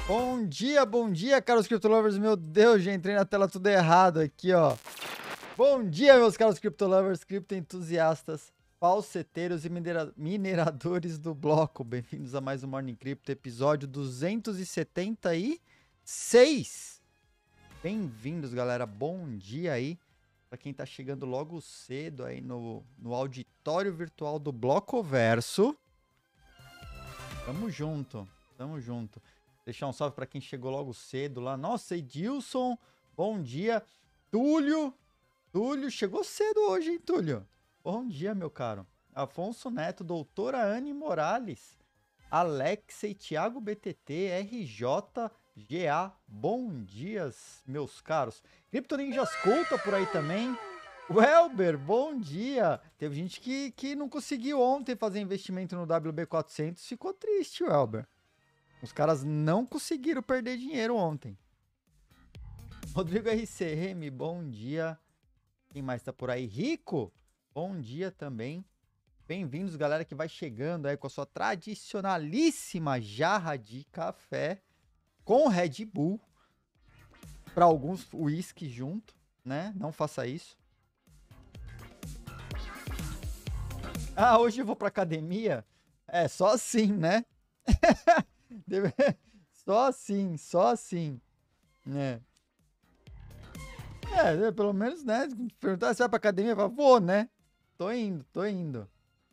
Bom dia, caros CryptoLovers. Meu Deus, já entrei na tela tudo errado aqui, ó. Bom dia, meus caros CryptoLovers, criptoentusiastas, falseteiros e mineradores do bloco. Bem-vindos a mais um Morning Crypto, episódio 276. Bem-vindos, galera. Bom dia aí para quem tá chegando logo cedo aí no auditório virtual do Blocoverso. Tamo junto, tamo junto. Deixar um salve para quem chegou logo cedo lá. Nossa, Edilson, bom dia. Túlio chegou cedo hoje, hein, Túlio? Bom dia, meu caro. Afonso Neto, doutora Anne Morales, Alexei, Thiago BTT, RJ, GA, bom dias, meus caros. Cripto Ninjas Culta por aí também. Welber, bom dia. Teve gente que não conseguiu ontem fazer investimento no WB400. Ficou triste, Welber. Os caras não conseguiram perder dinheiro ontem. Rodrigo RCM, bom dia. Quem mais tá por aí? Rico, bom dia também. Bem-vindos, galera que vai chegando aí com a sua tradicionalíssima jarra de café com Red Bull. Para alguns, uísque junto, né? Não faça isso. Ah, hoje eu vou pra academia? É, só assim, né? Só assim, né? Pelo menos, né? Perguntar se vai pra academia, eu falo, vou, né? Tô indo.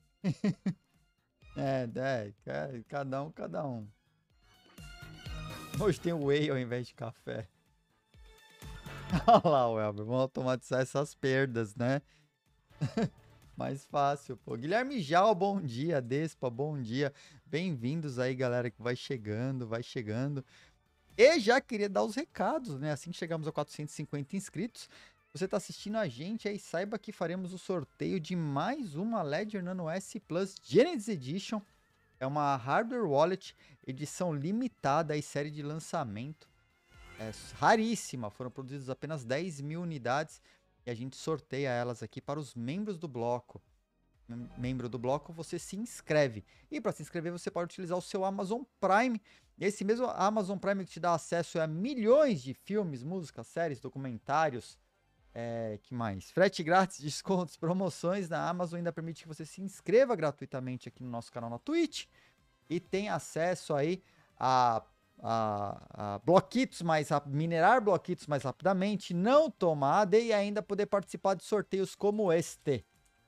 Cada um. Hoje tem whey ao invés de café. Olha lá, Welber, vamos automatizar essas perdas, né? Mais fácil, pô. Guilherme Jal, bom dia. Despa, bom dia. Bem-vindos aí, galera, que vai chegando. E já queria dar os recados, né? Assim que chegamos a 450 inscritos, se você está assistindo a gente aí, saiba que faremos o sorteio de mais uma Ledger Nano S Plus Genesis Edition. É uma hardware wallet, edição limitada e série de lançamento. É raríssima, foram produzidas apenas 10 mil unidades e a gente sorteia elas aqui para os membros do bloco. Membro do bloco, você se inscreve. E para se inscrever, você pode utilizar o seu Amazon Prime. Esse mesmo Amazon Prime que te dá acesso a milhões de filmes, músicas, séries, documentários. Que mais? Frete grátis, descontos, promoções na Amazon. Ainda permite que você se inscreva gratuitamente aqui no nosso canal na Twitch. E tem acesso aí a bloquitos minerar bloquitos mais rapidamente, não tomar AD e ainda poder participar de sorteios como este.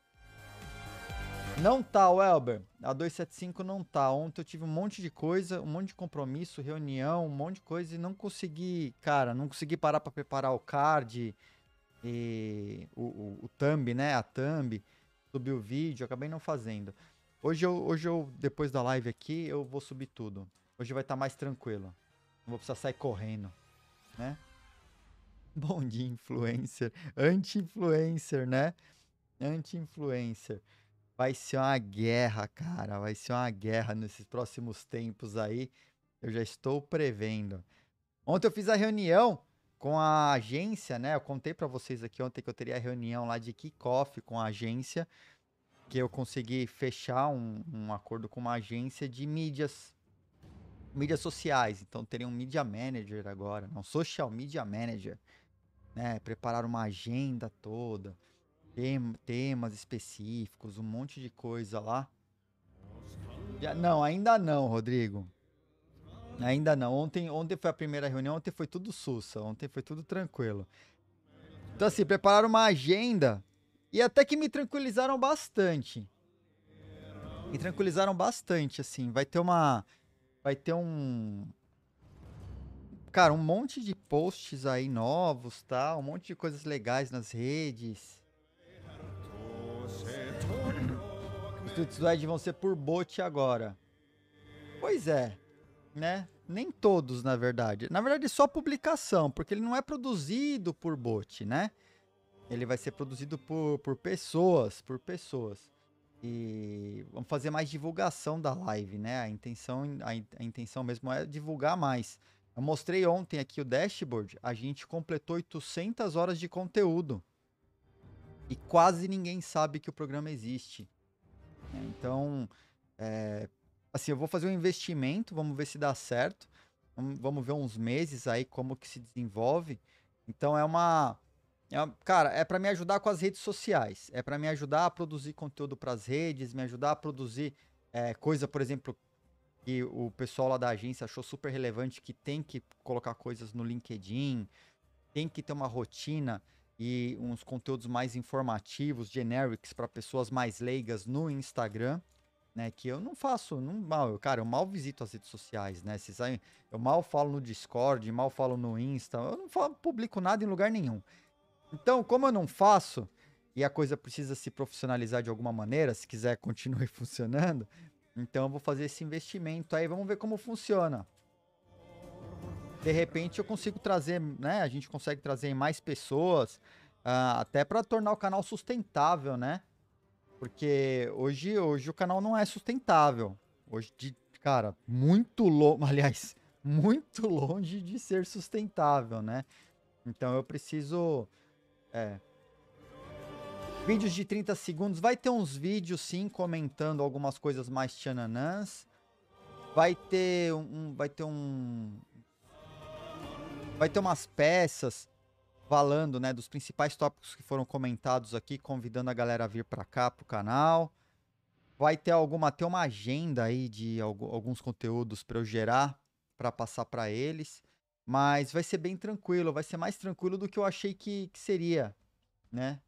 Não tá, Welber. A 275 não tá. Ontem eu tive um monte de coisa, um monte de compromisso, reunião, um monte de coisa e não consegui, cara, não consegui parar para preparar o card e o thumb, né? A thumb, subir o vídeo, acabei não fazendo. Hoje eu, depois da live aqui, eu vou subir tudo. Hoje vai estar mais tranquilo. Não vou precisar sair correndo, né? Bom dia, influencer. Anti-influencer, né? Anti-influencer. Vai ser uma guerra, cara. Vai ser uma guerra nesses próximos tempos aí. Eu já estou prevendo. Ontem eu fiz a reunião com a agência, né? Eu contei para vocês aqui ontem que eu teria a reunião lá de kickoff com a agência, que eu consegui fechar um acordo com uma agência de mídias sociais. Então teria um media manager agora, um social media manager, né? Preparar uma agenda toda. Temas específicos, um monte de coisa lá. Não, ainda não, Rodrigo. Ainda não. Ontem foi a primeira reunião, ontem foi tudo sussa, ontem foi tudo tranquilo. Então, assim, prepararam uma agenda e até que me tranquilizaram bastante. Assim. Vai ter cara, um monte de posts aí novos, tá? Um monte de coisas legais nas redes. Os tweets do Ed vão ser por bot agora. Pois é, né? Nem todos, na verdade. Na verdade, só publicação, porque ele não é produzido por bot, né? Ele vai ser produzido por pessoas, E vamos fazer mais divulgação da live, né? A intenção mesmo é divulgar mais. Eu mostrei ontem aqui o dashboard, a gente completou 800 horas de conteúdo. E quase ninguém sabe que o programa existe. Então, assim, eu vou fazer um investimento, vamos ver se dá certo. Vamos ver uns meses aí como que se desenvolve. Então cara, é para me ajudar com as redes sociais. É para me ajudar a produzir conteúdo para as redes, me ajudar a produzir coisa, por exemplo, que o pessoal lá da agência achou super relevante, que tem que colocar coisas no LinkedIn, tem que ter uma rotina e uns conteúdos mais informativos, generics, para pessoas mais leigas no Instagram, né? Que eu não faço, cara, eu mal visito as redes sociais, né? Vocês sabem, eu mal falo no Discord, mal falo no Insta, eu não publico nada em lugar nenhum. Então, como eu não faço e a coisa precisa se profissionalizar de alguma maneira, se quiser continuar funcionando, então eu vou fazer esse investimento aí, vamos ver como funciona. De repente eu consigo trazer, né? A gente consegue trazer mais pessoas, até para tornar o canal sustentável, né? Porque hoje o canal não é sustentável. Hoje, cara, muito longe, aliás, muito longe de ser sustentável, né? Então eu preciso. Vídeos de 30 segundos. Vai ter uns vídeos, sim, comentando algumas coisas mais tchananãs. Vai ter umas peças falando, né, dos principais tópicos que foram comentados aqui, convidando a galera a vir para cá, pro canal. Vai ter uma agenda aí de alguns conteúdos para eu gerar, para passar para eles. Mas vai ser bem tranquilo, vai ser mais tranquilo do que eu achei que seria, né?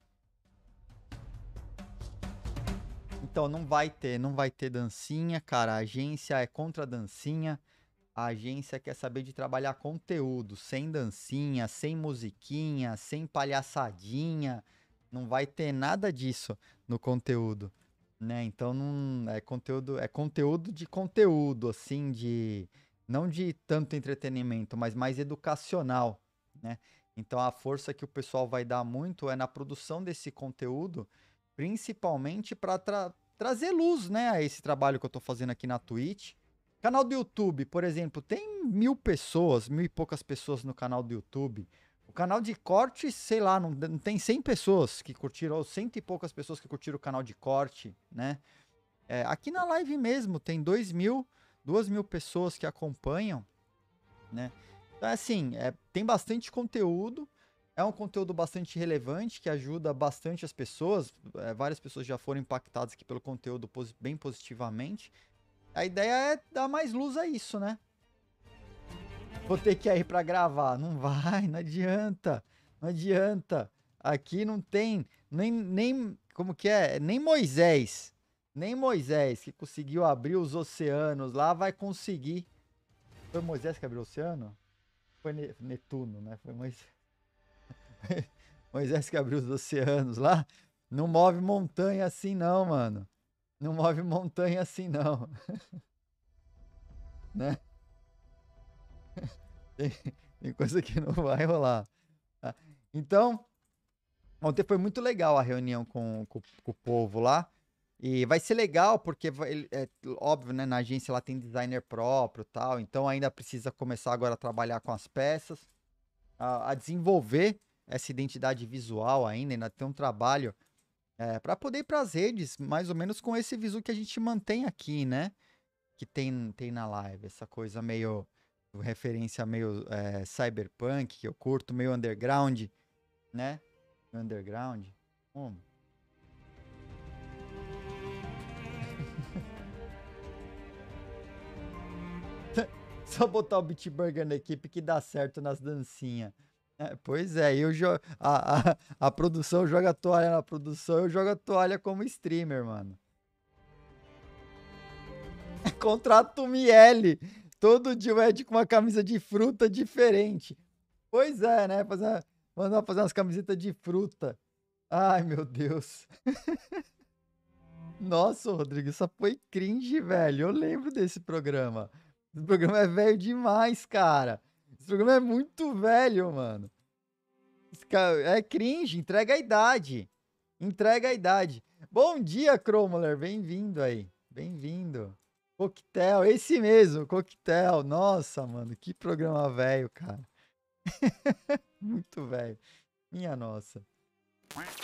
Então não vai ter dancinha, cara. A agência é contra a dancinha. A agência quer saber de trabalhar conteúdo, sem dancinha, sem musiquinha, sem palhaçadinha. Não vai ter nada disso no conteúdo, né? Então não é conteúdo de conteúdo, assim, de não de tanto entretenimento, mas mais educacional, né? Então a força que o pessoal vai dar muito é na produção desse conteúdo, principalmente para trazer luz, né, a esse trabalho que eu tô fazendo aqui na Twitch. Canal do YouTube, por exemplo, tem 1.000 pessoas, 1.000 e poucas pessoas no canal do YouTube. O canal de corte, sei lá, não tem 100 pessoas que curtiram, ou cento e poucas pessoas que curtiram o canal de corte, né? Aqui na live mesmo tem 2.000 pessoas que acompanham, né? Então, assim, tem bastante conteúdo, é um conteúdo bastante relevante, que ajuda bastante as pessoas. Várias pessoas já foram impactadas aqui pelo conteúdo bem positivamente. A ideia é dar mais luz a isso, né? Vou ter que ir pra gravar. Não vai, não adianta. Não adianta. Aqui não tem nem como que é? Nem Moisés. Nem Moisés que conseguiu abrir os oceanos lá vai conseguir. Foi Moisés que abriu o oceano? Foi Netuno, né? Foi Moisés. Moisés que abriu os oceanos lá. Não move montanha assim não, mano. Não move montanha assim não, né? Tem, tem coisa que não vai rolar. Tá? Então, ontem foi muito legal a reunião com o povo lá. E vai ser legal porque, é óbvio, né? Na agência lá tem designer próprio e tal. Então ainda precisa começar agora a trabalhar com as peças, a desenvolver essa identidade visual ainda tem um trabalho para poder ir para as redes, mais ou menos com esse visu que a gente mantém aqui, né? Que tem na live. Essa coisa meio referência meio cyberpunk, que eu curto, meio underground, né? Underground. Hum. Só botar o Beat Burger na equipe que dá certo nas dancinhas. Pois é, a produção joga a toalha na produção, eu jogo a toalha como streamer, mano. Contrato o Miele. Todo dia o Ed com uma camisa de fruta diferente. Pois é, né? Mandar fazer umas camisetas de fruta. Ai, meu Deus. Nossa, Rodrigo, isso foi cringe, velho. Eu lembro desse programa. Esse programa é velho demais, cara. Esse programa é muito velho, mano. É cringe, entrega a idade. Entrega a idade. Bom dia, Cromoler. Bem-vindo aí. Bem-vindo. Coquetel, esse mesmo, Coquetel. Nossa, mano, que programa velho, cara. Muito velho. Minha nossa.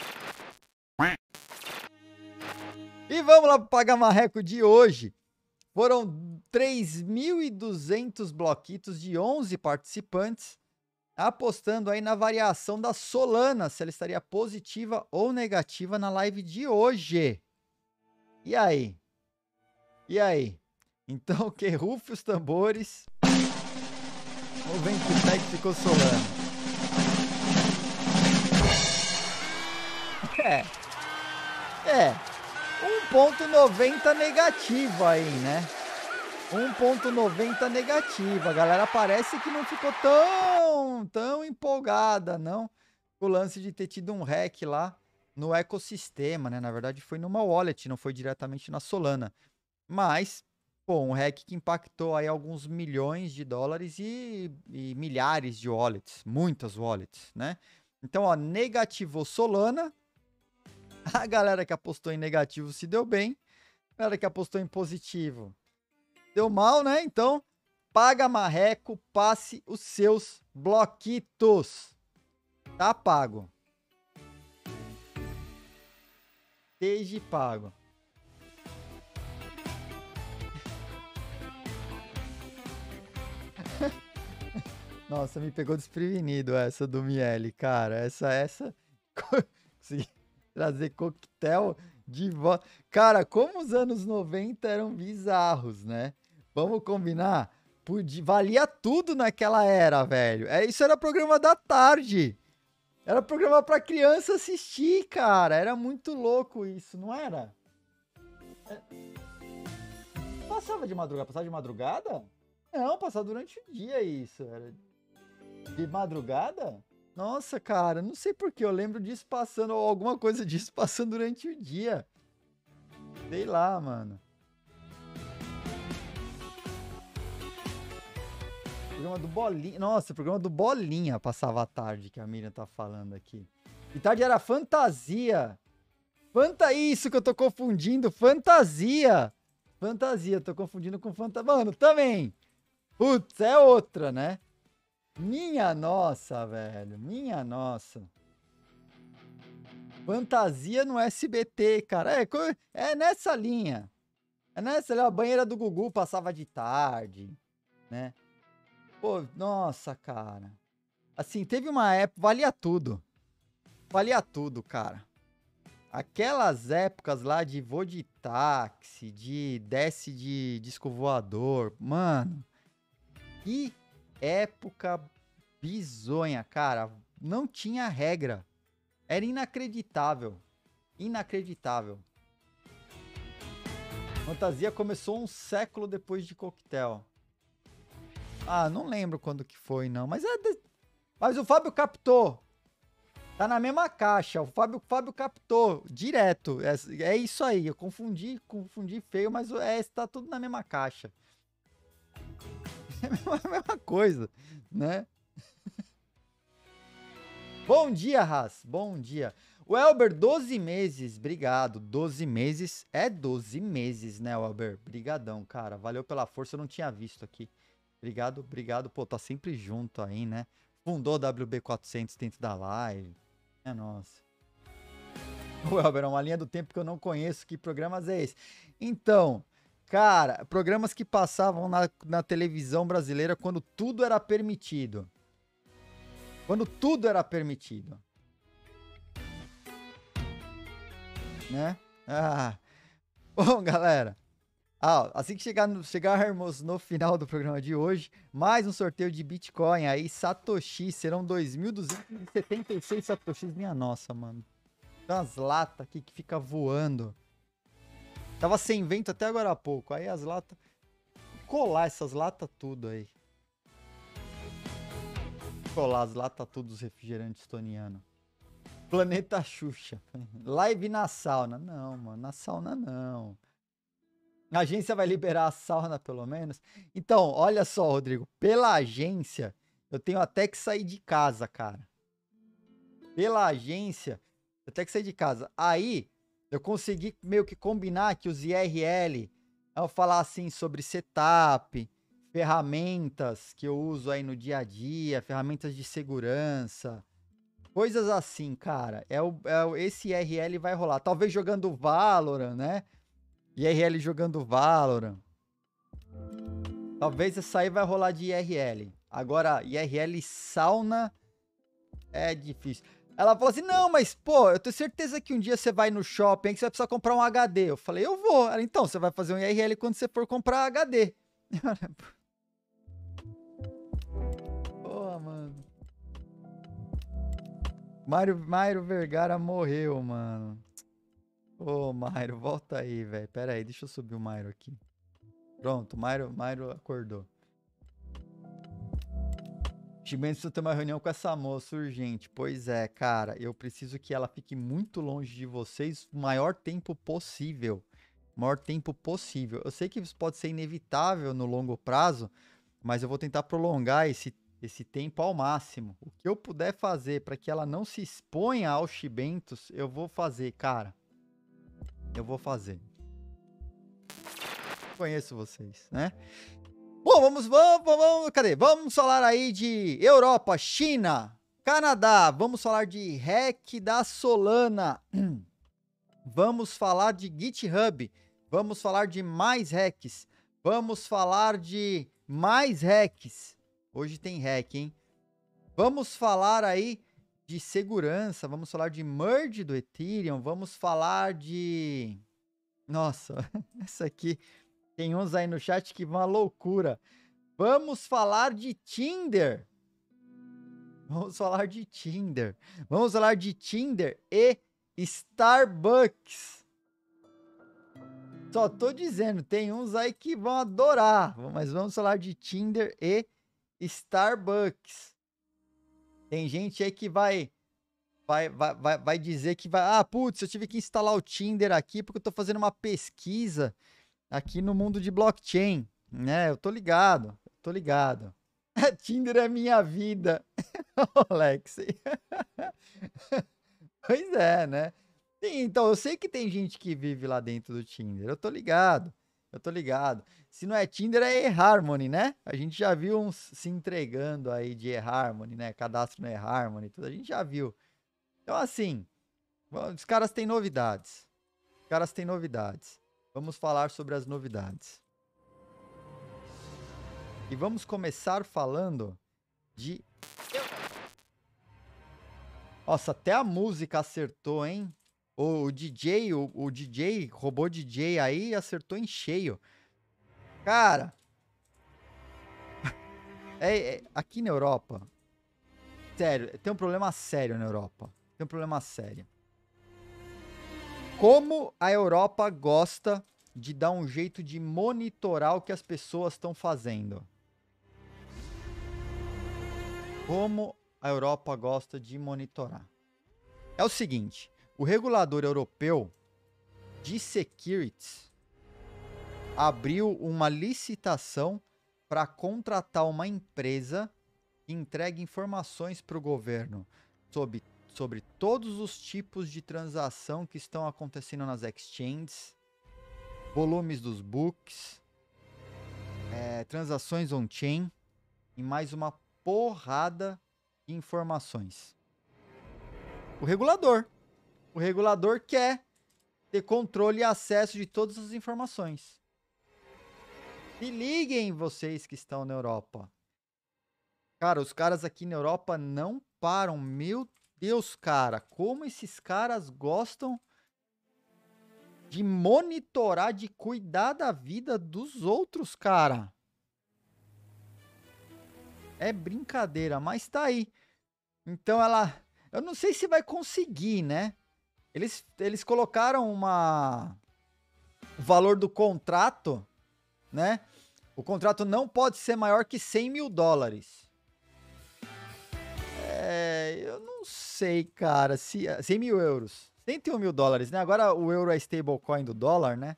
E vamos lá pro Paga Marreco de hoje. Foram 3.200 bloquitos de 11 participantes, apostando aí na variação da Solana, se ela estaria positiva ou negativa na live de hoje. E aí? E aí? Então, que rufe os tambores. Vamos ver em que pé que ficou Solana. É. 1,90 negativo aí, né? 1,90 negativa. A galera parece que não ficou tão empolgada, não. O lance de ter tido um hack lá no ecossistema, né? Na verdade, foi numa wallet, não foi diretamente na Solana. Mas, pô, um hack que impactou aí alguns milhões de dólares e milhares de wallets. Muitas wallets, né? Então, ó, negativou Solana. A galera que apostou em negativo se deu bem. A galera que apostou em positivo deu mal, né? Então, paga marreco, passe os seus bloquitos. Tá pago. Esteja pago. Nossa, me pegou desprevenido essa do Miele, cara. Essa... Consegui trazer coquetel de volta. Cara, como os anos 90 eram bizarros, né? Vamos combinar? Valia tudo naquela era, velho. Isso era programa da tarde. Era programa pra criança assistir, cara. Era muito louco isso, não era? Passava de madrugada? Passava de madrugada? Não, passava durante o dia isso. Era de madrugada? Nossa, cara, não sei por que eu lembro disso passando, ou alguma coisa disso passando durante o dia. Sei lá, mano. Programa do Bolinha. Nossa, o programa do Bolinha passava à tarde, que a Miriam tá falando aqui. E tarde era fantasia. Isso que eu tô confundindo. Fantasia. Tô confundindo com fantasia. Mano, também. Putz, é outra, né? Minha nossa, velho. Minha nossa. Fantasia no SBT, cara. É nessa linha. É nessa linha. A banheira do Gugu passava de tarde, né? Pô, nossa, cara. Assim, teve uma época... Valia tudo. Valia tudo, cara. Aquelas épocas lá de voo de táxi, de desce de disco voador. Mano, que época bizonha, cara. Não tinha regra. Era inacreditável. Inacreditável. Fantasia começou um século depois de Coquetel. Ah, não lembro quando que foi, não. Mas o Fábio captou. Tá na mesma caixa. O Fábio captou direto. É isso aí. Eu confundi feio, mas tá tudo na mesma caixa. É a mesma coisa, né? Bom dia, Ras. Bom dia. O Elber, 12 meses. Obrigado. 12 meses é 12 meses, né, Elber? Brigadão, cara. Valeu pela força. Eu não tinha visto aqui. Obrigado. Pô, tá sempre junto aí, né? Fundou WB400 dentro da live. É nossa. O Elber, é uma linha do tempo que eu não conheço. Que programas é esse? Então, cara, programas que passavam na televisão brasileira quando tudo era permitido. Quando tudo era permitido. Né? Ah. Bom, galera. Assim que chegarmos no final do programa de hoje, mais um sorteio de Bitcoin aí, Satoshi, serão 2.276 Satoshis, minha nossa, mano. Tem umas latas aqui que fica voando. Tava sem vento até agora há pouco, aí as latas, colar essas latas tudo aí. Colar as latas tudo dos refrigerantes estonianos. Planeta Xuxa. Live na sauna. Não, mano, na sauna não. A agência vai liberar a sauna, pelo menos. Então, olha só, Rodrigo. Pela agência, eu tenho até que sair de casa, cara. Pela agência, eu tenho que sair de casa. Aí, eu consegui meio que combinar que os IRL, eu falar assim sobre setup, ferramentas que eu uso aí no dia a dia, ferramentas de segurança, coisas assim, cara. Esse IRL vai rolar. Talvez jogando Valorant, né? IRL jogando Valorant. Talvez essa aí vai rolar de IRL. Agora, IRL sauna é difícil. Ela falou assim, não, mas, pô, eu tenho certeza que um dia você vai no shopping que você vai precisar comprar um HD. Eu falei, eu vou. Ela, então, você vai fazer um IRL quando você for comprar HD. Porra, mano. Mário Vergara morreu, mano. Ô, Mário, volta aí, velho. Pera aí, deixa eu subir o Mário aqui. Pronto, Mário acordou. Shibane precisa ter uma reunião com essa moça urgente. Pois é, cara, eu preciso que ela fique muito longe de vocês o maior tempo possível. O maior tempo possível. Eu sei que isso pode ser inevitável no longo prazo, mas eu vou tentar prolongar esse tempo ao máximo. O que eu puder fazer para que ela não se exponha aos chibentos, eu vou fazer, cara. Eu vou fazer. Conheço vocês, né? Bom, vamos, cadê? Vamos falar aí de Europa, China, Canadá. Vamos falar de REC da Solana. Vamos falar de GitHub. Vamos falar de mais RECs. Vamos falar de mais RECs. Hoje tem REC, hein? Vamos falar aí de segurança. Vamos falar de merge do Ethereum. Vamos falar de... Nossa, essa aqui... Tem uns aí no chat que vão à loucura. Vamos falar de Tinder. Vamos falar de Tinder. Vamos falar de Tinder e Starbucks. Só tô dizendo, tem uns aí que vão adorar. Mas vamos falar de Tinder e Starbucks. Tem gente aí que vai dizer que vai... Ah, putz, eu tive que instalar o Tinder aqui porque eu tô fazendo uma pesquisa aqui no mundo de blockchain, né? Eu tô ligado. Tinder é minha vida, Alex. Pois é, né? Então, eu sei que tem gente que vive lá dentro do Tinder. Eu tô ligado. Se não é Tinder, é eHarmony, né? A gente já viu uns se entregando aí de eHarmony, né? Cadastro no eHarmony, tudo. A gente já viu. Então, assim, os caras têm novidades. Vamos falar sobre as novidades. E vamos começar falando de... Nossa, até a música acertou, hein? O DJ, o DJ, robô DJ aí acertou em cheio. Cara, aqui na Europa, sério, tem um problema sério na Europa. Como a Europa gosta de dar um jeito de monitorar o que as pessoas estão fazendo. Como a Europa gosta de monitorar. É o seguinte, o regulador europeu de securities abriu uma licitação para contratar uma empresa que entregue informações para o governo sobre todos os tipos de transação que estão acontecendo nas exchanges, volumes dos books, transações on-chain e mais uma porrada de informações. O regulador quer ter controle e acesso de todas as informações. Se liguem vocês que estão na Europa. Cara, os caras aqui na Europa não param. Meu Deus, cara, como esses caras gostam de monitorar, de cuidar da vida dos outros, cara. É brincadeira, mas tá aí. Então eu não sei se vai conseguir, né? Eles colocaram o valor do contrato, né? O contrato não pode ser maior que $100 mil. Eu não sei, cara, se 100 mil euros. 101 mil dólares, né? Agora o euro é stablecoin do dólar, né?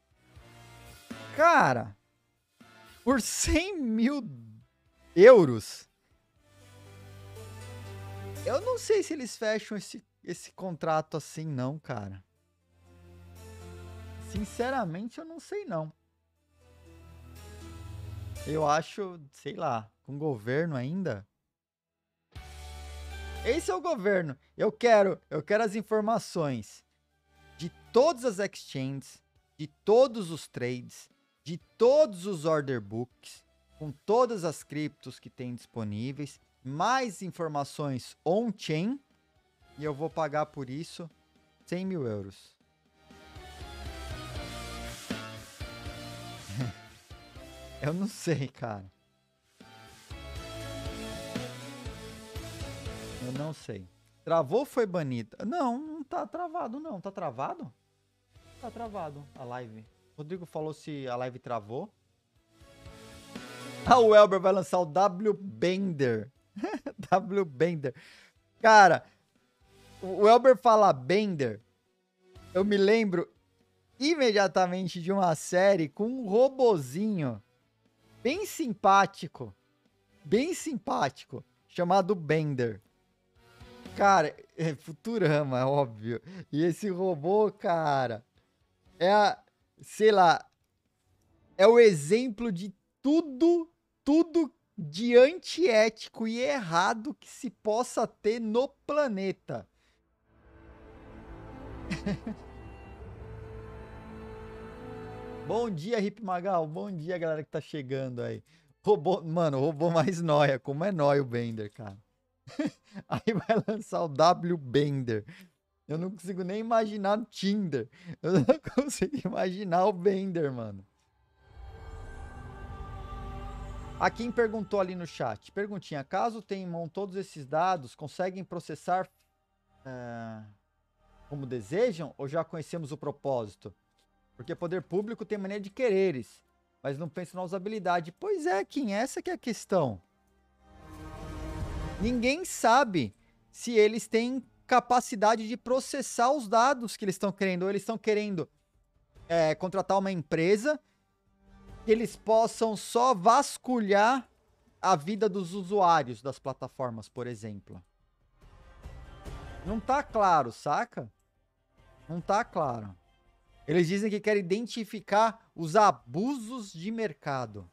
Cara, por 100 mil euros, eu não sei se eles fecham esse contrato assim, não, cara. Sinceramente, eu não sei, não. Eu acho, sei lá, com o governo ainda. Esse é o governo. Eu quero as informações de todas as exchanges, de todos os trades, de todos os order books, com todas as criptos que tem disponíveis, mais informações on-chain, e eu vou pagar por isso 100 mil euros. Eu não sei, cara. Eu não sei. Travou ou foi banido? Não, não tá travado, não. Tá travado? Tá travado a live. Rodrigo falou se a live travou. Ah, o Elber vai lançar o W-Bender. W-Bender. Cara, o Elber fala Bender. Eu me lembro imediatamente de uma série com um robozinho bem simpático. Bem simpático. Chamado Bender. Cara, é Futurama, é óbvio. E esse robô, cara, sei lá, é o exemplo de tudo de antiético e errado que se possa ter no planeta. Bom dia, Hip Magal. Bom dia, galera que tá chegando aí. Mano, robô mais nóia. Como é nóia o Bender, cara. Aí vai lançar o W-Bender. Eu não consigo nem imaginar o Tinder. Eu não consigo imaginar o Bender, mano. A quem perguntou ali no chat. Perguntinha. Caso tenha em mão todos esses dados, conseguem processar como desejam? Ou já conhecemos o propósito? Porque poder público tem maneira de quereres, mas não pensa na usabilidade. Pois é, Kim, essa que é a questão. Ninguém sabe se eles têm capacidade de processar os dados que eles estão querendo. Ou eles estão querendo contratar uma empresa que eles possam só vasculhar a vida dos usuários das plataformas, por exemplo. Não tá claro, saca? Não tá claro. Eles dizem que querem identificar os abusos de mercado.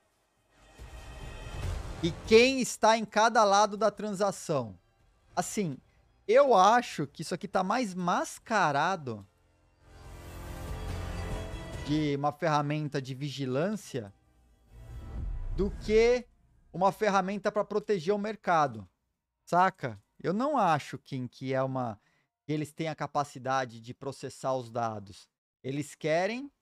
E quem está em cada lado da transação. Assim, eu acho que isso aqui tá mais mascarado de uma ferramenta de vigilância do que uma ferramenta para proteger o mercado. Saca? Eu não acho, Kim, que eles têm a capacidade de processar os dados. Eles querem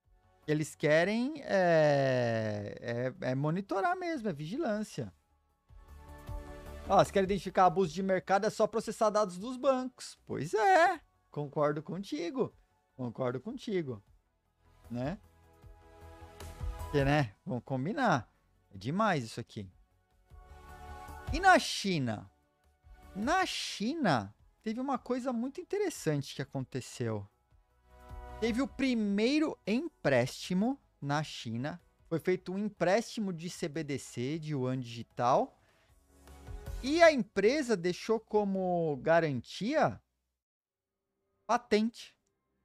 monitorar mesmo, é vigilância. Ó, se quer identificar abuso de mercado, é só processar dados dos bancos. Pois é, concordo contigo. Concordo contigo. Né? Porque, né? Vamos combinar. É demais isso aqui. E na China? Na China, teve uma coisa muito interessante que aconteceu. Teve o primeiro empréstimo na China. Foi feito um empréstimo de CBDC, de Yuan Digital. E a empresa deixou como garantia patente.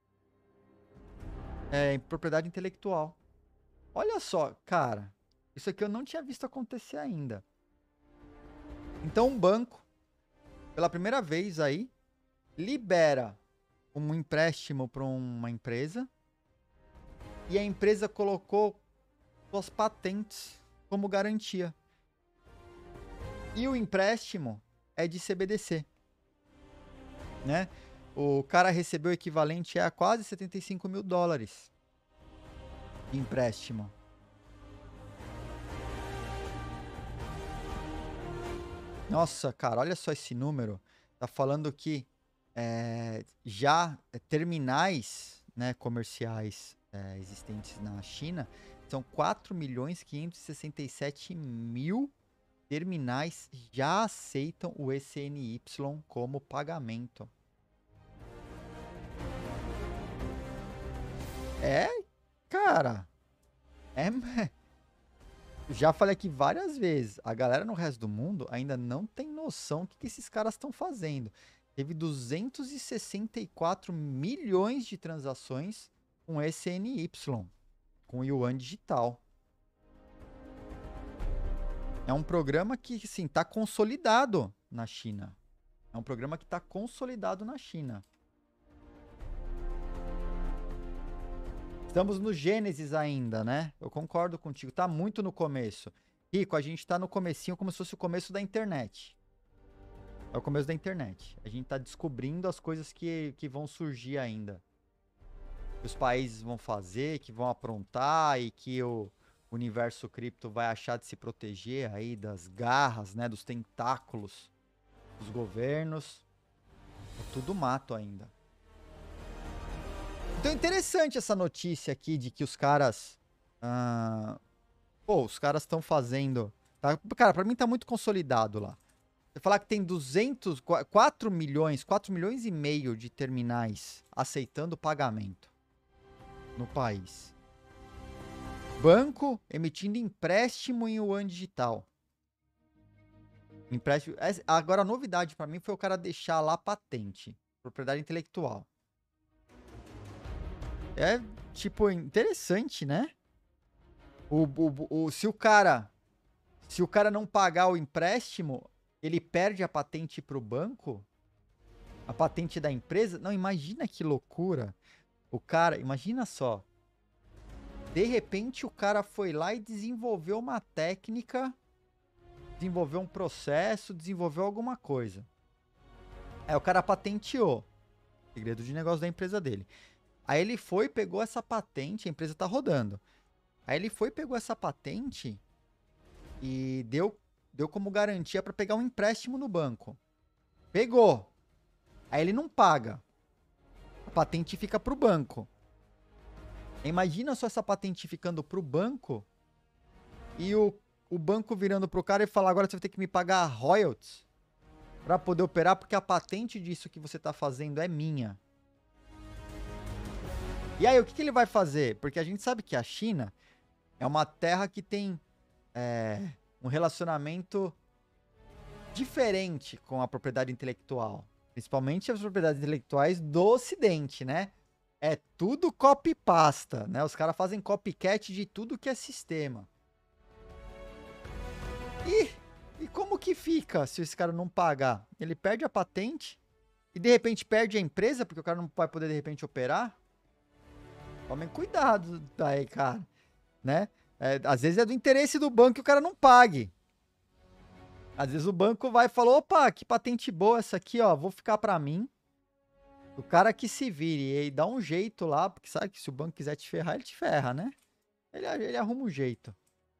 Em propriedade intelectual. Olha só, cara. Isso aqui eu não tinha visto acontecer ainda. Então um banco, pela primeira vez aí, libera um empréstimo para uma empresa e a empresa colocou suas patentes como garantia. E o empréstimo é de CBDC, né? O cara recebeu o equivalente a quase 75 mil dólares de empréstimo. Nossa, cara, olha só esse número. Tá falando que já terminais, né, comerciais existentes na China são 4.567.000 terminais já aceitam o ECNY como pagamento. Cara, já falei aqui várias vezes, a galera no resto do mundo ainda não tem noção do que esses caras estão fazendo. Teve 264 milhões de transações com ECNY, com Yuan Digital. É um programa que, sim, está consolidado na China. É um programa que está consolidado na China. Estamos no Gênesis ainda, né? Eu concordo contigo. Tá muito no começo. Rico, a gente tá no comecinho como se fosse o começo da internet. É o começo da internet. A gente tá descobrindo as coisas que vão surgir ainda. Que os países vão fazer, que vão aprontar e que o universo cripto vai achar de se proteger aí das garras, né? Dos tentáculos dos governos. É tudo mato ainda. Então, interessante essa notícia aqui de que os caras... pô, os caras estão fazendo... Tá, cara, pra mim tá muito consolidado lá. Você falar que tem 4 milhões e meio de terminais aceitando pagamento no país. Banco emitindo empréstimo em yuan digital. Empréstimo. Agora a novidade pra mim foi o cara deixar lá patente, propriedade intelectual. É, tipo, interessante, né? Se o cara não pagar o empréstimo, ele perde a patente pro banco? A patente da empresa? Não, imagina que loucura. O cara, imagina só. De repente o cara foi lá e desenvolveu uma técnica, desenvolveu um processo, desenvolveu alguma coisa. Aí o cara patenteou. Segredo de negócio da empresa dele. Aí ele foi, pegou essa patente, a empresa tá rodando. Aí ele foi, pegou essa patente e deu como garantia para pegar um empréstimo no banco. Pegou. Aí ele não paga. A patente fica pro banco. Imagina só essa patente ficando pro banco e o banco virando pro cara e falar: agora você vai ter que me pagar royalties para poder operar, porque a patente disso que você tá fazendo é minha. E aí, o que ele vai fazer? Porque a gente sabe que a China é uma terra que tem um relacionamento diferente com a propriedade intelectual. Principalmente as propriedades intelectuais do Ocidente, né? É tudo copy-pasta, né? Os caras fazem copycat de tudo que é sistema. E como que fica se esse cara não pagar? Ele perde a patente e de repente perde a empresa, porque o cara não vai poder de repente operar? Tomem cuidado daí, cara, né? Às vezes é do interesse do banco que o cara não pague. Às vezes o banco vai e fala: opa, que patente boa essa aqui, ó, vou ficar pra mim. O cara que se vire e dá um jeito lá, porque sabe que se o banco quiser te ferrar, ele te ferra, né? Ele arruma um jeito.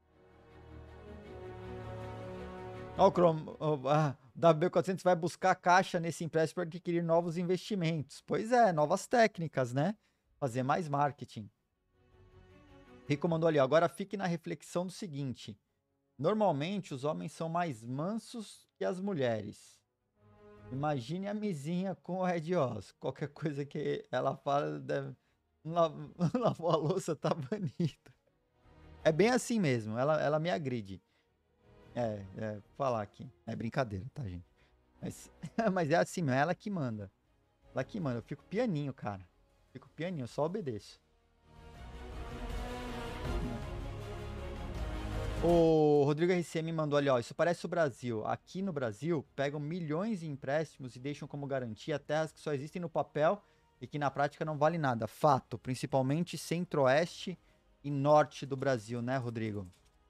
Ó, o WB400 vai buscar caixa nesse empréstimo para adquirir novos investimentos. Pois é, novas técnicas, né? Fazer mais marketing. Rico mandou ali, ó, agora fique na reflexão do seguinte. Normalmente os homens são mais mansos que as mulheres. Imagine a Mizinha com o Red Oz. Qualquer coisa que ela fala, deve... lavou a louça, tá bonita. É bem assim mesmo, ela me agride. Vou falar aqui. É brincadeira, tá, gente? Mas é assim mesmo, é ela que manda. Ela que manda, eu fico pianinho, cara. Fico pianinho, eu só obedeço. O Rodrigo RCM mandou ali, ó, isso parece o Brasil. Aqui no Brasil, pegam milhões em empréstimos e deixam como garantia terras que só existem no papel e que na prática não vale nada. Fato, principalmente centro-oeste e norte do Brasil, né, Rodrigo?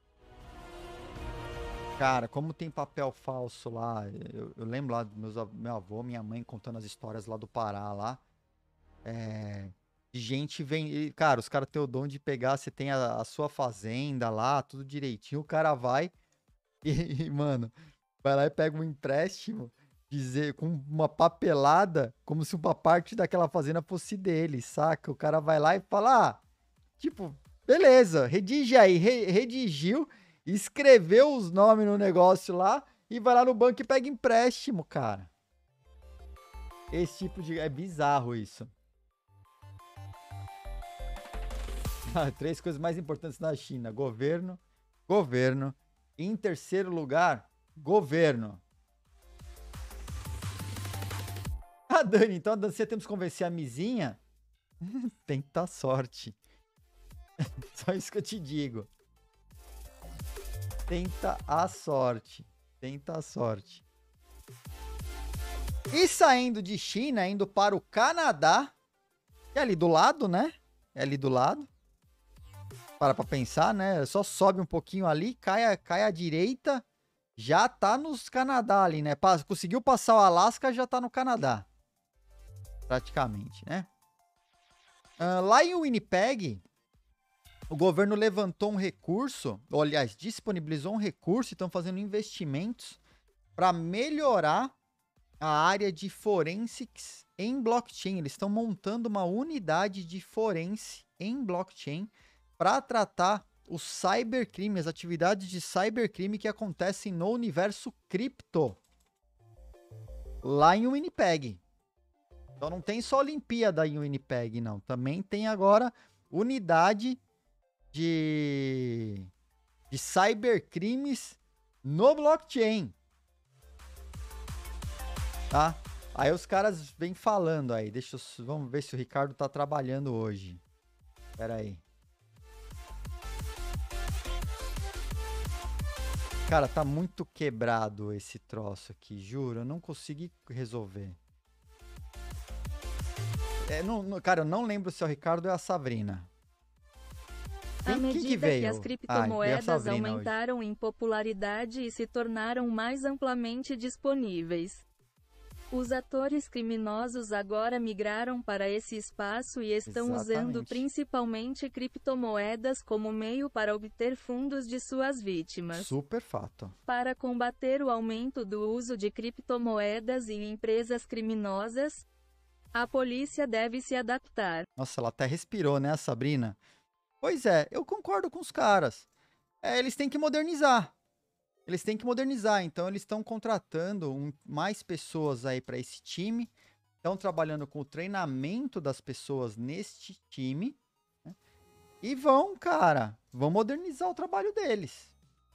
Cara, como tem papel falso lá, eu lembro lá do meu avô, minha mãe contando as histórias lá do Pará, lá. De gente vem. Cara, os caras têm o dom de pegar, você tem a sua fazenda lá, tudo direitinho, o cara vai mano, vai lá e pega um empréstimo, dizer, com uma papelada, como se uma parte daquela fazenda fosse dele, saca? O cara vai lá e fala, tipo, beleza, redige aí, redigiu, escreveu os nomes no negócio lá e vai lá no banco e pega empréstimo, cara. Esse tipo de... É bizarro isso. 3 coisas mais importantes na China. Governo. Em terceiro lugar, governo. Dani, então você temos que convencer a Mizinha? Tenta a sorte. Só isso que eu te digo. Tenta a sorte. E saindo de China, indo para o Canadá, que é ali do lado, né? É ali do lado. Para pra pensar, né? Só sobe um pouquinho ali, cai à direita, já tá nos Canadá ali, né? Conseguiu passar o Alasca, já tá no Canadá. Praticamente, né? Lá em Winnipeg, o governo levantou um recurso, ou aliás, disponibilizou um recurso e estão fazendo investimentos para melhorar a área de forensics em blockchain. Eles estão montando uma unidade de forense em blockchain para tratar os cybercrimes, as atividades de cybercrime que acontecem no universo cripto, lá em Winnipeg. Então não tem só Olimpíada em Winnipeg, não. Também tem agora unidade de cybercrimes no blockchain. Tá? Aí os caras vêm falando aí. Vamos ver se o Ricardo tá trabalhando hoje. Pera aí. Cara, tá muito quebrado esse troço aqui, juro. Eu não consegui resolver. Cara, eu não lembro se é o Ricardo ou é a Sabrina. À medida que as veio criptomoedas aumentaram em popularidade e se tornaram mais amplamente disponíveis, os atores criminosos agora migraram para esse espaço e estão usando principalmente criptomoedas como meio para obter fundos de suas vítimas. Super fato. Para combater o aumento do uso de criptomoedas em empresas criminosas, a polícia deve se adaptar. Nossa, ela até respirou, né, a Sabrina? Pois é, eu concordo com os caras. Eles têm que modernizar. Eles têm que modernizar, então eles estão contratando mais pessoas aí para esse time, estão trabalhando com o treinamento das pessoas neste time, né? E vão modernizar o trabalho deles.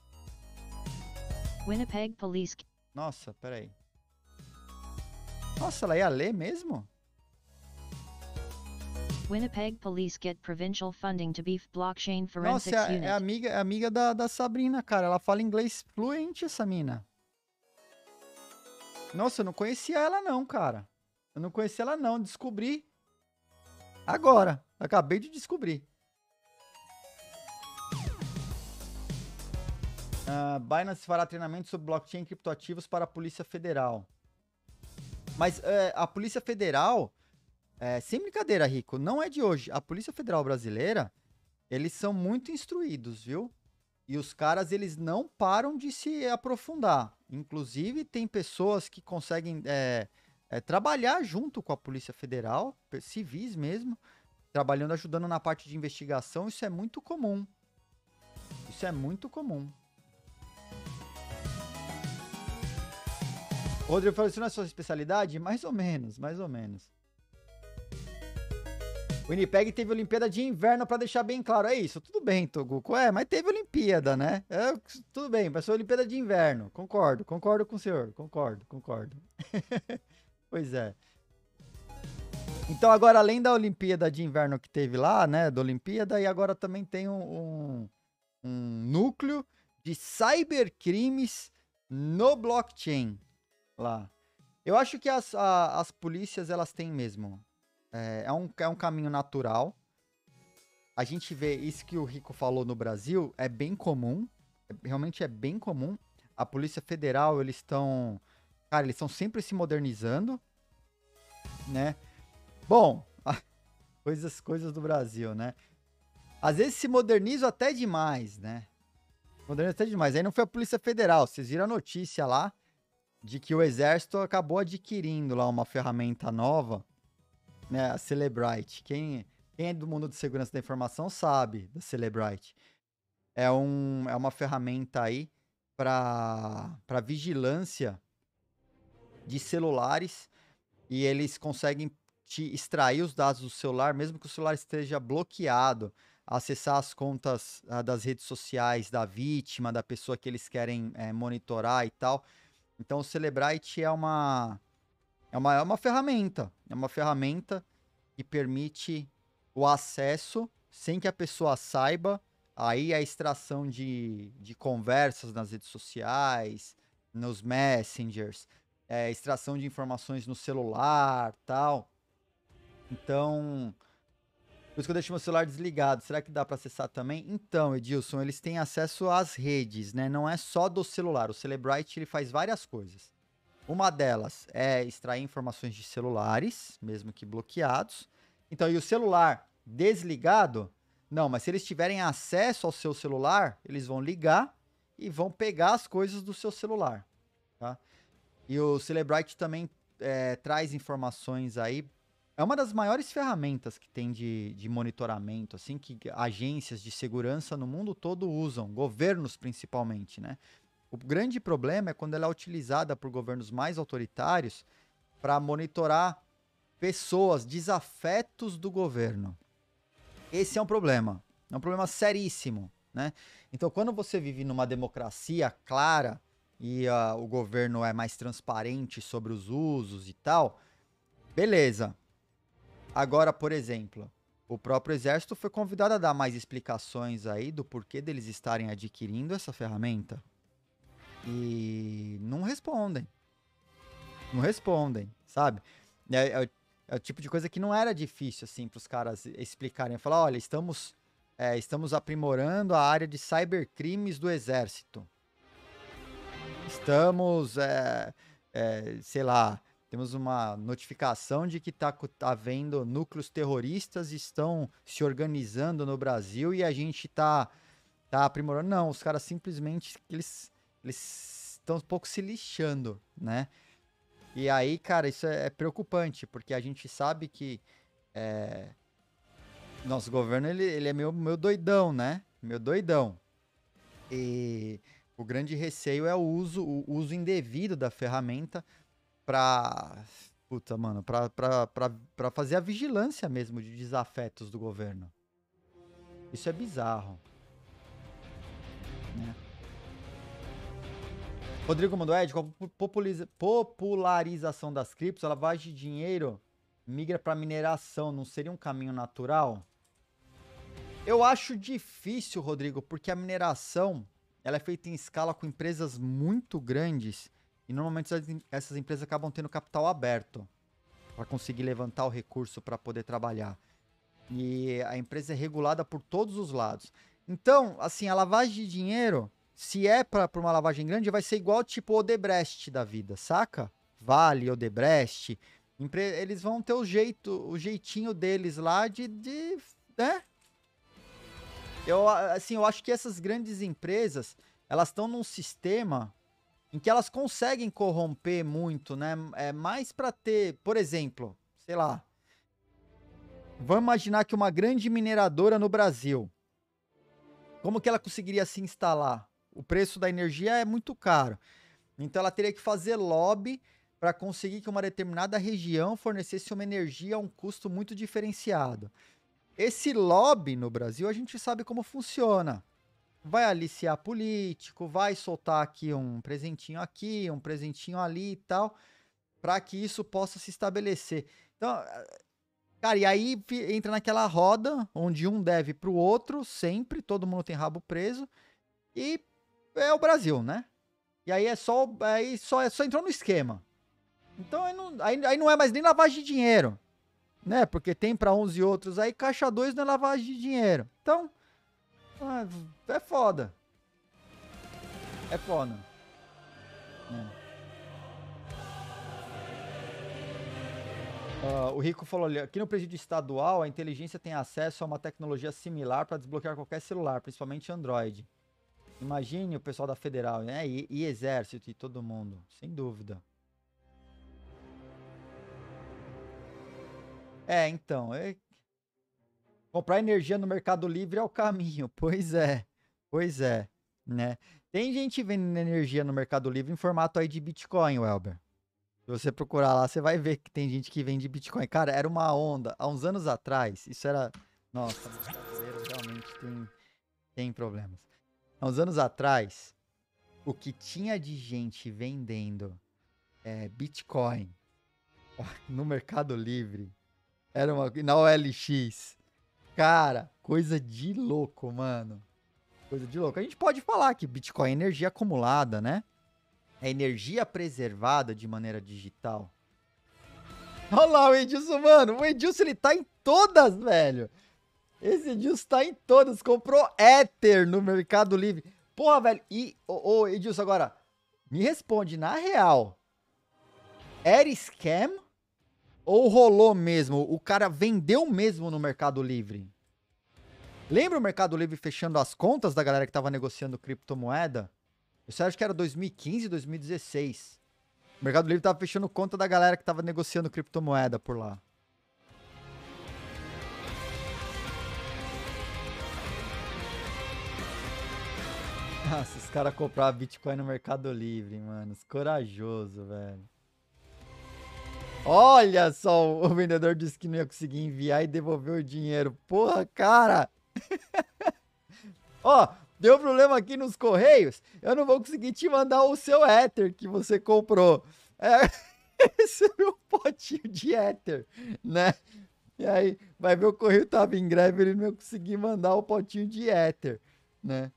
Winnipeg Police. Nossa, peraí. Nossa, ela ia ler mesmo? Winnipeg Police get provincial funding to beef blockchain forensics Nossa, unit. É amiga da Sabrina, cara. Ela fala inglês fluente, essa mina. Nossa, eu não conhecia ela não, cara. Eu não conhecia ela não. Descobri agora. Acabei de descobrir. Binance fará treinamento sobre blockchain e criptoativos para a Polícia Federal. Mas a Polícia Federal... sem brincadeira, Rico, não é de hoje. A Polícia Federal Brasileira, eles são muito instruídos, viu? E os caras, eles não param de se aprofundar. Inclusive, tem pessoas que conseguem trabalhar junto com a Polícia Federal, civis mesmo, trabalhando, ajudando na parte de investigação. Isso é muito comum. Isso é muito comum. O Rodrigo falou, isso não é sua especialidade? Mais ou menos, mais ou menos. O Winnipeg teve Olimpíada de Inverno, pra deixar bem claro. É isso, tudo bem, Toguco. Mas teve Olimpíada, né? Tudo bem, mas foi Olimpíada de Inverno. Concordo com o senhor. Concordo. Pois é. Então agora, além da Olimpíada de Inverno que teve lá, né? Da Olimpíada, e agora também tem um núcleo de cybercrimes no blockchain lá. Eu acho que as polícias, elas têm mesmo... É um caminho natural. A gente vê isso que o Rico falou no Brasil, é bem comum. Realmente é bem comum. A Polícia Federal, eles estão sempre se modernizando, né? Bom, coisas do Brasil, né? Às vezes se modernizam até demais, né? Modernizam até demais. Aí não foi a Polícia Federal. Vocês viram a notícia lá de que o Exército acabou adquirindo lá uma ferramenta nova, né, a Cellebrite. Quem é do mundo de segurança da informação sabe da Cellebrite. É uma ferramenta aí para vigilância de celulares, e eles conseguem te extrair os dados do celular, mesmo que o celular esteja bloqueado, acessar as contas das redes sociais da vítima, da pessoa que eles querem monitorar e tal. Então o Cellebrite é uma ferramenta. É uma ferramenta que permite o acesso sem que a pessoa saiba. Aí a extração de conversas nas redes sociais, nos messengers, extração de informações no celular, tal. Então, Por isso que eu deixo meu celular desligado. Será que dá para acessar também? Então, Edilson, eles têm acesso às redes, né? Não é só do celular. O Cellebrite, ele faz várias coisas. Uma delas é extrair informações de celulares, mesmo que bloqueados. Então, e o celular desligado? Não, mas se eles tiverem acesso ao seu celular, eles vão ligar e vão pegar as coisas do seu celular, tá? E o Cellebrite também traz informações aí. É uma das maiores ferramentas que tem de monitoramento, assim, que agências de segurança no mundo todo usam, governos principalmente, né? O grande problema é quando ela é utilizada por governos mais autoritários para monitorar pessoas, desafetos do governo. Esse é um problema seríssimo, né? Então, quando você vive numa democracia clara e o governo é mais transparente sobre os usos e tal, beleza. Agora, por exemplo, o próprio exército foi convidado a dar mais explicações aí do porquê deles estarem adquirindo essa ferramenta. E não respondem. Não respondem, sabe? É o tipo de coisa que não era difícil, assim, para os caras explicarem. Falar, olha, estamos aprimorando a área de cybercrimes do exército. Estamos, sei lá, temos uma notificação de que tá havendo núcleos terroristas estão se organizando no Brasil e a gente tá aprimorando. Não, os caras simplesmente, eles estão um pouco se lixando, né? E aí, cara, isso é preocupante, porque a gente sabe que nosso governo, ele é meio doidão, né? Meio doidão. E o grande receio é o uso indevido da ferramenta pra fazer a vigilância mesmo de desafetos do governo. Isso é bizarro, né? Rodrigo Mandoed, com a popularização das criptos, a lavagem de dinheiro migra para mineração, não seria um caminho natural? Eu acho difícil, Rodrigo, porque a mineração ela é feita em escala com empresas muito grandes e normalmente essas empresas acabam tendo capital aberto para conseguir levantar o recurso para poder trabalhar. E a empresa é regulada por todos os lados. Então, assim, a lavagem de dinheiro, se é para uma lavagem grande, vai ser igual tipo Odebrecht da vida, saca? Vale, Odebrecht. Eles vão ter o jeitinho deles lá né? Eu acho que essas grandes empresas, elas estão num sistema em que elas conseguem corromper muito, né? É mais para ter, por exemplo, sei lá, vamos imaginar que uma grande mineradora no Brasil, como que ela conseguiria se instalar? O preço da energia é muito caro. Então ela teria que fazer lobby para conseguir que uma determinada região fornecesse uma energia a um custo muito diferenciado. Esse lobby no Brasil, a gente sabe como funciona. Vai aliciar político, vai soltar aqui um presentinho ali e tal, para que isso possa se estabelecer. Então, cara, e aí entra naquela roda onde um deve pro outro, sempre, todo mundo tem rabo preso, e é o Brasil, né? E aí só entrou no esquema. Então aí não é mais nem lavagem de dinheiro, né? Porque tem para uns e outros aí, caixa 2 não é lavagem de dinheiro. Então, é foda. É foda. O Rico falou ali, aqui no presídio estadual, a inteligência tem acesso a uma tecnologia similar para desbloquear qualquer celular, principalmente Android. Imagine o pessoal da Federal, né? E Exército e todo mundo, sem dúvida. Então, comprar energia no Mercado Livre é o caminho. Pois é, né? Tem gente vendendo energia no Mercado Livre em formato aí de Bitcoin, Welber. Se você procurar lá, você vai ver que tem gente que vende Bitcoin. Cara, era uma onda. Há uns anos atrás, isso era... Nossa, os brasileiros realmente tem problemas. Há uns anos atrás, o que tinha de gente vendendo Bitcoin no Mercado Livre era na OLX. Cara, coisa de louco, mano. Coisa de louco. A gente pode falar que Bitcoin é energia acumulada, né? É energia preservada de maneira digital. Olha lá o Edilson, mano. O Edilson, ele tá em todas, velho. Esse Edilson tá em todas. Comprou Ether no Mercado Livre. Porra, velho. E, ô, Edilson, agora, me responde, na real, era scam ou rolou mesmo? O cara vendeu mesmo no Mercado Livre? Lembra o Mercado Livre fechando as contas da galera que tava negociando criptomoeda? Isso eu acho que era 2015, 2016. O Mercado Livre tava fechando conta da galera que tava negociando criptomoeda por lá. Nossa, os caras compravam Bitcoin no Mercado Livre, mano. Os corajoso, velho. Olha só, o vendedor disse que não ia conseguir enviar e devolveu o dinheiro. Porra, cara! Ó, deu problema aqui nos Correios. Eu não vou conseguir te mandar o seu Ether que você comprou. Recebeu um potinho de Ether, né? E aí, vai ver, o Correio tava em greve, ele não ia conseguir mandar o potinho de Ether, né?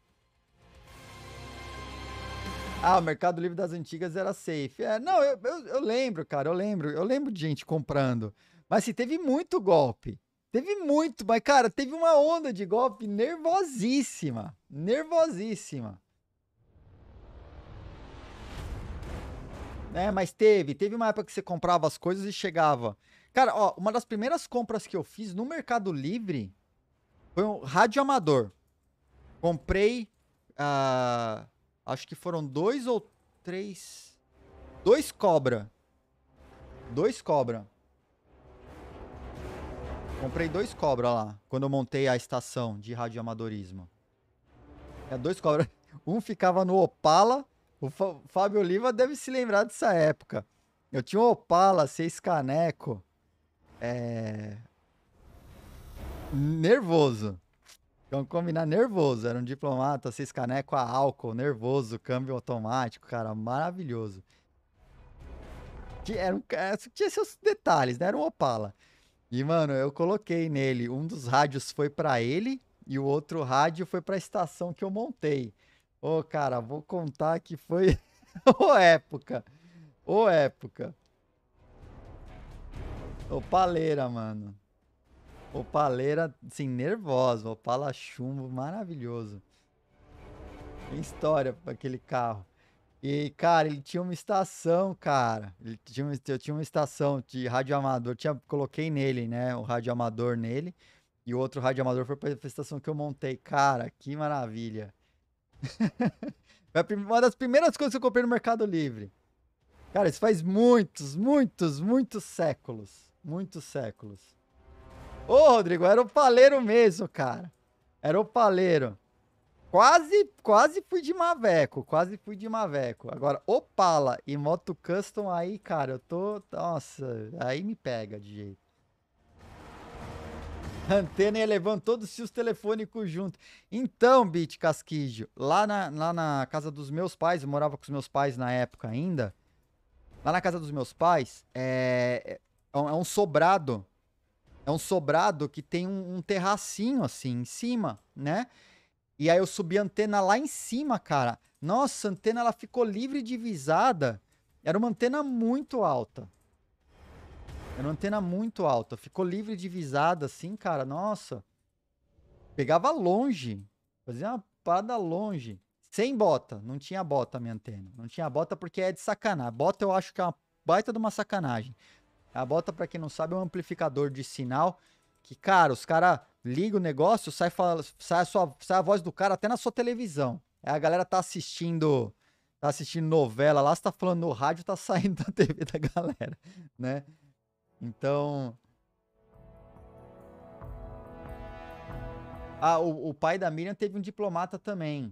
Ah, o Mercado Livre das antigas era safe. Não, eu lembro, cara, eu lembro de gente comprando. Mas assim, teve muito golpe. Teve muito, mas cara, teve uma onda de golpe nervosíssima. Nervosíssima. Mas teve uma época que você comprava as coisas e chegava. Cara, ó, uma das primeiras compras que eu fiz no Mercado Livre foi um rádio amador. Comprei, acho que foram 2 ou 3. 2 Cobra. 2 Cobra. Comprei 2 Cobra lá, quando eu montei a estação de radioamadorismo. 2 Cobra. Um ficava no Opala. O Fábio Oliva deve se lembrar dessa época. Eu tinha um Opala 6 caneco. Nervoso. Vamos combinar, nervoso. Era um diplomata 6 caneco a álcool, nervoso, câmbio automático, cara, maravilhoso. Tinha seus detalhes, né? Era um Opala. E, mano, eu coloquei nele, um dos rádios foi pra ele e o outro rádio foi pra estação que eu montei. Ô, cara, vou contar que foi ô época. Ô época. Opaleira, mano. Opaleira, assim, nervosa. Opala chumbo, maravilhoso. Tem história pra aquele carro. E, cara, ele tinha uma estação, cara. Eu tinha uma estação de radioamador. Coloquei nele, né? O radioamador nele. E o outro radioamador foi pra estação que eu montei. Cara, que maravilha. Foi uma das primeiras coisas que eu comprei no Mercado Livre. Cara, isso faz muitos séculos. Muitos séculos. Ô, Rodrigo, era o paleiro mesmo, cara. Era o paleiro. Quase fui de Maveco, Agora, Opala e Moto Custom, aí, cara, eu tô... Nossa, aí me pega de jeito. Antena ia levando todos os fios telefônicos junto. Então, Bit Casquígio, lá na casa dos meus pais, eu morava com os meus pais na época ainda. Lá na casa dos meus pais, é um sobrado. É um sobrado que tem um terracinho, assim, em cima, né? E aí eu subi a antena lá em cima, cara. Nossa, a antena ela ficou livre de visada. Era uma antena muito alta. Ficou livre de visada, assim, cara. Nossa. Pegava longe. Fazia uma parada longe. Sem bota. Não tinha bota a minha antena. Não tinha bota porque é de sacanagem. Bota eu acho que é uma baita de uma sacanagem. A bota, pra quem não sabe, é um amplificador de sinal que, cara, os caras ligam o negócio, sai a voz do cara até na sua televisão. Aí a galera tá assistindo novela lá, você tá falando no rádio, tá saindo da TV da galera, né? Então... Ah, o pai da Miriam teve um diplomata também.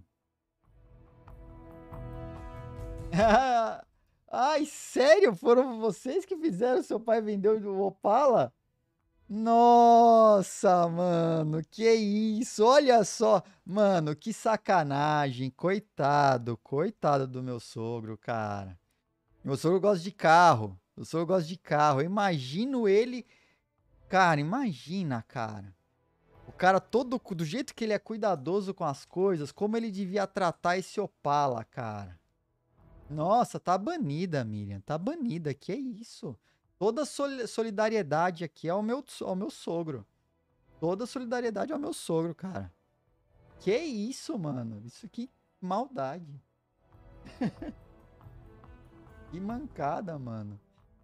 Ai, sério? Foram vocês que fizeram seu pai vender o Opala? Nossa, mano, que isso? Olha só, mano, que sacanagem. Coitado do meu sogro, cara. Meu sogro gosta de carro. Eu imagino ele. Cara, imagina, cara. O cara todo do jeito que ele é cuidadoso com as coisas, como ele devia tratar esse Opala, cara. Nossa, tá banida, Miriam. Tá banida. Que isso? Toda solidariedade aqui ao meu sogro. toda a solidariedade ao meu sogro, cara. Que isso, mano? Isso que maldade. Que mancada, mano.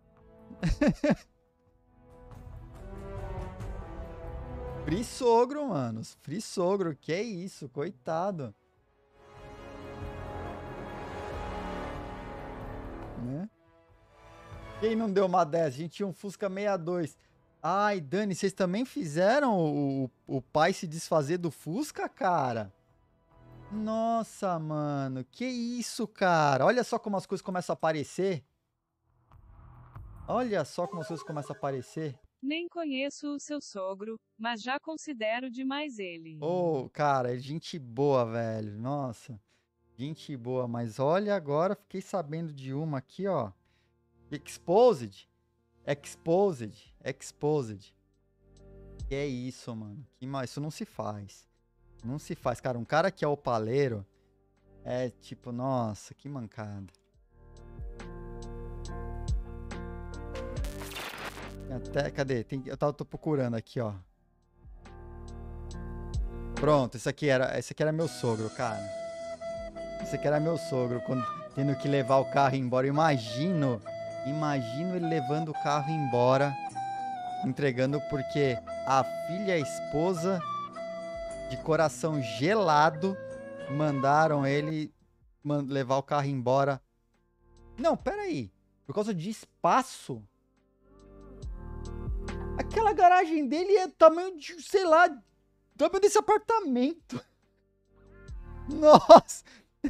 Free sogro, mano. Free sogro. Que isso? Coitado. Né? Quem não deu uma 10? A gente tinha um Fusca 62. Ai, Dani, vocês também fizeram o pai se desfazer do Fusca, cara? Nossa, mano. Que isso, cara? Olha só como as coisas começam a aparecer. Olha só como as coisas começam a aparecer. Nem conheço o seu sogro, mas já considero demais ele. Ô, cara, é gente boa, velho. Nossa. Gente boa, mas olha agora, fiquei sabendo de uma aqui, ó. Exposed. Exposed. Exposed. Que é isso, mano? Isso não se faz. Não se faz, cara. Um cara que é opaleiro é tipo, nossa, que mancada. Até, cadê? Eu tô procurando aqui, ó. Pronto, esse aqui era meu sogro, cara. Esse aqui era meu sogro, tendo que levar o carro embora. Imagino ele levando o carro embora, entregando porque a filha e a esposa, de coração gelado, mandaram ele levar o carro embora. Não, peraí. Por causa de espaço? Aquela garagem dele é tamanho de, sei lá, tamanho desse apartamento. Nossa!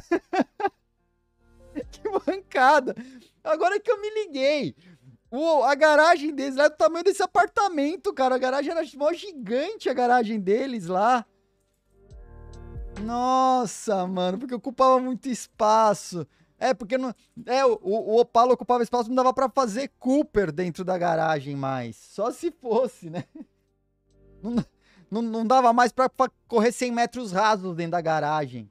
Que mancada! Agora que eu me liguei. A garagem deles lá é do tamanho desse apartamento, cara. A garagem era mó gigante, a garagem deles lá. Nossa, mano, porque ocupava muito espaço. É, porque não, o Opala ocupava espaço, não dava pra fazer Cooper dentro da garagem mais. Só se fosse, né? Não dava mais pra correr 100 metros rasos dentro da garagem.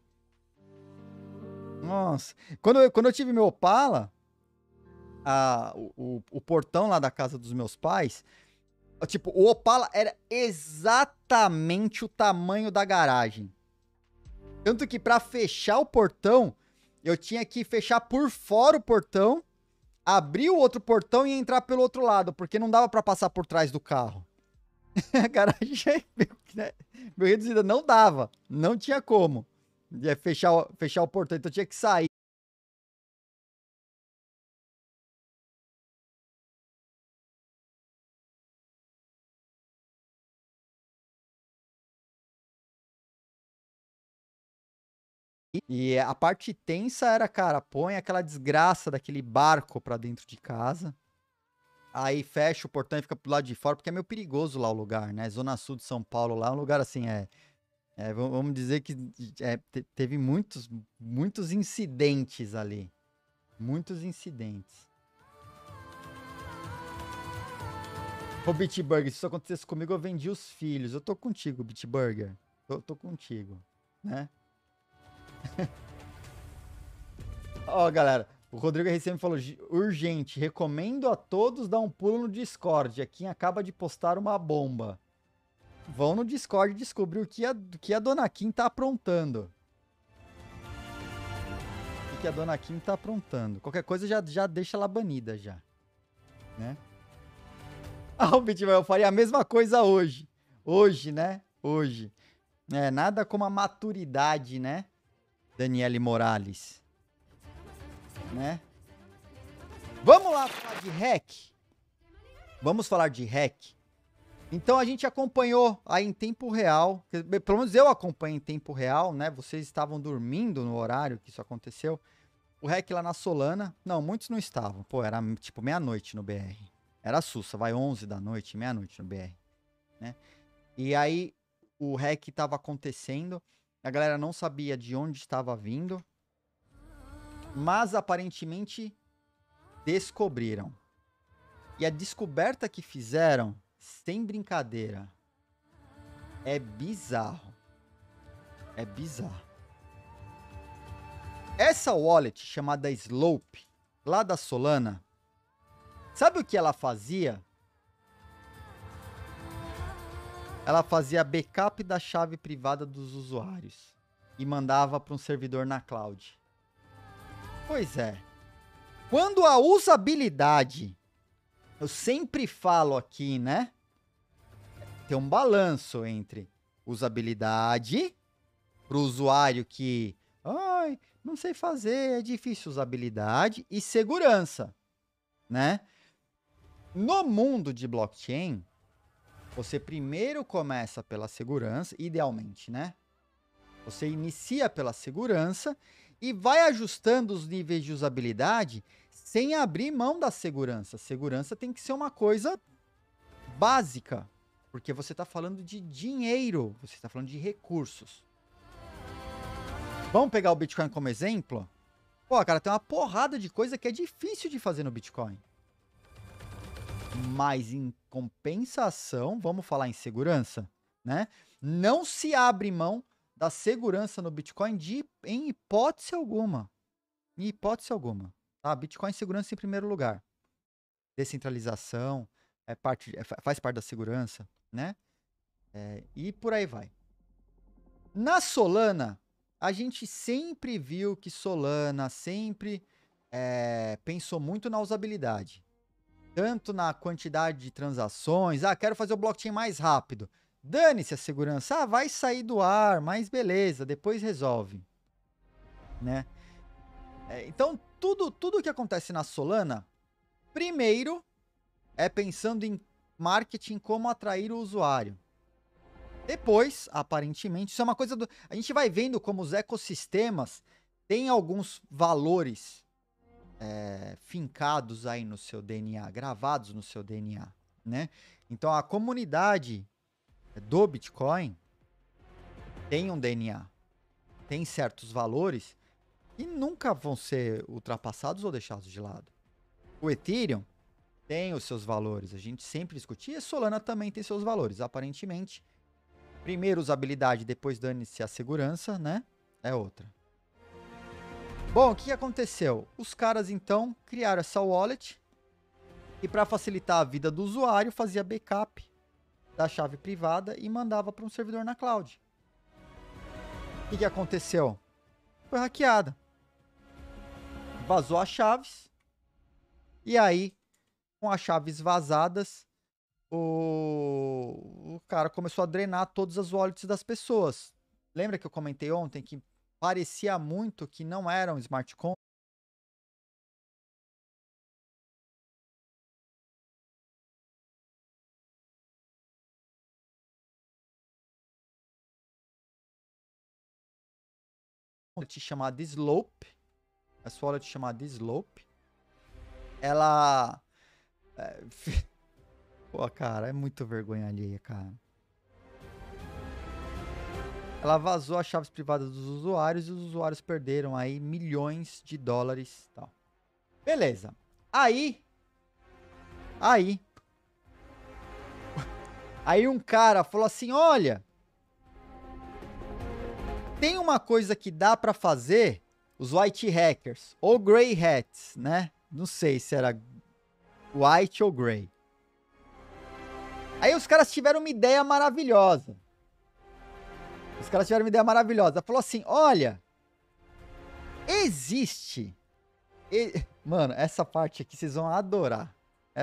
Nossa. Quando eu tive meu Opala, o portão lá da casa dos meus pais, tipo, o Opala era exatamente o tamanho da garagem. Tanto que pra fechar o portão, eu tinha que fechar por fora o portão, abrir o outro portão e entrar pelo outro lado, porque não dava pra passar por trás do carro. A garagem é meio reduzida, não dava, não tinha como fechar o portão, então eu tinha que sair. E a parte tensa era, cara, põe aquela desgraça daquele barco pra dentro de casa. Aí fecha o portão e fica pro lado de fora, porque é meio perigoso lá o lugar, né? Zona Sul de São Paulo lá, é um lugar assim, vamos dizer que teve muitos incidentes ali. Muitos incidentes. Ô, Bitburger, se isso acontecesse comigo, eu vendi os filhos. Eu tô contigo, Bitburger. Tô contigo, né? Ó, galera, o Rodrigo RCM falou, urgente, recomendo a todos dar um pulo no Discord. Aqui acaba de postar uma bomba. Vão no Discord descobrir o que a Dona Kim tá aprontando. O que a Dona Kim tá aprontando. Qualquer coisa já deixa ela banida já. Né? Ah, o Bitburger, eu faria a mesma coisa hoje. Hoje, né? Hoje. Nada como a maturidade, né? Daniele Morales. Né? Vamos lá falar de hack. Vamos falar de hack. Então a gente acompanhou aí em tempo real. Pelo menos eu acompanhei em tempo real, né? Vocês estavam dormindo no horário que isso aconteceu. O hack lá na Solana. Não, muitos não estavam. Pô, era tipo meia-noite no BR. Era sussa, vai 11 da noite, meia-noite no BR. Né? E aí o hack tava acontecendo. A galera não sabia de onde estava vindo. Mas aparentemente descobriram. E a descoberta que fizeram, sem brincadeira, é bizarro. É bizarro. Essa wallet chamada Slope, lá da Solana, sabe o que ela fazia? ela fazia backup da chave privada dos usuários e mandava para um servidor na cloud. Pois é. Quando a usabilidade, eu sempre falo aqui, né? Tem um balanço entre usabilidade para o usuário que, ai, não sei fazer, é difícil usabilidade, e segurança, né? No mundo de blockchain, você primeiro começa pela segurança, idealmente, né? Você inicia pela segurança e vai ajustando os níveis de usabilidade sem abrir mão da segurança. Segurança tem que ser uma coisa básica, porque você está falando de dinheiro, você está falando de recursos. Vamos pegar o Bitcoin como exemplo? Pô, cara, tem uma porrada de coisa que é difícil de fazer no Bitcoin. Mas em compensação, vamos falar em segurança, né? Não se abre mão da segurança no Bitcoin em hipótese alguma. Em hipótese alguma. Tá? Bitcoin segurança em primeiro lugar. Descentralização faz parte da segurança, né? E por aí vai. Na Solana, a gente sempre viu que Solana sempre pensou muito na usabilidade. Tanto na quantidade de transações. Quero fazer o blockchain mais rápido. Dane-se a segurança. Vai sair do ar, mas beleza, depois resolve. Né? Então, tudo que acontece na Solana, primeiro, é pensando em marketing, como atrair o usuário. Depois, aparentemente, isso é uma coisa do... A gente vai vendo como os ecossistemas têm alguns valores fincados aí no seu DNA, gravados no seu DNA, né? Então, a comunidade do Bitcoin tem um DNA, tem certos valores que nunca vão ser ultrapassados ou deixados de lado. O Ethereum tem os seus valores, a gente sempre discutia, e a Solana também tem seus valores, aparentemente. Primeiro usabilidade, depois dane-se a segurança, né? É outra. Bom, o que aconteceu? Os caras, então, criaram essa wallet e, para facilitar a vida do usuário, fazia backup da chave privada e mandava para um servidor na cloud. O que aconteceu? Foi hackeada. Vazou as chaves. E aí, com as chaves vazadas, o cara começou a drenar todas as wallets das pessoas. Lembra que eu comentei ontem que parecia muito que não eram smart contracts? Chamada Slope. Essa wallet chamada Slope. Ela... Pô, cara, é muito vergonha alheia, cara. Ela vazou as chaves privadas dos usuários e os usuários perderam aí milhões de dólares e tal. Beleza. Aí um cara falou assim, olha, tem uma coisa que dá pra fazer, os white hackers, ou grey hats, né? Não sei se era white ou grey. Aí os caras tiveram uma ideia maravilhosa. Falou assim, olha, existe... Mano, essa parte aqui vocês vão adorar.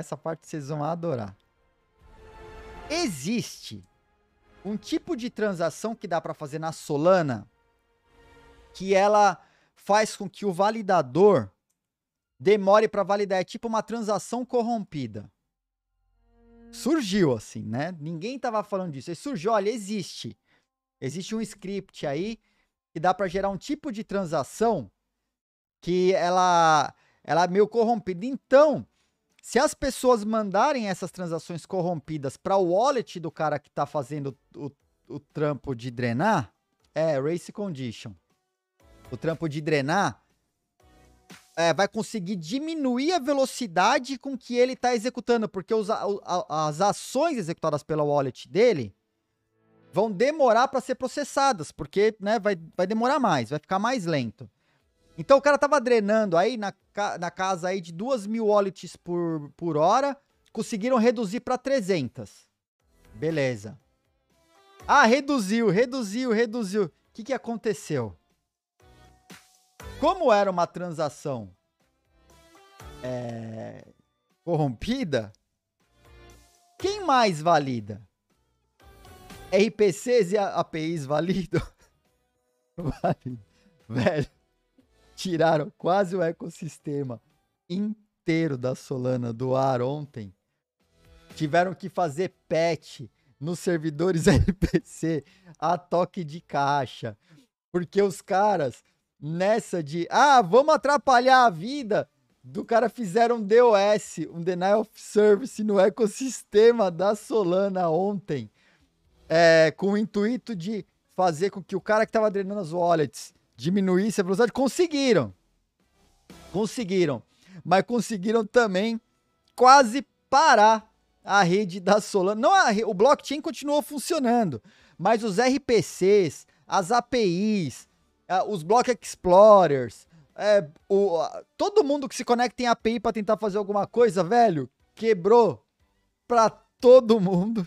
Existe um tipo de transação que dá para fazer na Solana que ela faz com que o validador demore para validar. É tipo uma transação corrompida. Surgiu assim, né? Ninguém tava falando disso. Aí surgiu, olha, existe um script aí que dá para gerar um tipo de transação que ela é meio corrompida. Então, se as pessoas mandarem essas transações corrompidas para o wallet do cara que tá fazendo o trampo de drenar, race condition. O trampo de drenar vai conseguir diminuir a velocidade com que ele tá executando, porque as ações executadas pela wallet dele vão demorar para ser processadas, porque, né, vai demorar mais, vai ficar mais lento. Então o cara tava drenando aí na casa aí de 2.000 wallets por hora, conseguiram reduzir para 300. Beleza. Ah, reduziu. O que aconteceu? Como era uma transação corrompida, quem mais valida? RPCs e APIs validam? Velho, tiraram quase o ecossistema inteiro da Solana do ar ontem. Tiveram que fazer patch nos servidores RPC a toque de caixa. Porque os caras, nessa de, vamos atrapalhar a vida do cara, fizeram um DOS, um Denial of Service no ecossistema da Solana ontem. Com o intuito de fazer com que o cara que estava drenando as wallets diminuísse a velocidade. Conseguiram. Mas conseguiram também quase parar a rede da Solana. Não, o blockchain continuou funcionando, mas os RPCs, as APIs, os Block Explorers, todo mundo que se conecta em API para tentar fazer alguma coisa, velho, quebrou para todo mundo.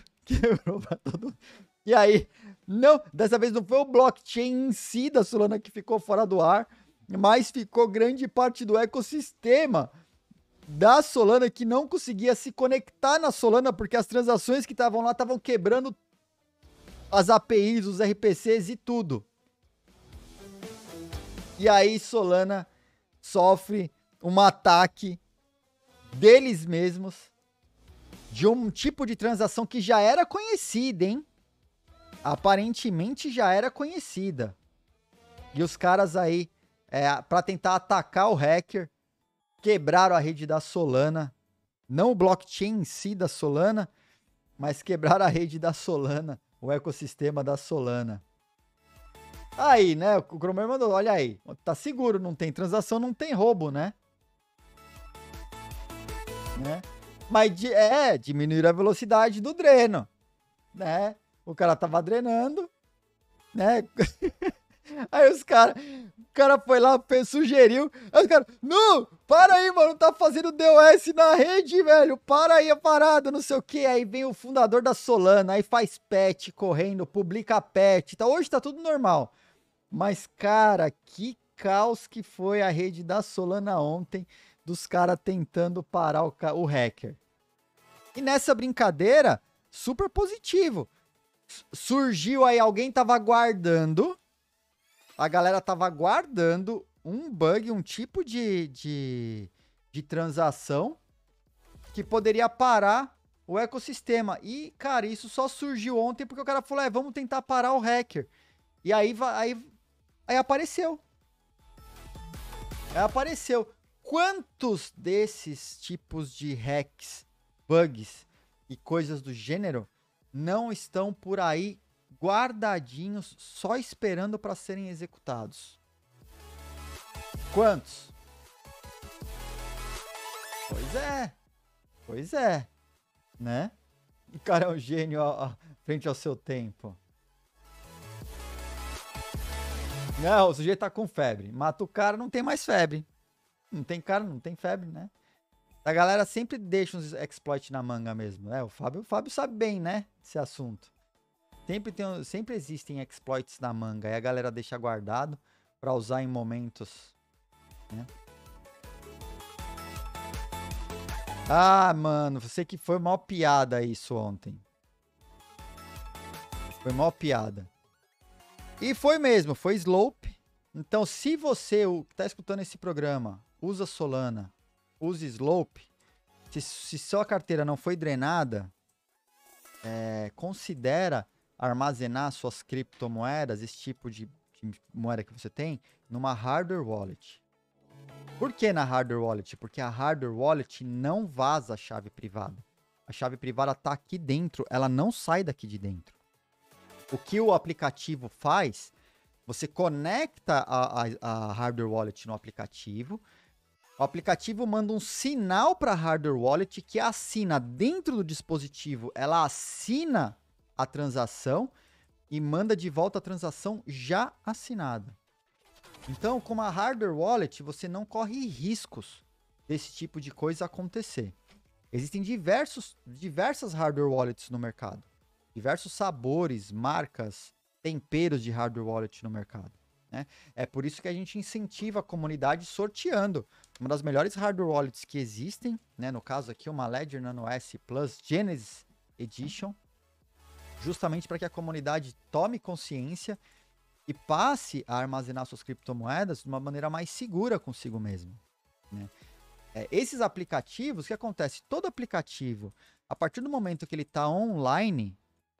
E aí, dessa vez não foi o blockchain em si da Solana que ficou fora do ar, mas ficou grande parte do ecossistema da Solana que não conseguia se conectar na Solana, porque as transações que estavam lá estavam quebrando as APIs, os RPCs e tudo. E aí Solana sofre um ataque deles mesmos, de um tipo de transação que já era conhecida, hein? Aparentemente já era conhecida. E os caras aí, para tentar atacar o hacker, quebraram a rede da Solana. Não o blockchain em si da Solana, mas quebraram a rede da Solana, o ecossistema da Solana. Aí, né, o Cromer mandou, olha aí, tá seguro, não tem transação, não tem roubo, né? Mas, diminuir a velocidade do dreno, né? O cara tava drenando, né? Aí o cara foi lá, sugeriu, aí os caras, não, para aí, mano, tá fazendo DOS na rede, velho, para aí a parada, não sei o que. Aí vem o fundador da Solana, aí faz patch correndo, publica patch, tá? Hoje tá tudo normal. Mas, cara, que caos que foi a rede da Solana ontem, dos caras tentando parar o hacker. E nessa brincadeira, super positivo. Surgiu aí, alguém tava guardando, a galera tava guardando um bug, um tipo de transação que poderia parar o ecossistema. E, cara, isso só surgiu ontem porque o cara falou, vamos tentar parar o hacker. E aí apareceu. Apareceu. Quantos desses tipos de hacks, bugs e coisas do gênero não estão por aí guardadinhos, só esperando para serem executados? Quantos? Pois é, né? O cara é um gênio frente ao seu tempo. Não, o sujeito tá com febre. Mata o cara, não tem mais febre. Não tem cara, não tem febre, né? A galera sempre deixa uns exploits na manga mesmo, né? O Fábio sabe bem, né? Esse assunto. Sempre existem exploits na manga. Aí a galera deixa guardado pra usar em momentos, né? Ah, mano, você que foi mó piada isso ontem. Foi mó piada. E foi mesmo, foi Slope. Então, se você, que tá escutando esse programa, usa Solana, use Slope, se sua carteira não foi drenada, considera armazenar suas criptomoedas, esse tipo de moeda que você tem, numa hardware wallet. Por que na hardware wallet? Porque a hardware wallet não vaza a chave privada. A chave privada tá aqui dentro, ela não sai daqui de dentro. O que o aplicativo faz, você conecta a hardware wallet no aplicativo, o aplicativo manda um sinal para a hardware wallet que assina dentro do dispositivo, ela assina a transação e manda de volta a transação já assinada. Então, com a hardware wallet, você não corre riscos desse tipo de coisa acontecer. Existem diversas hardware wallets no mercado. diversos sabores, marcas, temperos de hardware wallet no mercado, né? É por isso que a gente incentiva a comunidade sorteando uma das melhores hardware wallets que existem, né? No caso aqui, uma Ledger Nano S Plus Genesis Edition, justamente para que a comunidade tome consciência e passe a armazenar suas criptomoedas de uma maneira mais segura consigo mesmo, né? Esses aplicativos, o que acontece? Todo aplicativo, a partir do momento que ele está online,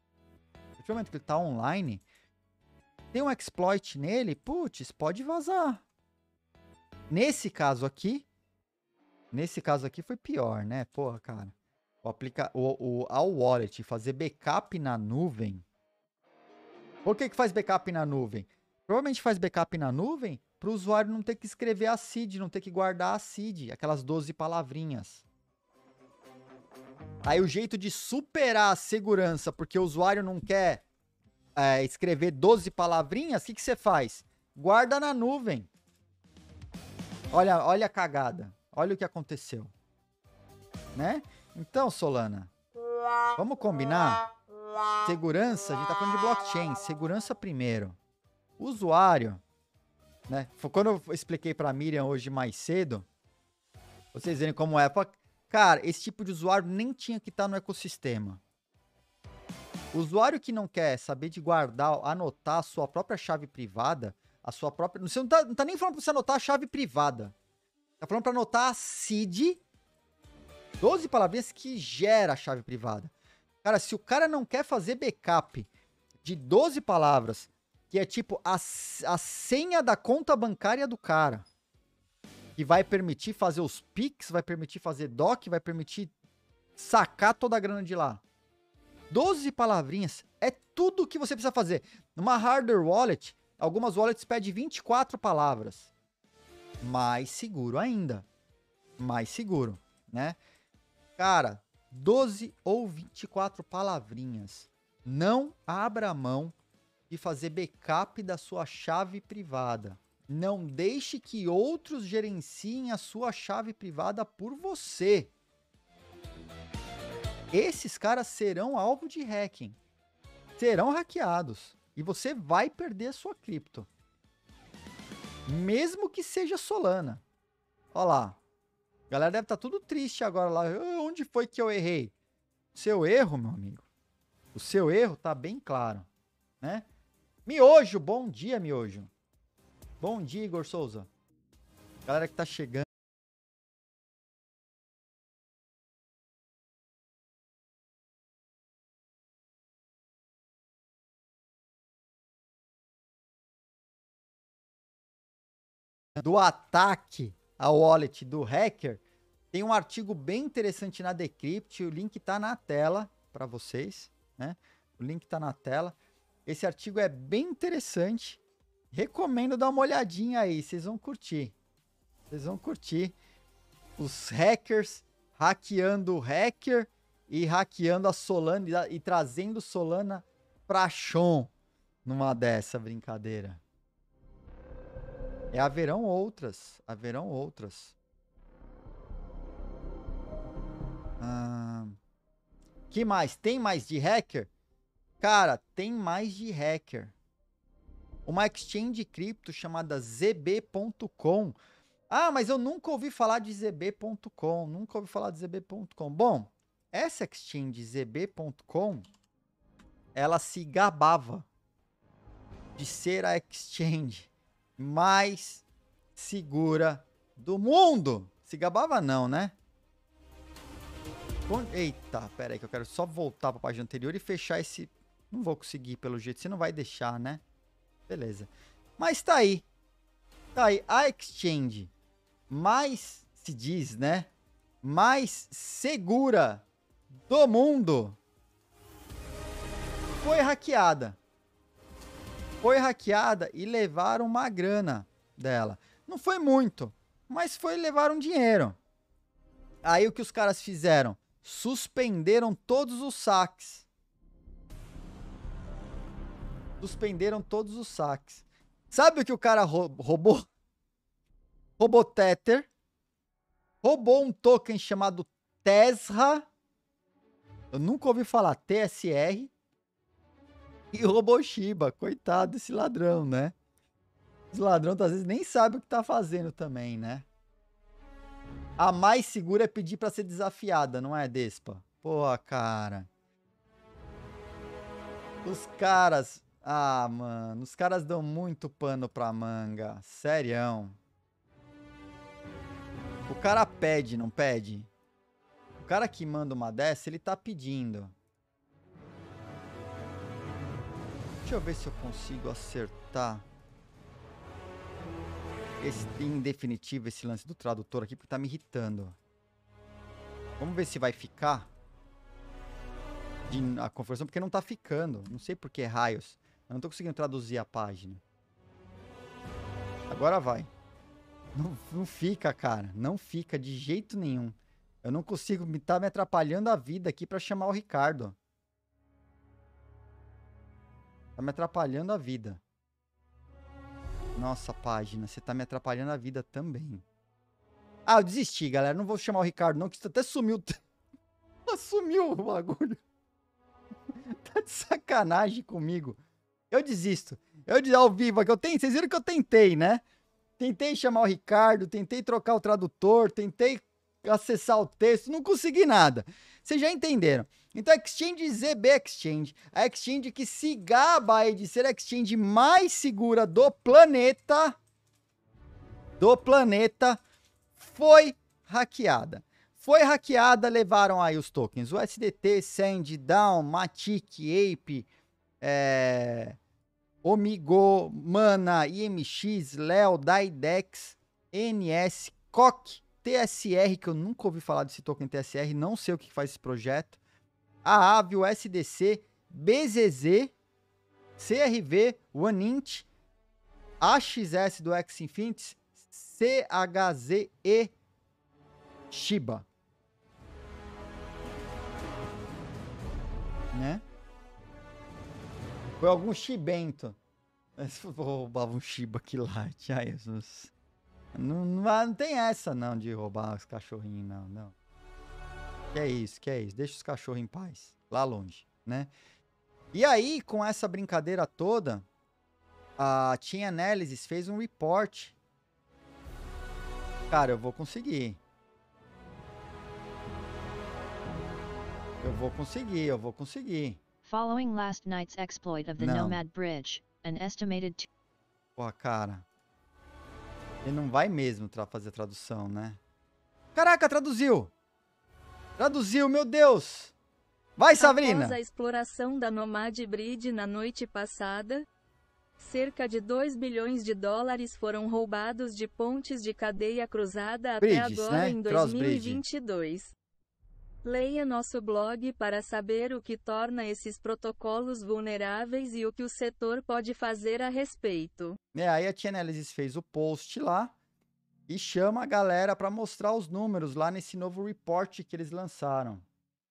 tem um exploit nele, putz, pode vazar. Nesse caso aqui foi pior, né? Porra, cara. A wallet fazer backup na nuvem. Por que faz backup na nuvem? Provavelmente faz backup na nuvem para o usuário não ter que escrever a seed, não ter que guardar a seed, aquelas 12 palavrinhas. Aí o jeito de superar a segurança, porque o usuário não quer escrever 12 palavrinhas, o que você faz? Guarda na nuvem. Olha a cagada. Olha o que aconteceu. Né? Então, Solana, vamos combinar? Segurança, a gente tá falando de blockchain, segurança primeiro. O usuário, né? Quando eu expliquei pra Miriam hoje mais cedo, vocês verem como é. Cara, esse tipo de usuário nem tinha que estar no ecossistema. O usuário que não quer saber de guardar, anotar a sua própria chave privada, a sua própria... Você não tá nem falando pra você anotar a chave privada. Tá falando pra anotar a seed, 12 palavrinhas que gera a chave privada. Cara, se o cara não quer fazer backup de 12 palavras, que é tipo a senha da conta bancária do cara, que vai permitir fazer os Pix, vai permitir fazer DOC, vai permitir sacar toda a grana de lá. 12 palavrinhas é tudo que você precisa fazer. Numa hardware wallet, algumas wallets pedem 24 palavras. Mais seguro ainda. Mais seguro, né? Cara, 12 ou 24 palavrinhas. Não abra mão de fazer backup da sua chave privada. Não deixe que outros gerenciem a sua chave privada por você. Esses caras serão alvo de hacking. Serão hackeados. E você vai perder a sua cripto. Mesmo que seja Solana. Olha lá. A galera deve estar tudo triste agora lá. Onde foi que eu errei? Seu erro, meu amigo. O seu erro tá bem claro, né? Miojo, bom dia, Miojo. Bom dia, Igor Souza. Galera que tá chegando. Do ataque ao wallet do hacker, tem um artigo bem interessante na Decrypt, o link tá na tela para vocês, né? O link tá na tela. Esse artigo é bem interessante. Recomendo dar uma olhadinha aí, vocês vão curtir. Vocês vão curtir os hackers hackeando o hacker e hackeando a Solana e trazendo Solana pra chão numa dessa brincadeira. Haverão outras. Haverão outras. Que mais? Tem mais de hacker? Cara, tem mais de hacker. Uma exchange de cripto chamada ZB.com. Ah, mas eu nunca ouvi falar de ZB.com. Nunca ouvi falar de ZB.com. Bom, essa exchange ZB.com, ela se gabava de ser a exchange mais segura do mundo. Se gabava não, né? Eita, pera aí que eu quero só voltar para a página anterior e fechar esse... Não vou conseguir pelo jeito, você não vai deixar, né? Beleza. Mas tá aí. Tá aí a exchange mais, se diz, né? Mais segura do mundo foi hackeada. Foi hackeada e levaram uma grana dela. Não foi muito, mas levaram dinheiro. Aí o que os caras fizeram? Suspenderam todos os saques. Suspenderam todos os saques. Sabe o que o cara roubou? Roubou Tether. Roubou um token chamado TESRA. Eu nunca ouvi falar. TSR. E roubou Shiba. Coitado desse ladrão, né? Esse ladrão, às vezes, nem sabe o que tá fazendo também, né? A mais segura é pedir pra ser desafiada, não é, Despa? Pô, cara. Os caras... Ah, mano. Os caras dão muito pano pra manga. Sério. O cara pede, não pede? O cara que manda uma dessa, ele tá pedindo. Deixa eu ver se eu consigo acertar. Em definitivo, esse lance do tradutor aqui, porque tá me irritando. Vamos ver se vai ficar a conversão, porque não tá ficando. Não sei por que raios. Eu não tô conseguindo traduzir a página. Agora vai. Não fica, cara. Não fica de jeito nenhum. Eu não consigo. Tá me atrapalhando a vida aqui pra chamar o Ricardo. Tá me atrapalhando a vida. Nossa, página. Você tá me atrapalhando a vida também. Ah, eu desisti, galera. Não vou chamar o Ricardo, não, que isso até sumiu. Sumiu o bagulho. Tá de sacanagem comigo. Eu desisto. Ao vivo aqui. Vocês viram que eu tentei, né? Tentei chamar o Ricardo, tentei trocar o tradutor, tentei acessar o texto, não consegui nada. Vocês já entenderam. Então, a Exchange ZB Exchange, a Exchange que se gaba aí de ser a Exchange mais segura do planeta, foi hackeada. Foi hackeada, levaram aí os tokens, o USDT, Sand, Down, Matic, Ape, Omigo, Mana, IMX, Leo, Daidex, NS, COC, TSR, que eu nunca ouvi falar desse token TSR, não sei o que faz esse projeto, a AVE, o SDC, BZZ, CRV, OneInt, AXS do X-Infinity, CHZ e Shiba. Né? Foi algum chibento. Vou roubar um Shiba aqui lá. Tchau, Jesus. Não tem essa não de roubar os cachorrinhos, não. Que é isso. Deixa os cachorros em paz. Lá longe, né? E aí, com essa brincadeira toda, a Team Analysis fez um report. Cara, eu vou conseguir. Eu vou conseguir. Following last night's exploit of the Nomad Bridge, an estimated... Porra, cara. Ele não vai mesmo fazer a tradução, né? Caraca, traduziu! Traduziu, meu Deus! Vai, Sabrina! Após a exploração da Nomad Bridge na noite passada, cerca de 2 bilhões de dólares foram roubados de pontes de cadeia cruzada até agora, né? Em 2022. Leia nosso blog para saber o que torna esses protocolos vulneráveis e o que o setor pode fazer a respeito. Aí a Chainalysis fez o post lá e chama a galera para mostrar os números lá nesse novo report que eles lançaram.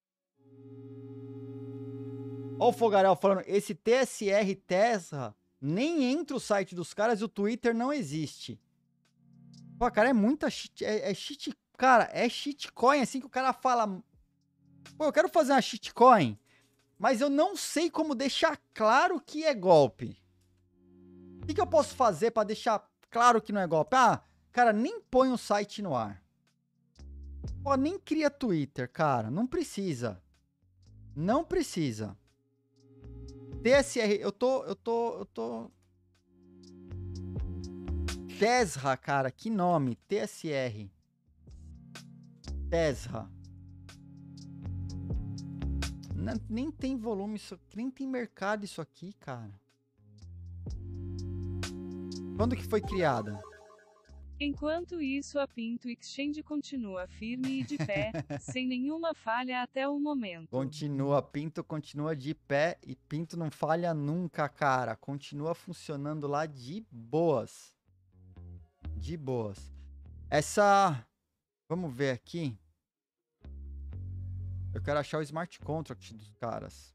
Ó o Fogarel falando, esse TSR Tesla nem entra o site dos caras e o Twitter não existe. Pô, cara, é muita shit, cara, é shitcoin assim que o cara fala... Pô, eu quero fazer uma shitcoin, mas eu não sei como deixar claro que é golpe. O que eu posso fazer para deixar claro que não é golpe? Ah, cara, nem põe o site no ar. Pô, nem cria Twitter, cara. Não precisa. Não precisa. TSR, eu tô... Tesla, cara, que nome? TSR. Tesla. Nem tem volume, nem tem mercado isso aqui, cara. Quando que foi criada? Enquanto isso, a Pinto Exchange continua firme e de pé, sem nenhuma falha até o momento. Pinto continua de pé e Pinto não falha nunca, cara. Continua funcionando lá de boas. De boas. Vamos ver aqui. Eu quero achar o smart contract dos caras.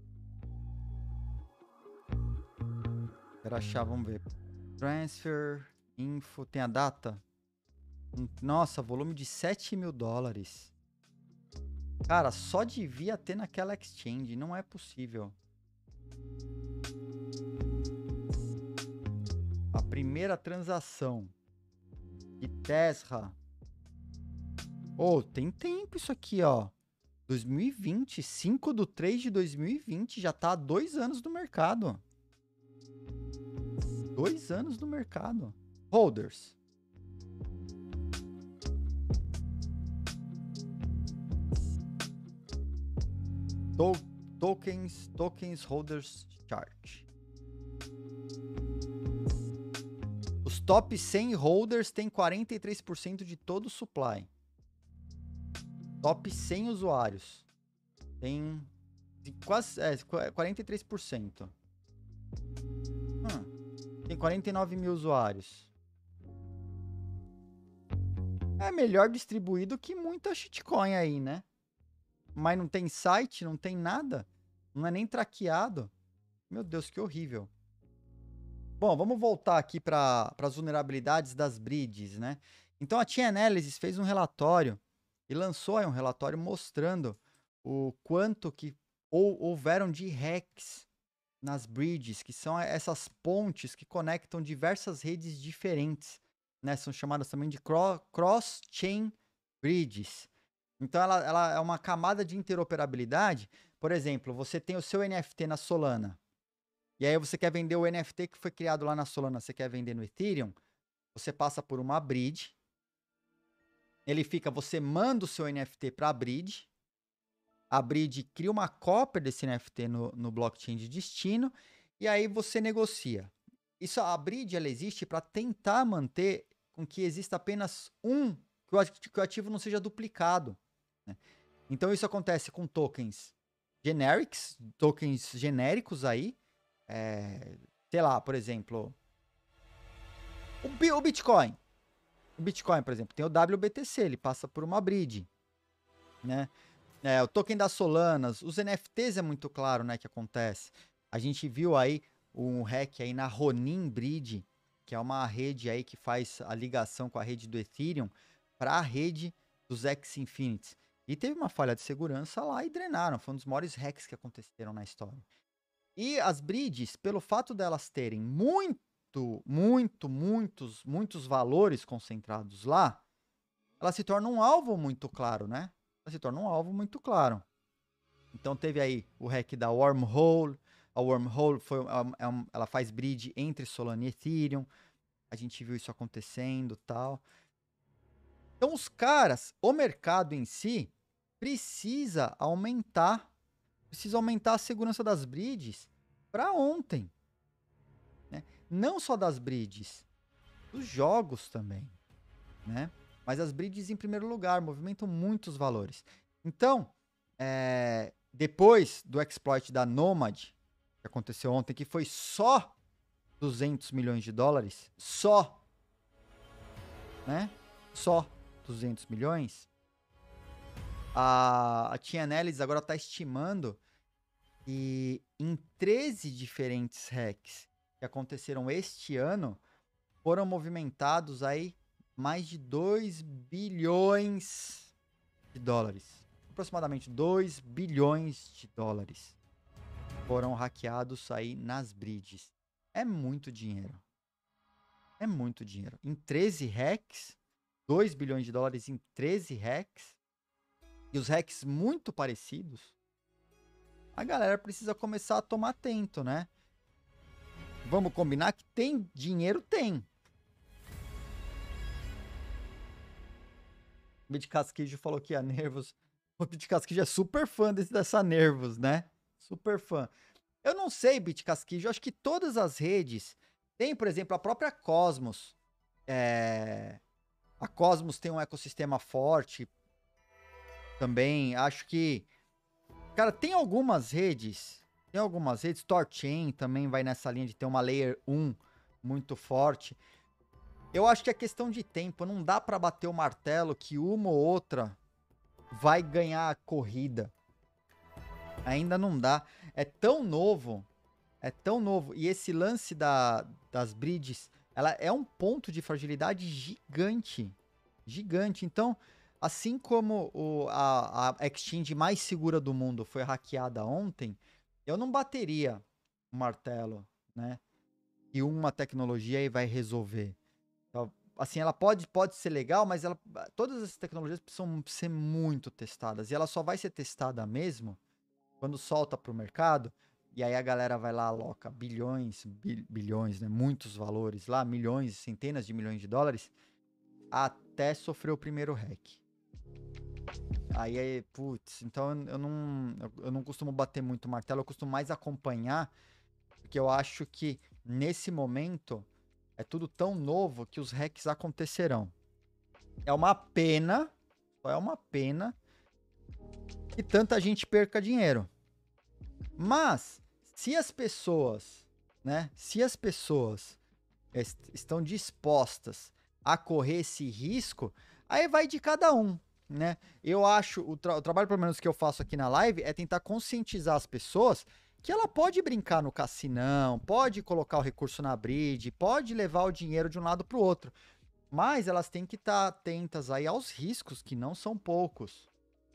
Quero achar, vamos ver. Transfer, info, tem a data? Nossa, volume de 7 mil dólares. Cara, só devia ter naquela exchange, não é possível. primeira transação de Tesla. Oh, tem tempo isso aqui, ó. 2020, 5/3/2020, já tá há 2 anos no mercado. 2 anos no mercado. Holders. Tokens Holders Chart. Os top 100 holders têm 43% de todo o supply. Top 100 usuários. Tem quase 43%. Tem 49 mil usuários. É melhor distribuído que muita shitcoin aí, né? Mas não tem site, não tem nada. Não é nem traqueado. Meu Deus, que horrível. Bom, vamos voltar aqui para as vulnerabilidades das bridges, né? Então a Chainalysis fez um relatório e lançou aí um relatório mostrando o quanto que houveram de hacks nas bridges, que são essas pontes que conectam diversas redes diferentes, né? São chamadas também de cross-chain bridges. Então ela é uma camada de interoperabilidade. Por exemplo, você tem o seu NFT na Solana, e aí você quer vender o NFT que foi criado lá na Solana, você quer vender no Ethereum, você passa por uma bridge, você manda o seu NFT para a bridge cria uma cópia desse NFT no blockchain de destino, e aí você negocia. A bridge ela existe para tentar manter com que exista apenas que o ativo não seja duplicado, né? Então isso acontece com tokens genéricos aí, sei lá, por exemplo, o Bitcoin. O Bitcoin, por exemplo, tem o WBTC, ele passa por uma bridge, né? O token das Solanas, os NFTs é muito claro, né, que acontece. A gente viu aí um hack aí na Ronin Bridge, que é uma rede aí que faz a ligação com a rede do Ethereum para a rede dos X-Infinities. E teve uma falha de segurança lá e drenaram. Foi um dos maiores hacks que aconteceram na história. E as bridges, pelo fato delas terem muitos valores concentrados lá, elas se tornam um alvo muito claro, né? Então teve aí o hack da Wormhole. A Wormhole ela faz bridge entre Solana e Ethereum. A gente viu isso acontecendo, tal. Então o mercado em si precisa aumentar a segurança das bridges para ontem, né? Não só das bridges, dos jogos também, né? Mas as bridges em primeiro lugar movimentam muitos valores. Então, depois do exploit da Nomad, que aconteceu ontem, que foi só 200 milhões de dólares, né? Só 200 milhões. A Chainalysis agora está estimando que em 13 diferentes hacks que aconteceram este ano, foram movimentados aí mais de 2 bilhões de dólares. Aproximadamente 2 bilhões de dólares foram hackeados aí nas bridges. É muito dinheiro. Em 13 hacks, 2 bilhões de dólares em 13 hacks, e os hacks muito parecidos, a galera precisa começar a tomar atento, né? Vamos combinar que tem dinheiro, tem. O Bitcasquijo falou que a Nervos... O Bitcasquijo é super fã dessa Nervos, né? Super fã. Eu não sei, Bitcasquijo, eu acho que todas as redes... Tem, por exemplo, a própria Cosmos. A Cosmos tem um ecossistema forte também. Acho que... Cara, tem algumas redes... Torchain também vai nessa linha de ter uma Layer 1 muito forte. Eu acho que é questão de tempo. Não dá pra bater o martelo que uma ou outra vai ganhar a corrida. Ainda não dá. É tão novo. E esse lance das bridges, ela é um ponto de fragilidade gigante. Então, assim como a exchange mais segura do mundo foi hackeada ontem, eu não bateria o martelo, né? que uma tecnologia aí vai resolver. Então, assim, ela pode ser legal, mas todas as tecnologias precisam ser muito testadas. E ela só vai ser testada mesmo quando solta para o mercado. E aí a galera vai lá, aloca bilhões, né? Muitos valores lá, milhões, centenas de milhões de dólares, até sofrer o primeiro hack. Aí, putz, então eu não costumo bater muito martelo, eu costumo mais acompanhar, porque eu acho que nesse momento é tudo tão novo que os hacks acontecerão. É uma pena que tanta gente perca dinheiro. Mas, se as pessoas estão dispostas a correr esse risco, aí vai de cada um, né? Eu acho, o trabalho pelo menos que eu faço aqui na live é tentar conscientizar as pessoas que ela pode brincar no cassinão, pode colocar o recurso na bridge, pode levar o dinheiro de um lado para o outro, mas elas têm que estar atentas aí aos riscos, que não são poucos.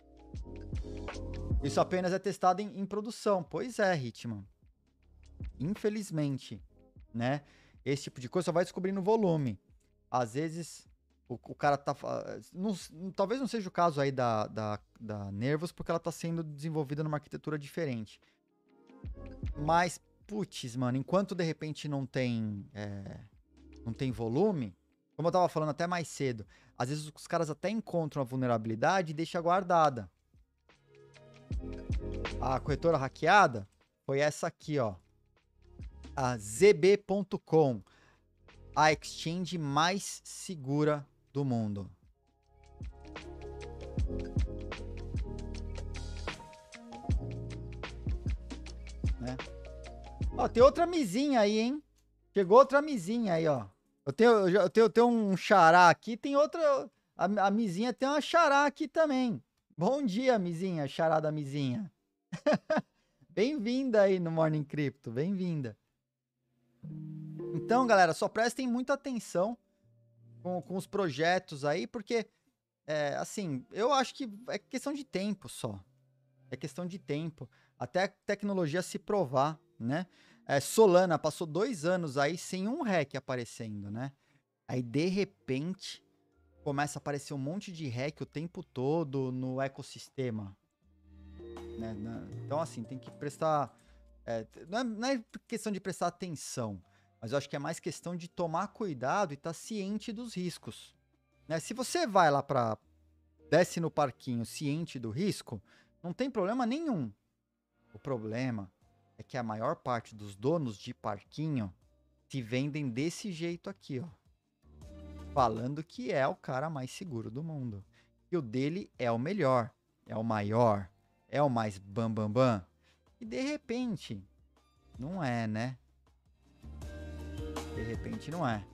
Isso apenas é testado em produção. Pois é, Hitman. Infelizmente, né? Esse tipo de coisa só vai descobrir no volume. Às vezes, o cara tá... talvez não seja o caso aí da Nervos, porque ela tá sendo desenvolvida numa arquitetura diferente. Mas, putz, mano, enquanto de repente não tem volume, como eu tava falando até mais cedo, às vezes os caras até encontram a vulnerabilidade e deixam guardada. A corretora hackeada foi essa aqui, ó. A ZB.com, a exchange mais segura do mundo. Né? Ó, tem outra mizinha aí, hein? Chegou outra mizinha aí, ó. Eu tenho um xará aqui, tem outra... A mizinha tem uma xará aqui também. Bom dia, mizinha, xará da mizinha. Bem-vinda aí no Morning Crypto, bem-vinda. Então, galera, só prestem muita atenção com os projetos aí, porque, assim, eu acho que é questão de tempo só. É questão de tempo, até a tecnologia se provar, né? Solana passou 2 anos aí sem um hack aparecendo, né? Aí, de repente, começa a aparecer um monte de hack o tempo todo no ecossistema. Né? Então, assim, tem que prestar... não é questão de prestar atenção, mas eu acho que é mais questão de tomar cuidado e estar ciente dos riscos. Né? Se você vai lá desce no parquinho ciente do risco, não tem problema nenhum. O problema é que a maior parte dos donos de parquinho se vendem desse jeito aqui, ó. Falando que é o cara mais seguro do mundo. E o dele é o melhor, é o maior, é o mais bam. E de repente, não é, né? De repente não é.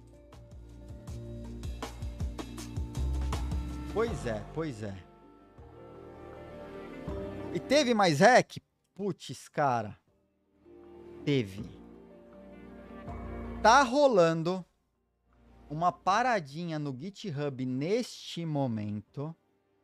Pois é. E teve mais hack? Putz, cara. Teve. Tá rolando uma paradinha no GitHub neste momento.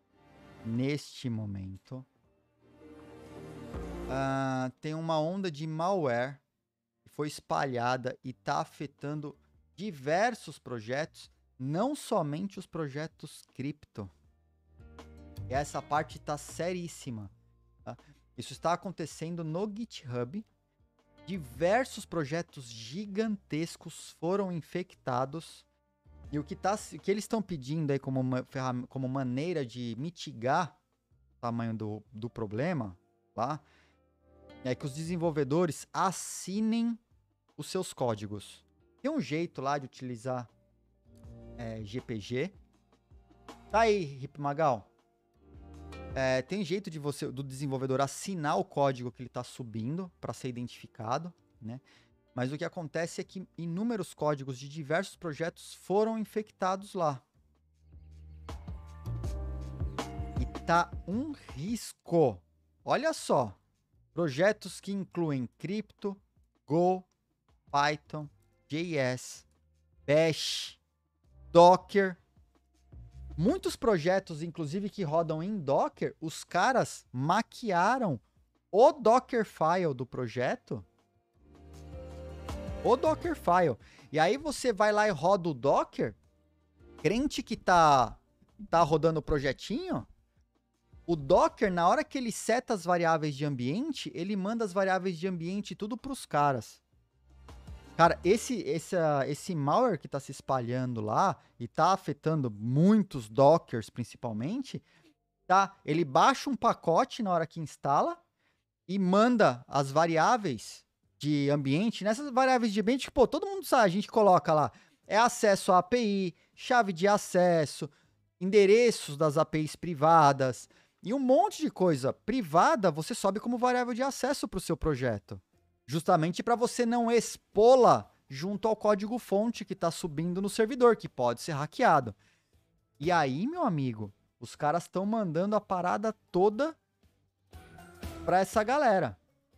Tem uma onda de malware que foi espalhada e tá afetando diversos projetos, não somente os projetos cripto. E essa parte tá seríssima. Tá? Isso está acontecendo no GitHub. Diversos projetos gigantescos foram infectados. E o que eles estão pedindo aí como maneira de mitigar o tamanho do problema, tá? É que os desenvolvedores assinem os seus códigos. Tem um jeito lá de utilizar GPG. Tá aí, Rip Magal. Tem jeito do desenvolvedor assinar o código que ele está subindo para ser identificado, né? Mas o que acontece é que inúmeros códigos de diversos projetos foram infectados lá. E tá um risco. Olha só. Projetos que incluem Crypto, Go, Python, JS, Bash, Docker. Muitos projetos, inclusive, que rodam em Docker, os caras maquiaram o Dockerfile do projeto o Dockerfile. E aí você vai lá e roda o Docker, crente que tá rodando o projetinho, o Docker, na hora que ele seta as variáveis de ambiente, ele manda as variáveis de ambiente tudo pros caras. Cara, esse malware que tá se espalhando lá e tá afetando muitos Dockers, principalmente, tá? Ele baixa um pacote na hora que instala e manda as variáveis de ambiente. Nessas variáveis de ambiente, pô, todo mundo sabe, a gente coloca lá, é acesso à API, chave de acesso, endereços das APIs privadas e um monte de coisa privada você sobe como variável de acesso para o seu projeto. Justamente para você não expô-la junto ao código-fonte que está subindo no servidor, que pode ser hackeado. E aí, meu amigo, os caras estão mandando a parada toda para essa galera.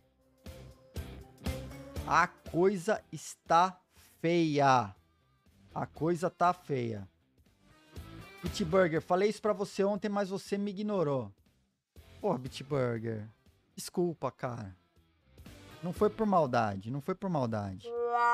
A coisa está feia. A coisa tá feia. Bitburger, falei isso pra você ontem, mas você me ignorou. Pô, Bitburger, desculpa, cara. Não foi por maldade, não foi por maldade.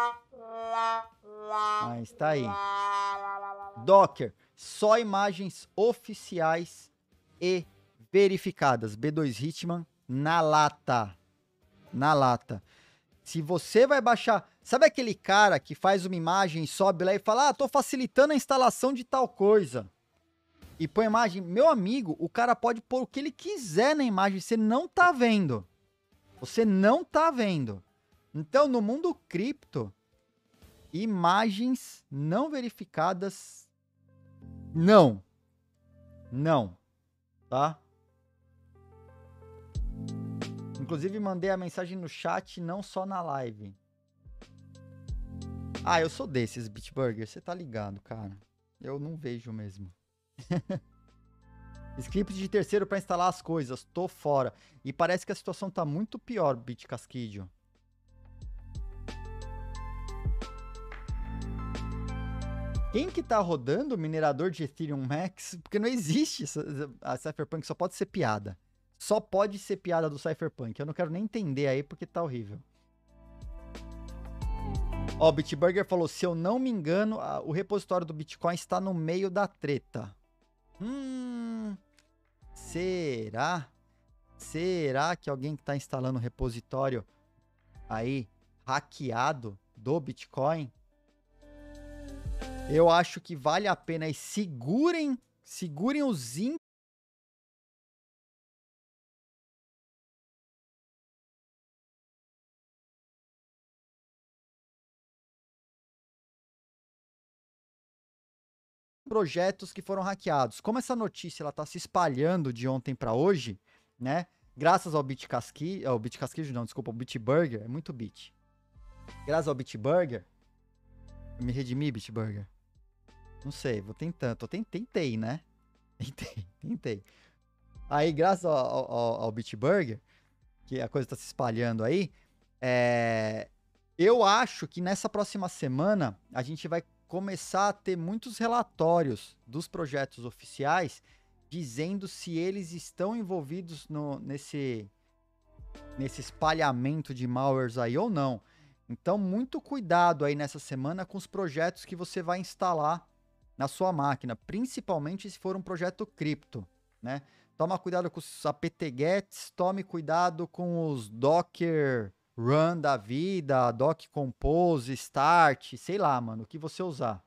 Mas tá aí. Docker, só imagens oficiais e verificadas. B2 Hitman na lata. Na lata. Se você vai baixar... Sabe aquele cara que faz uma imagem, sobe lá e fala, ah, tô facilitando a instalação de tal coisa. E põe a imagem. Meu amigo, o cara pode pôr o que ele quiser na imagem, você não tá vendo. Você não tá vendo. Então, no mundo cripto, imagens não verificadas, não. Não. Tá? Inclusive, mandei a mensagem no chat, não só na live. Ah, eu sou desses, Bitburger. Você tá ligado, cara. Eu não vejo mesmo. Script de terceiro para instalar as coisas. Tô fora. E parece que a situação tá muito pior, Bitcasquidio. Quem que tá rodando o minerador de Ethereum Max? Porque não existe a Cypherpunk, só pode ser piada. Só pode ser piada do Cypherpunk. Eu não quero nem entender aí porque tá horrível. Ó, o Bitburger falou, se eu não me engano, o repositório do Bitcoin está no meio da treta. Será? Será que alguém que tá instalando o repositório aí, hackeado do Bitcoin? Eu acho que vale a pena e segurem os projetos que foram hackeados. Como essa notícia ela tá se espalhando de ontem para hoje, né? Graças ao Bitcasquidio, não, desculpa, o Bitburger, é muito bit. Graças ao Bitburger, eu me redimi, Bitburger. Não sei, vou tentando, tentei, né? Tentei. Aí, graças ao Bitburger, que a coisa tá se espalhando aí, eu acho que nessa próxima semana a gente vai começar a ter muitos relatórios dos projetos oficiais dizendo se eles estão envolvidos nesse espalhamento de malwares aí ou não. Então, muito cuidado aí nessa semana com os projetos que você vai instalar na sua máquina, principalmente se for um projeto cripto, né? Toma cuidado com os apt-gets, tome cuidado com os Docker Run da vida, Doc Compose, Start, sei lá, mano, o que você usar.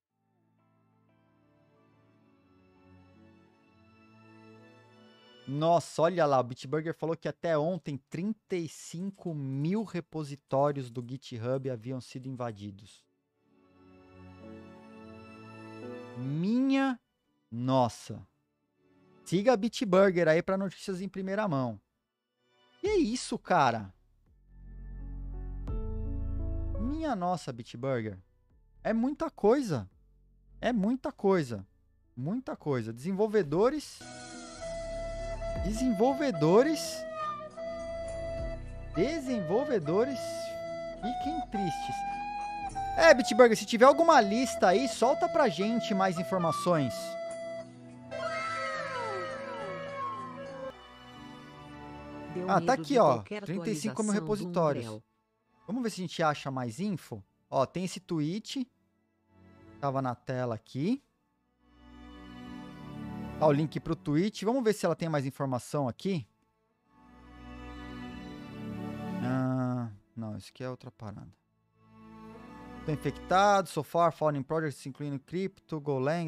Nossa, olha lá, o Bitburger falou que até ontem 35 mil repositórios do GitHub haviam sido invadidos. Minha nossa. Siga a Bitburger aí para notícias em primeira mão. Que isso, cara? Minha nossa, Bitburger. É muita coisa. É muita coisa. Muita coisa. Desenvolvedores. Fiquem tristes. Bitburger, se tiver alguma lista aí, solta pra gente mais informações. Tá aqui, ó. 35 mil repositórios. Vamos ver se a gente acha mais info. Ó, tem esse tweet. Tava na tela aqui. Tá o link pro tweet. Vamos ver se ela tem mais informação aqui. Não, isso aqui é outra parada. Tô infectado, so far, found in projects including crypto, Golang,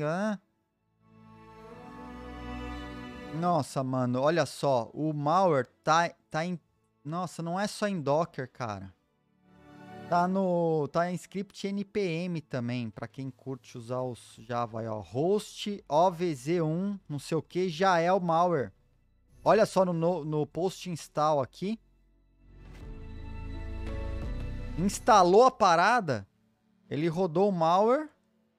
Nossa, mano, olha só. O malware tá em... Nossa, não é só em Docker, cara. Tá em script NPM também, pra quem curte usar os Java aí, ó. Host OVZ1, não sei o que, já é o malware. Olha só no post install aqui. Instalou a parada, ele rodou o malware.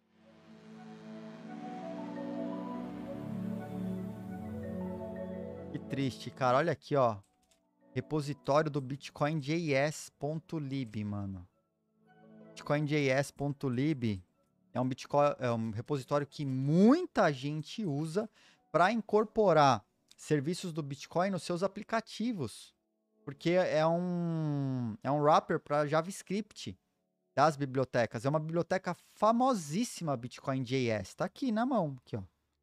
Que triste, cara. Olha aqui, ó. Repositório do bitcoin.js.lib, mano. Bitcoin.js.lib é um repositório que muita gente usa para incorporar serviços do Bitcoin nos seus aplicativos. Porque é um wrapper para JavaScript das bibliotecas. É uma biblioteca famosíssima, Bitcoin.js. Tá aqui na mão, aqui, ó.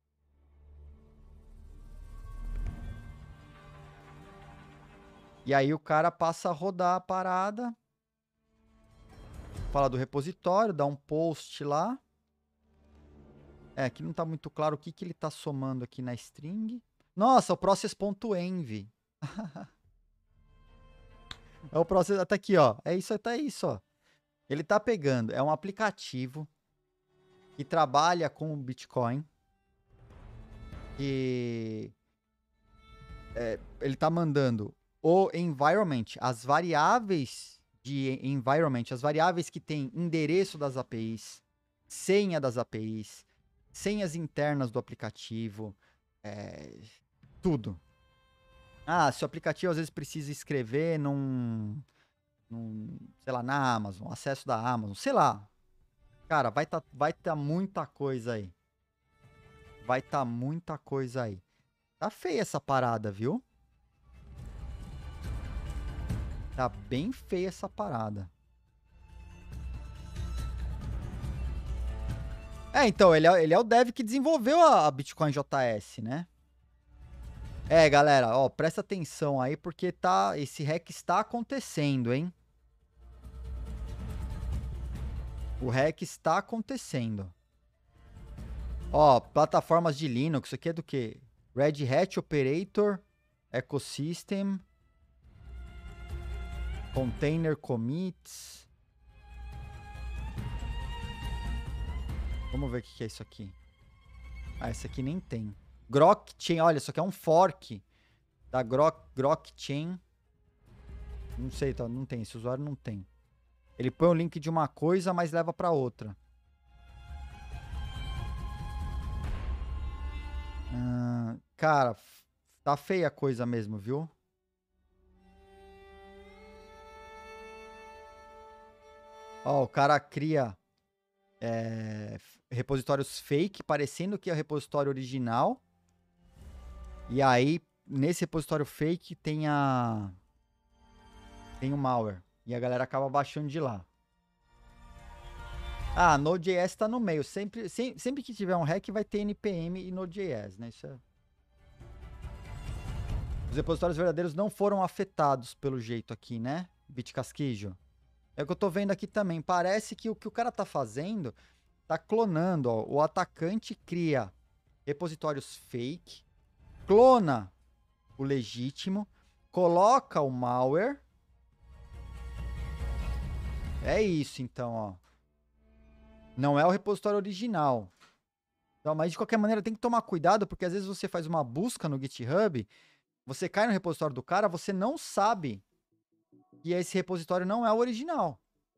E aí o cara passa a rodar a parada. Fala do repositório, dá um post lá. Aqui não tá muito claro o que ele tá somando aqui na string. Nossa, o process.env. É o processo, até aqui, ó. É isso, até isso, ó. Ele tá pegando, é um aplicativo que trabalha com o Bitcoin. E ele tá mandando o environment, as variáveis de environment, as variáveis que tem endereço das APIs, senha das APIs, senhas internas do aplicativo, tudo. Se o aplicativo às vezes precisa escrever sei lá, na Amazon, acesso da Amazon, sei lá. Cara, vai tá muita coisa aí. Vai tá muita coisa aí. Tá feia essa parada, viu? Tá bem feia essa parada. Então, ele é o dev que desenvolveu a Bitcoin JS, né? Galera, ó, presta atenção aí, porque esse hack está acontecendo, hein? O hack está acontecendo. Ó, plataformas de Linux, isso aqui é do quê? Red Hat Operator, Ecosystem, Container Commits. Vamos ver o que é isso aqui. Esse aqui nem tem. Grok Chain, olha, isso aqui é um fork da Grok Chain. Não sei, tá, não tem, esse usuário não tem. Ele põe o link de uma coisa, mas leva para outra. Cara, tá feia a coisa mesmo, viu? Ó, o cara cria repositórios fake, parecendo que é o repositório original. E aí, nesse repositório fake, tem o malware. E a galera acaba baixando de lá. Node.js tá no meio. Sempre que tiver um hack, vai ter NPM e Node.js, né? Isso é... Os repositórios verdadeiros não foram afetados pelo jeito aqui, né? Bitcasquijo. É o que eu tô vendo aqui também. Parece que o que o cara tá fazendo, tá clonando, ó. O atacante cria repositórios fake, clona o legítimo, coloca o malware. É isso, então, ó. Não é o repositório original. Então, mas de qualquer maneira tem que tomar cuidado, porque às vezes você faz uma busca no GitHub, você cai no repositório do cara, você não sabe que esse repositório não é o original.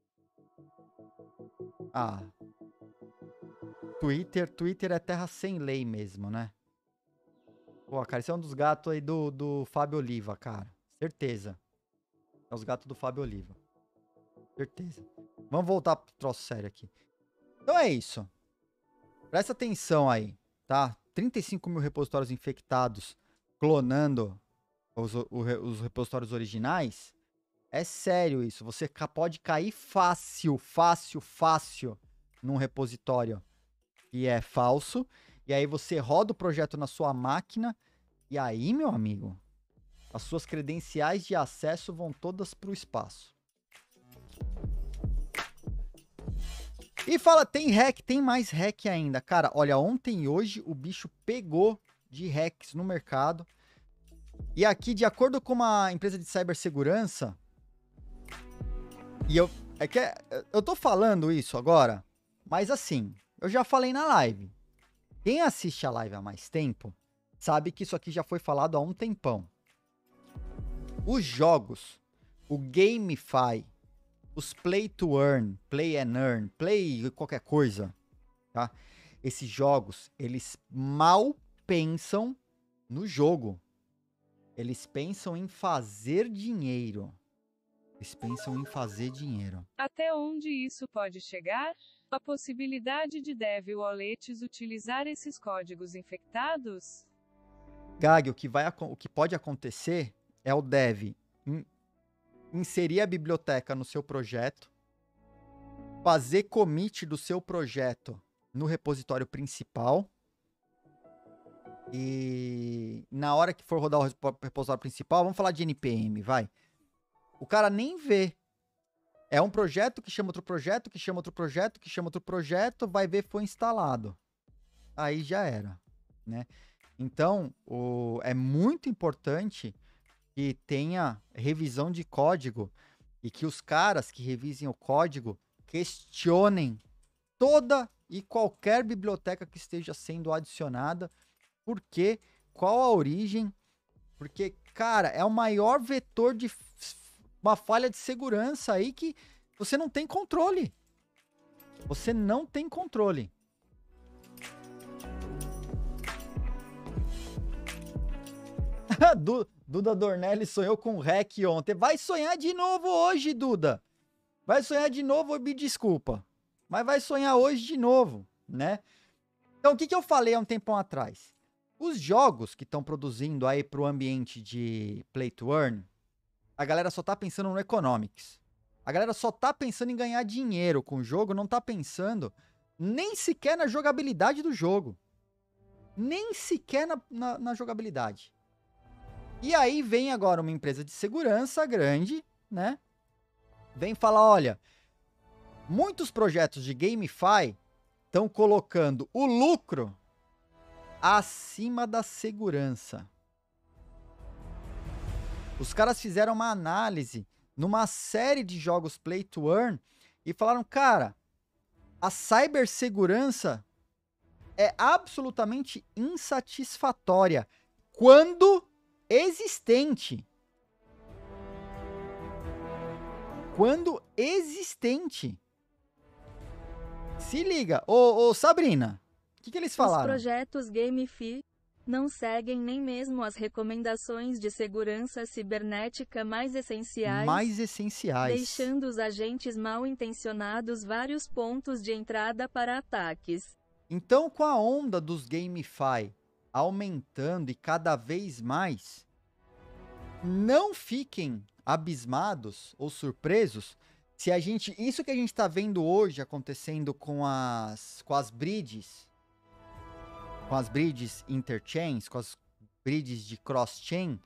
Twitter é terra sem lei mesmo, né? Pô, cara, esse é um dos gatos aí do Fábio Oliva, cara. Certeza. É os gatos do Fábio Oliva. Certeza. Vamos voltar pro troço sério aqui. Então é isso. Presta atenção aí, tá? 35 mil repositórios infectados clonando os repositórios originais. É sério isso. Você pode cair fácil num repositório que é falso. E aí você roda o projeto na sua máquina. E aí, meu amigo, as suas credenciais de acesso vão todas pro espaço. E fala, tem hack, tem mais hack ainda. Cara, olha, ontem e hoje o bicho pegou de hacks no mercado. E aqui, de acordo com uma empresa de cibersegurança, e eu tô falando isso agora, mas assim, eu já falei na live. Quem assiste a live há mais tempo, sabe que isso aqui já foi falado há um tempão. Os jogos, o GameFi, os Play to Earn, Play and Earn, Play qualquer coisa, tá? Esses jogos, eles mal pensam no jogo. Eles pensam em fazer dinheiro. Eles pensam em fazer dinheiro. Até onde isso pode chegar? A possibilidade de dev wallets utilizar esses códigos infectados? Gag, o que pode acontecer é o dev inserir a biblioteca no seu projeto, fazer commit do seu projeto no repositório principal e na hora que for rodar o repositório principal, vamos falar de NPM, vai. O cara nem vê. É um projeto que chama outro projeto, que chama outro projeto, que chama outro projeto, vai ver foi instalado. Aí já era, né? Então, é muito importante que tenha revisão de código e que os caras que revisem o código questionem toda e qualquer biblioteca que esteja sendo adicionada. Por quê? Qual a origem? Porque, cara, é o maior vetor de uma falha de segurança aí que você não tem controle. Você não tem controle. Duda Dornelli sonhou com hack ontem. Vai sonhar de novo hoje, Duda. Vai sonhar de novo, me desculpa. Mas vai sonhar hoje de novo, né? Então, o que eu falei há um tempão atrás? Os jogos que estão produzindo aí para o ambiente de Play to Earn, a galera só tá pensando no economics. A galera só tá pensando em ganhar dinheiro com o jogo, não tá pensando nem sequer na jogabilidade do jogo. Nem sequer na jogabilidade. E aí vem agora uma empresa de segurança grande, né? Vem falar, olha, muitos projetos de GameFi estão colocando o lucro acima da segurança. Os caras fizeram uma análise numa série de jogos Play to Earn e falaram, cara, a cibersegurança é absolutamente insatisfatória quando existente. Quando existente. Se liga. Ô Sabrina, o que eles falaram? Os projetos GameFi não seguem nem mesmo as recomendações de segurança cibernética mais essenciais, deixando os agentes mal intencionados vários pontos de entrada para ataques. Então, com a onda dos GameFi aumentando e cada vez mais, não fiquem abismados ou surpresos se isso que a gente está vendo hoje acontecendo com as bridges, interchains, com as bridges de cross-chain,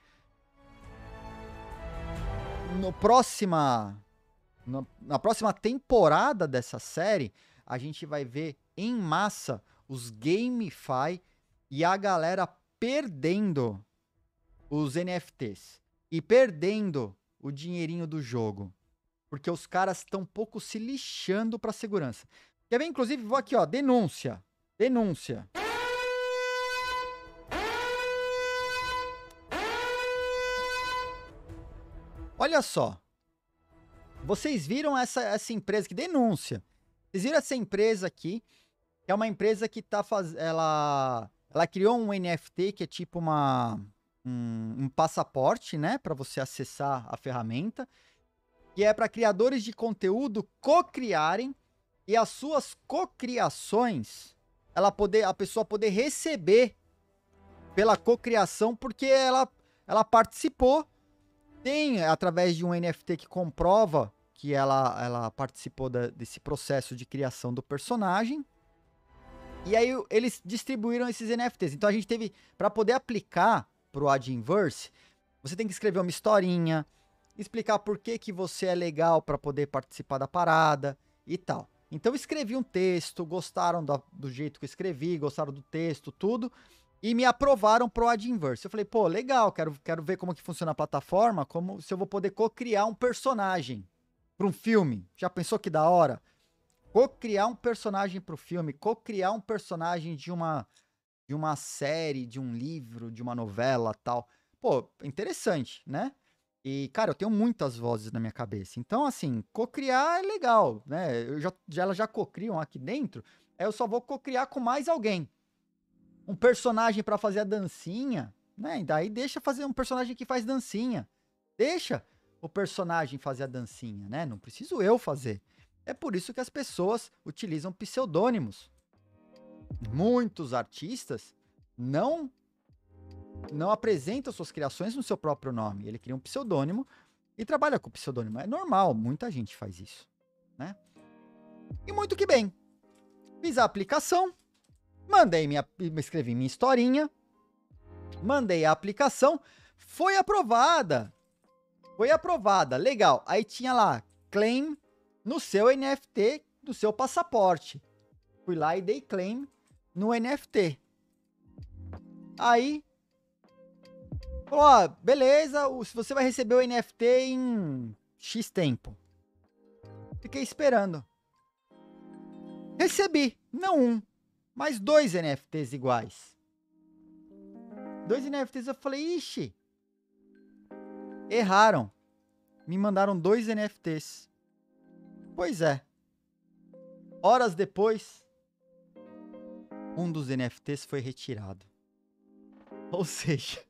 na próxima temporada dessa série, a gente vai ver em massa os GameFi e a galera perdendo os NFTs e perdendo o dinheirinho do jogo. Porque os caras estão um pouco se lixando para segurança. Quer ver? Inclusive, vou aqui, ó, denúncia. Olha só. Vocês viram essa empresa aqui? Denúncia. Vocês viram essa empresa aqui? Que é uma empresa que tá ela criou um NFT que é tipo um passaporte, né? Para você acessar a ferramenta. Que é para criadores de conteúdo co-criarem e as suas cocriações, a pessoa poder receber pela cocriação porque ela participou Tem, através de um NFT que comprova que ela participou desse processo de criação do personagem. E aí eles distribuíram esses NFTs. Então a gente teve, para poder aplicar pro Adinverse, você tem que escrever uma historinha, explicar por que você é legal para poder participar da parada e tal. Então eu escrevi um texto, gostaram do jeito que eu escrevi, gostaram do texto, tudo, e me aprovaram pro Adinverse. Eu falei, pô, legal, quero ver como que funciona a plataforma, como se eu vou poder co-criar um personagem para um filme. Já pensou que da hora? Co-criar um personagem para o filme, co-criar um personagem de uma série, de um livro, de uma novela, tal. Pô, interessante, né? E, cara, eu tenho muitas vozes na minha cabeça. Então, assim, co-criar é legal, né? Elas já co-criam aqui dentro, aí eu só vou co-criar com mais alguém. Um personagem para fazer a dancinha, né? E daí deixa fazer um personagem que faz dancinha. Deixa o personagem fazer a dancinha, né? Não preciso eu fazer. É por isso que as pessoas utilizam pseudônimos. Muitos artistas não apresentam suas criações no seu próprio nome. Ele cria um pseudônimo e trabalha com pseudônimo. É normal, muita gente faz isso, né? E muito que bem. Fiz a aplicação, escrevi minha historinha, mandei a aplicação, foi aprovada. Foi aprovada, legal. Aí tinha lá, claim no seu NFT, do seu passaporte. Fui lá e dei claim no NFT. Aí, falou, ó, beleza, você vai receber o NFT em X tempo. Fiquei esperando. Recebi, não um, mas 2 NFTs iguais. 2 NFTs, eu falei, ixi, erraram. Me mandaram 2 NFTs. Pois é. Horas depois, um dos NFTs foi retirado. Ou seja,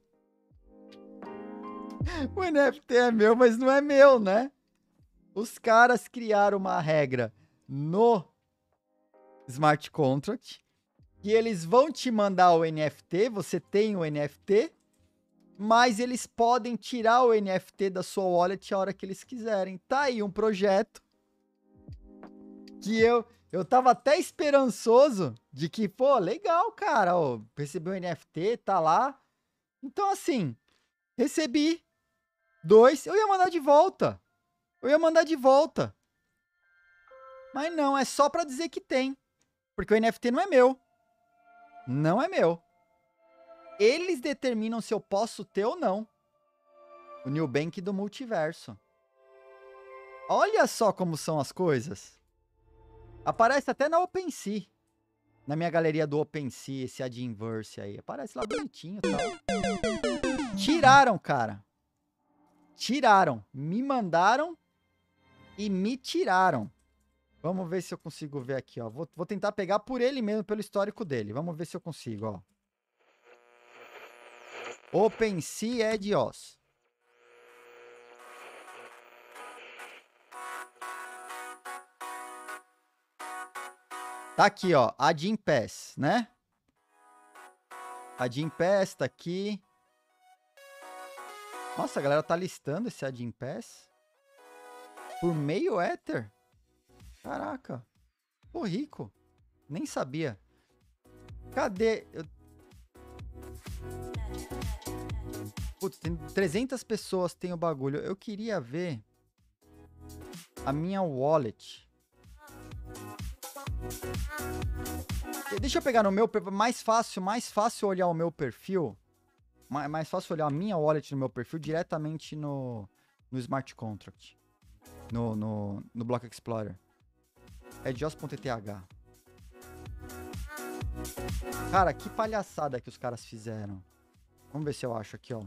o NFT é meu, mas não é meu, né? Os caras criaram uma regra no smart contract que eles vão te mandar o NFT, você tem o NFT, mas eles podem tirar o NFT da sua wallet a hora que eles quiserem. Tá aí um projeto que eu tava até esperançoso de que, pô, legal, cara, ó, recebi o NFT, tá lá. Então, assim, recebi 2, eu ia mandar de volta. Mas não, é só pra dizer que tem. Porque o NFT não é meu. Não é meu. Eles determinam se eu posso ter ou não. O Nubank do multiverso. Olha só como são as coisas. Aparece até na OpenSea. Na minha galeria do OpenSea, esse Adinverse aí. Aparece lá bonitinho e tal. Tiraram, cara. Tiraram. Me mandaram e me tiraram. Vamos ver se eu consigo ver aqui, ó. Vou tentar pegar por ele mesmo, pelo histórico dele. Vamos ver se eu consigo, ó. OpenSea EdOS. Tá aqui, ó, Adin Pass, né? Adin Pass tá aqui. Nossa, a galera tá listando esse Adin Pass por meio Ether. Caraca. Pô, rico. Nem sabia. Cadê? Putz, tem 300 pessoas tem o bagulho. Eu queria ver a minha wallet. Deixa eu pegar no meu perfil, mais fácil olhar o meu perfil, mais fácil olhar a minha wallet no meu perfil diretamente no Smart Contract, no Block Explorer. É EdOS.eth. Cara, que palhaçada que os caras fizeram. Vamos ver se eu acho aqui, ó.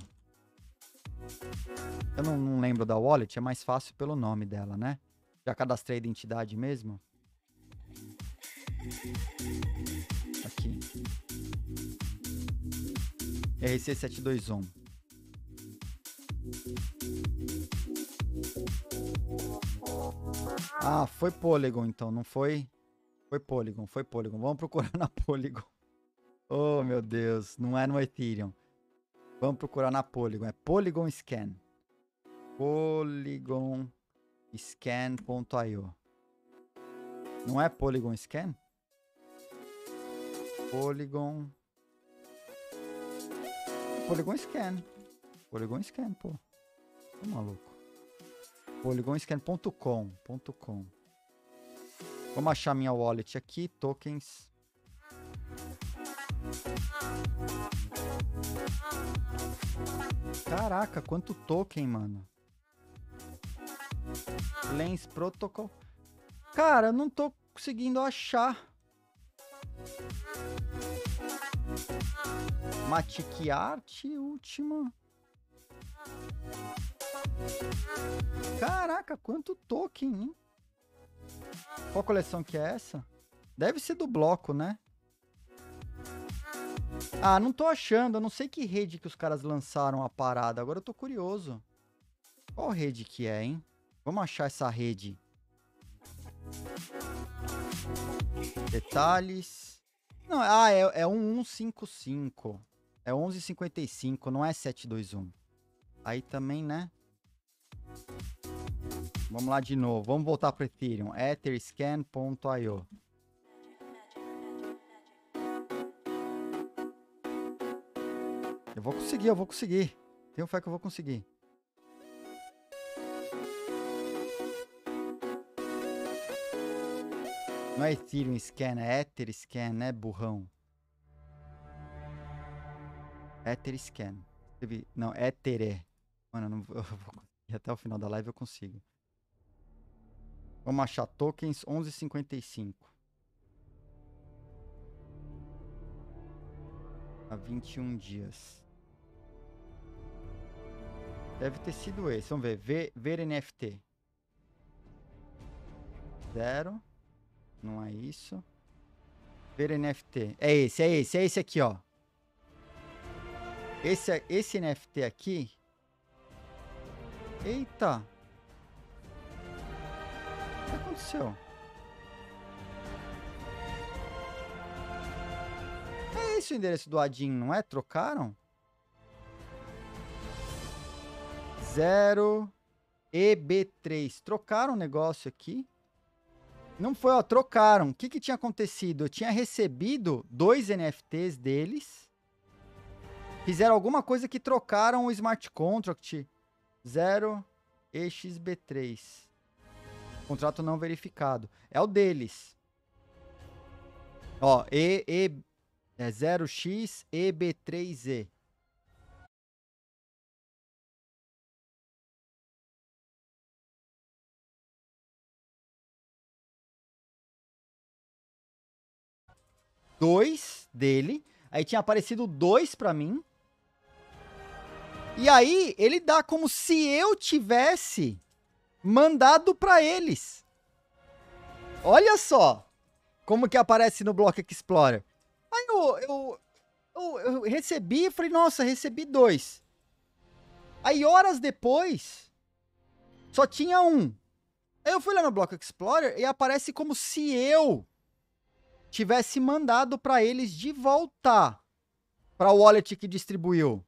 Eu não lembro da wallet, é mais fácil pelo nome dela, né? Já cadastrei a identidade mesmo. Aqui. RC721. Ah, foi Polygon então, não foi? Foi Polygon. Vamos procurar na Polygon. Oh, meu Deus, não é no Ethereum. Vamos procurar na Polygon, é Polygon Scan. polygonscan.io. Não é Polygon Scan? Polygon Scan. Polygon Scan, pô. Tô maluco. polygonscan.com. Vamos achar minha wallet aqui, tokens. Caraca, quanto token, mano. Lens Protocol. Cara, eu não tô conseguindo achar. Matic Art, última. Caraca, quanto token, hein? Qual coleção que é essa? Deve ser do bloco, né? Ah, não tô achando. Eu não sei que rede que os caras lançaram a parada. Agora eu tô curioso. Qual rede que é, hein? Vamos achar essa rede. Detalhes. Não, é 1155. É 1155, não é 721. Aí também, né? Vamos lá de novo. Vamos voltar para Ethereum. etherscan.io. Eu vou conseguir. Tenho fé que eu vou conseguir. Não é Ethereum Scan, é Etherscan, né, burrão? Etherscan. Não, Ether. Mano, eu vou conseguir. Até o final da live eu consigo. Vamos achar tokens 1155. Há 21 dias. Deve ter sido esse. Vamos ver. Ver NFT. 0. Não é isso. Ver NFT. É esse aqui, ó. Esse NFT aqui. Eita. O que aconteceu? É esse o endereço do Adin, não é? Trocaram? 0 EB3. Trocaram o negócio aqui? Não foi, ó, trocaram. O que tinha acontecido? Eu tinha recebido 2 NFTs deles. Fizeram alguma coisa que trocaram o smart contract 0EXB3. Contrato não verificado. É o deles. Ó, é 0xEB3E. Dois dele. Aí tinha aparecido 2 pra mim. E aí ele dá como se eu tivesse mandado pra eles. Olha só como que aparece no Block Explorer. Aí eu recebi e falei, nossa, recebi 2. Aí horas depois só tinha 1. Aí eu fui lá no Block Explorer e aparece como se eu tivesse mandado para eles de volta para o wallet que distribuiu.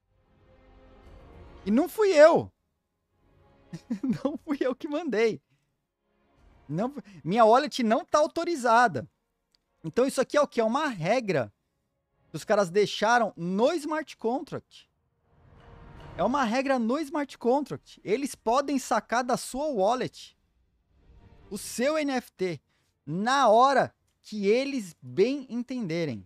E não fui eu. Não fui eu que mandei. Não, minha wallet não tá autorizada. Então isso aqui é o que? É uma regra que os caras deixaram no smart contract. É uma regra no smart contract. Eles podem sacar da sua wallet o seu NFT na hora que eles bem entenderem.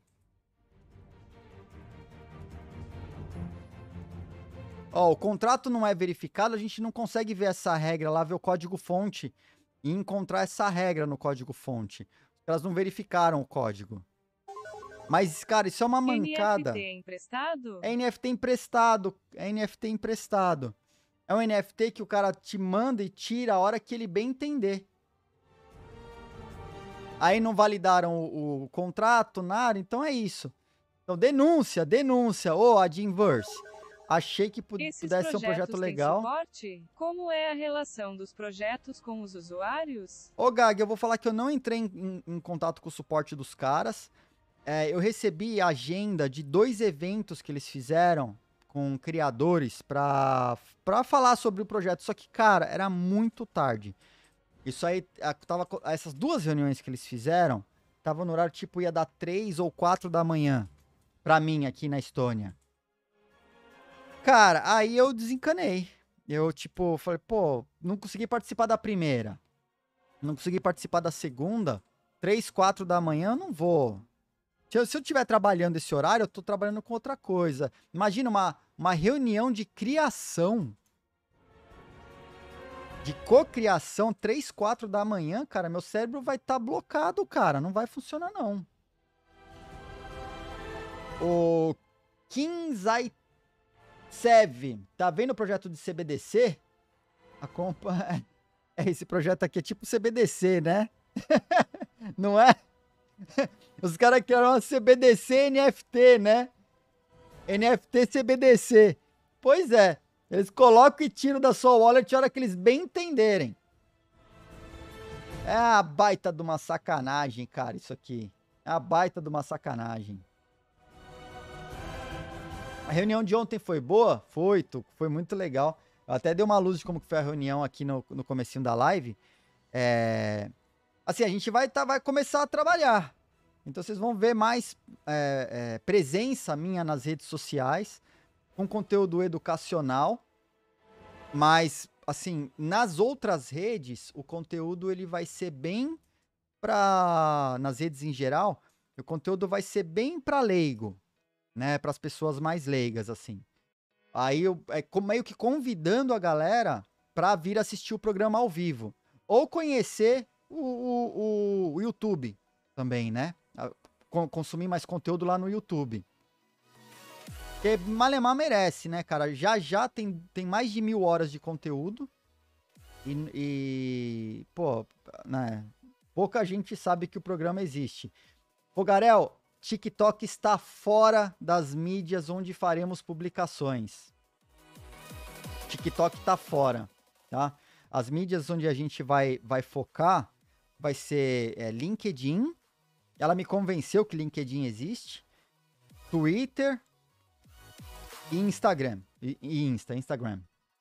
Ó, o contrato não é verificado, a gente não consegue ver essa regra lá, ver o código-fonte e encontrar essa regra no código-fonte. Elas não verificaram o código. Mas, cara, isso é uma mancada. NFT é emprestado? É NFT emprestado. É NFT emprestado. É um NFT que o cara te manda e tira a hora que ele bem entender. Aí não validaram o contrato, nada, então é isso. Então, denúncia. Ô, Adinverse. Achei que pudesse ser um projeto legal. Suporte? Como é a relação dos projetos com os usuários? Ô, Gag, eu vou falar que eu não entrei em contato com o suporte dos caras. Eu recebi a agenda de 2 eventos que eles fizeram com criadores pra falar sobre o projeto. Só que, cara, era muito tarde. Isso aí, essas 2 reuniões que eles fizeram, tava no horário, tipo, ia dar 3 ou 4 da manhã pra mim aqui na Estônia. Cara, aí eu desencanei. Eu, tipo, falei, pô, não consegui participar da primeira. Não consegui participar da segunda. 3, 4 da manhã, eu não vou. Se eu estiver trabalhando esse horário, eu tô trabalhando com outra coisa. Imagina uma reunião de criação. De cocriação, 3, 4 da manhã, cara, meu cérebro vai estar blocado, cara. Não vai funcionar, não. O Kinzai Sev, tá vendo o projeto de CBDC? Esse projeto aqui é tipo CBDC, né? Não é? Os caras criaram uma CBDC NFT, né? NFT CBDC. Pois é. Eles colocam e tiram da sua wallet a hora que eles bem entenderem. É a baita de uma sacanagem, cara, isso aqui. É a baita de uma sacanagem. A reunião de ontem foi boa? Foi, Tuco. Foi muito legal. Eu até dei uma luz de como que foi a reunião aqui no comecinho da live. Assim, a gente vai começar a trabalhar. Então vocês vão ver mais presença minha nas redes sociais, com conteúdo educacional, mas, assim, nas outras redes, o conteúdo ele vai ser bem nas redes em geral, o conteúdo vai ser bem para leigo, né, para as pessoas mais leigas, assim. Aí eu meio que convidando a galera para vir assistir o programa ao vivo, ou conhecer o YouTube também, né? Consumir mais conteúdo lá no YouTube. Porque Malemar merece, né, cara? Já tem mais de 1000 horas de conteúdo. Pô, né? Pouca gente sabe que o programa existe. Fogarel, TikTok está fora das mídias onde faremos publicações. TikTok tá fora, tá? As mídias onde a gente vai focar vai ser LinkedIn. Ela me convenceu que LinkedIn existe. Twitter e Instagram. Instagram.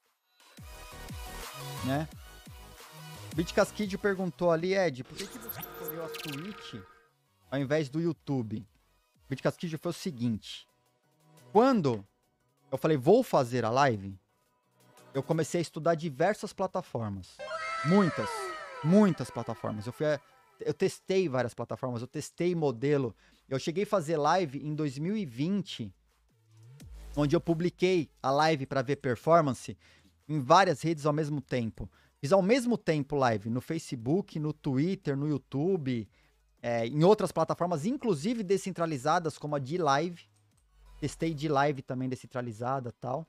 Né? Bitcasquid perguntou ali, Ed, por que você escolheu a Twitch ao invés do YouTube? Bitcasquid foi o seguinte. Quando eu falei, vou fazer a live, eu comecei a estudar diversas plataformas. Muitas plataformas. Eu testei várias plataformas, eu testei modelo. Eu cheguei a fazer live em 2020, onde eu publiquei a live para ver performance em várias redes ao mesmo tempo. Fiz ao mesmo tempo live no Facebook, no Twitter, no YouTube, em outras plataformas, inclusive descentralizadas, como a D-Live. Testei D-Live também descentralizada e tal.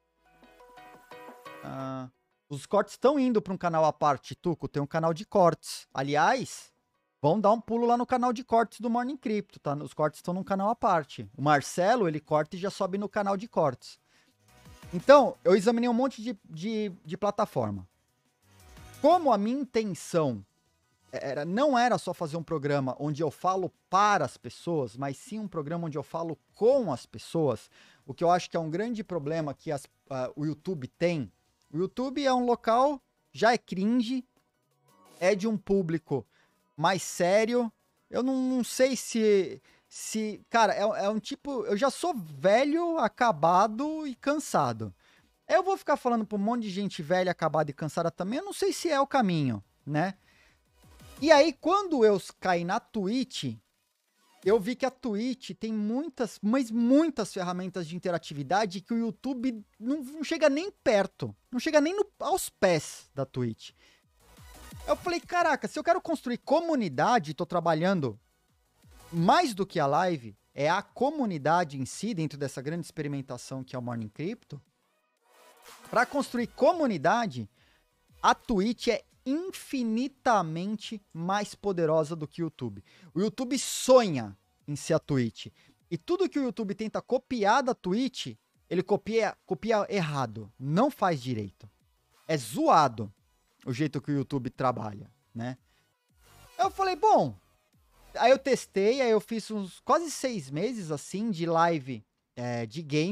Os cortes estão indo para um canal à parte, Tuco. Tem um canal de cortes. Aliás, vão dar um pulo lá no canal de cortes do Morning Crypto, tá? Os cortes estão num canal à parte. O Marcelo, ele corta e já sobe no canal de cortes. Então, eu examinei um monte de plataforma. Como a minha intenção não era só fazer um programa onde eu falo para as pessoas, mas sim um programa onde eu falo com as pessoas, o que eu acho que é um grande problema que o YouTube tem. O YouTube é um local, já é cringe, é de um público mais sério. Eu não sei se cara, é um tipo... Eu já sou velho, acabado e cansado. Eu vou ficar falando pra um monte de gente velha, acabada e cansada também, eu não sei se é o caminho, né? E aí, quando eu caí na Twitch, eu vi que a Twitch tem muitas ferramentas de interatividade que o YouTube não chega nem perto, não chega nem aos pés da Twitch. Eu falei, caraca, se eu quero construir comunidade, tô trabalhando mais do que a live, é a comunidade em si, dentro dessa grande experimentação que é o Morning Crypto. Para construir comunidade, a Twitch é infinitamente mais poderosa do que o YouTube. O YouTube sonha em ser a Twitch. E tudo que o YouTube tenta copiar da Twitch, ele copia errado. Não faz direito. É zoado o jeito que o YouTube trabalha, né? Eu falei, bom... Aí eu testei, aí eu fiz uns quase 6 meses, assim, de live de games.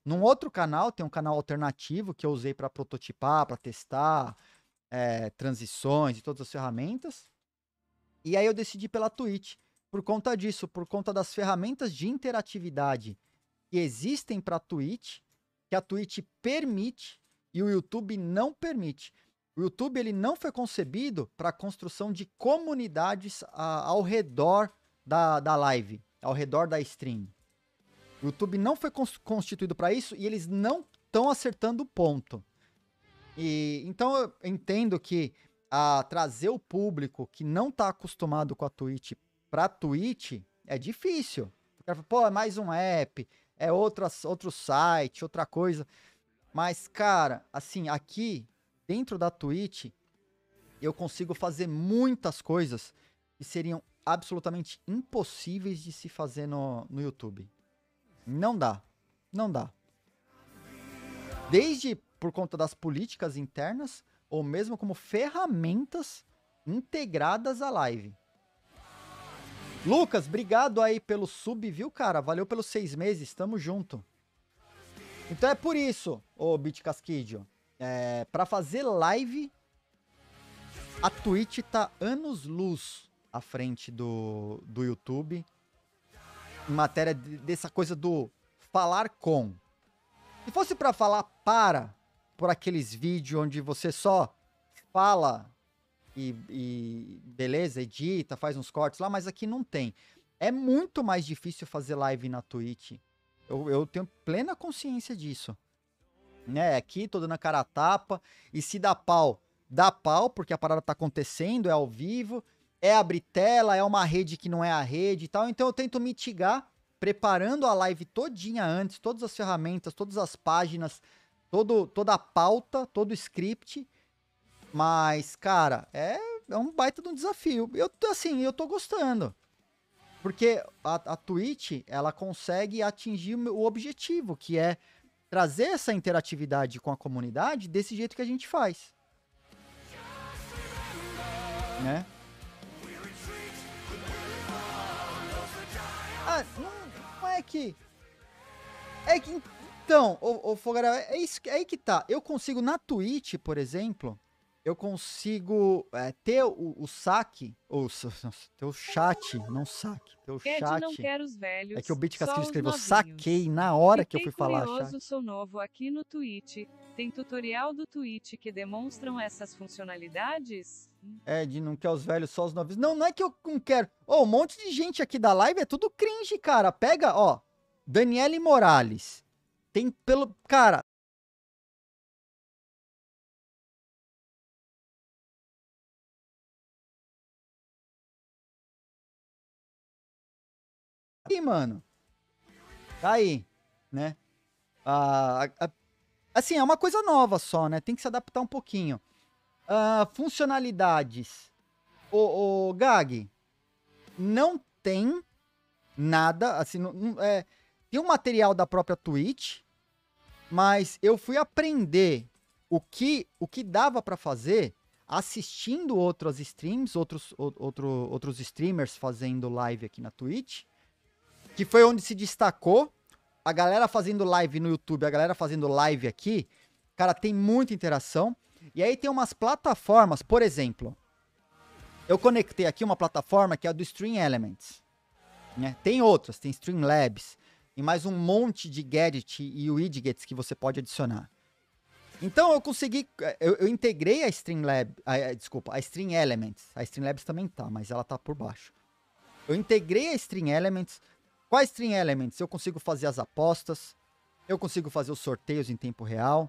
Num outro canal, tem um canal alternativo que eu usei para prototipar, para testar transições e todas as ferramentas. E aí eu decidi pela Twitch, por conta disso, por conta das ferramentas de interatividade que existem para a Twitch, que a Twitch permite e o YouTube não permite. O YouTube ele não foi concebido para a construção de comunidades ao redor da live, ao redor da stream. O YouTube não foi constituído para isso e eles não estão acertando o ponto. E então eu entendo que trazer o público que não está acostumado com a Twitch para a Twitch é difícil. Pô, é mais um app, é outro site, outra coisa. Mas, cara, assim, aqui dentro da Twitch eu consigo fazer muitas coisas que seriam absolutamente impossíveis de se fazer no YouTube. Não dá. Não dá. Desde por conta das políticas internas, ou mesmo como ferramentas integradas à live. Lucas, obrigado aí pelo sub, viu, cara? Valeu pelos 6 meses, tamo junto. Então é por isso, ô Bit Casquidio, pra fazer live, a Twitch tá anos-luz à frente do YouTube, em matéria dessa coisa do falar com. Se fosse pra falar por aqueles vídeos onde você só fala e beleza, edita, faz uns cortes lá, mas aqui não tem. É muito mais difícil fazer live na Twitch. Eu tenho plena consciência disso. Né? Aqui tô dando a cara a tapa, e se dá pau, porque a parada tá acontecendo, é ao vivo, é abrir tela, é uma rede que não é a rede e tal. Então eu tento mitigar, preparando a live todinha antes, todas as ferramentas, todas as páginas, toda a pauta, todo o script. Mas, cara, é um baita de um desafio. Eu tô gostando. Porque a Twitch, ela consegue atingir o objetivo, que é trazer essa interatividade com a comunidade desse jeito que a gente faz. Né? Não é que... Então, o Fogarel, é aí que tá. Eu consigo, na Twitch, por exemplo, eu consigo ter o saque, ou ter o chat, não saque, ter o chat. Não quero os velhos, é que o Bit Castilho escreveu, novinhos. Saquei na hora que eu fui falar curioso, chat. Sou novo aqui no Twitch. Tem tutorial do Twitch que demonstram essas funcionalidades? De não quer os velhos, só os novinhos. Não é que eu não quero. Um monte de gente aqui da live é tudo cringe, cara. Pega, ó, Daniele Morales. Tem pelo... Cara... Aí, mano. Tá aí, né? Assim, é uma coisa nova só, né? Tem que se adaptar um pouquinho. Funcionalidades. O Gag, não tem nada, assim, tem um material da própria Twitch, mas eu fui aprender o que dava pra fazer assistindo outras streams, outros streamers fazendo live aqui na Twitch, que foi onde se destacou. A galera fazendo live no YouTube, a galera fazendo live aqui, cara, tem muita interação. E aí tem umas plataformas, por exemplo, eu conectei aqui uma plataforma que é a do Stream Elements, né? Tem outras, tem Streamlabs, e mais um monte de gadget e widgets que você pode adicionar. Então eu consegui, eu integrei a Streamlab, desculpa, a Stream Elements. A Streamlabs também tá, mas ela tá por baixo. Eu integrei a Stream Elements. Com a Stream Elements eu consigo fazer as apostas, eu consigo fazer os sorteios em tempo real,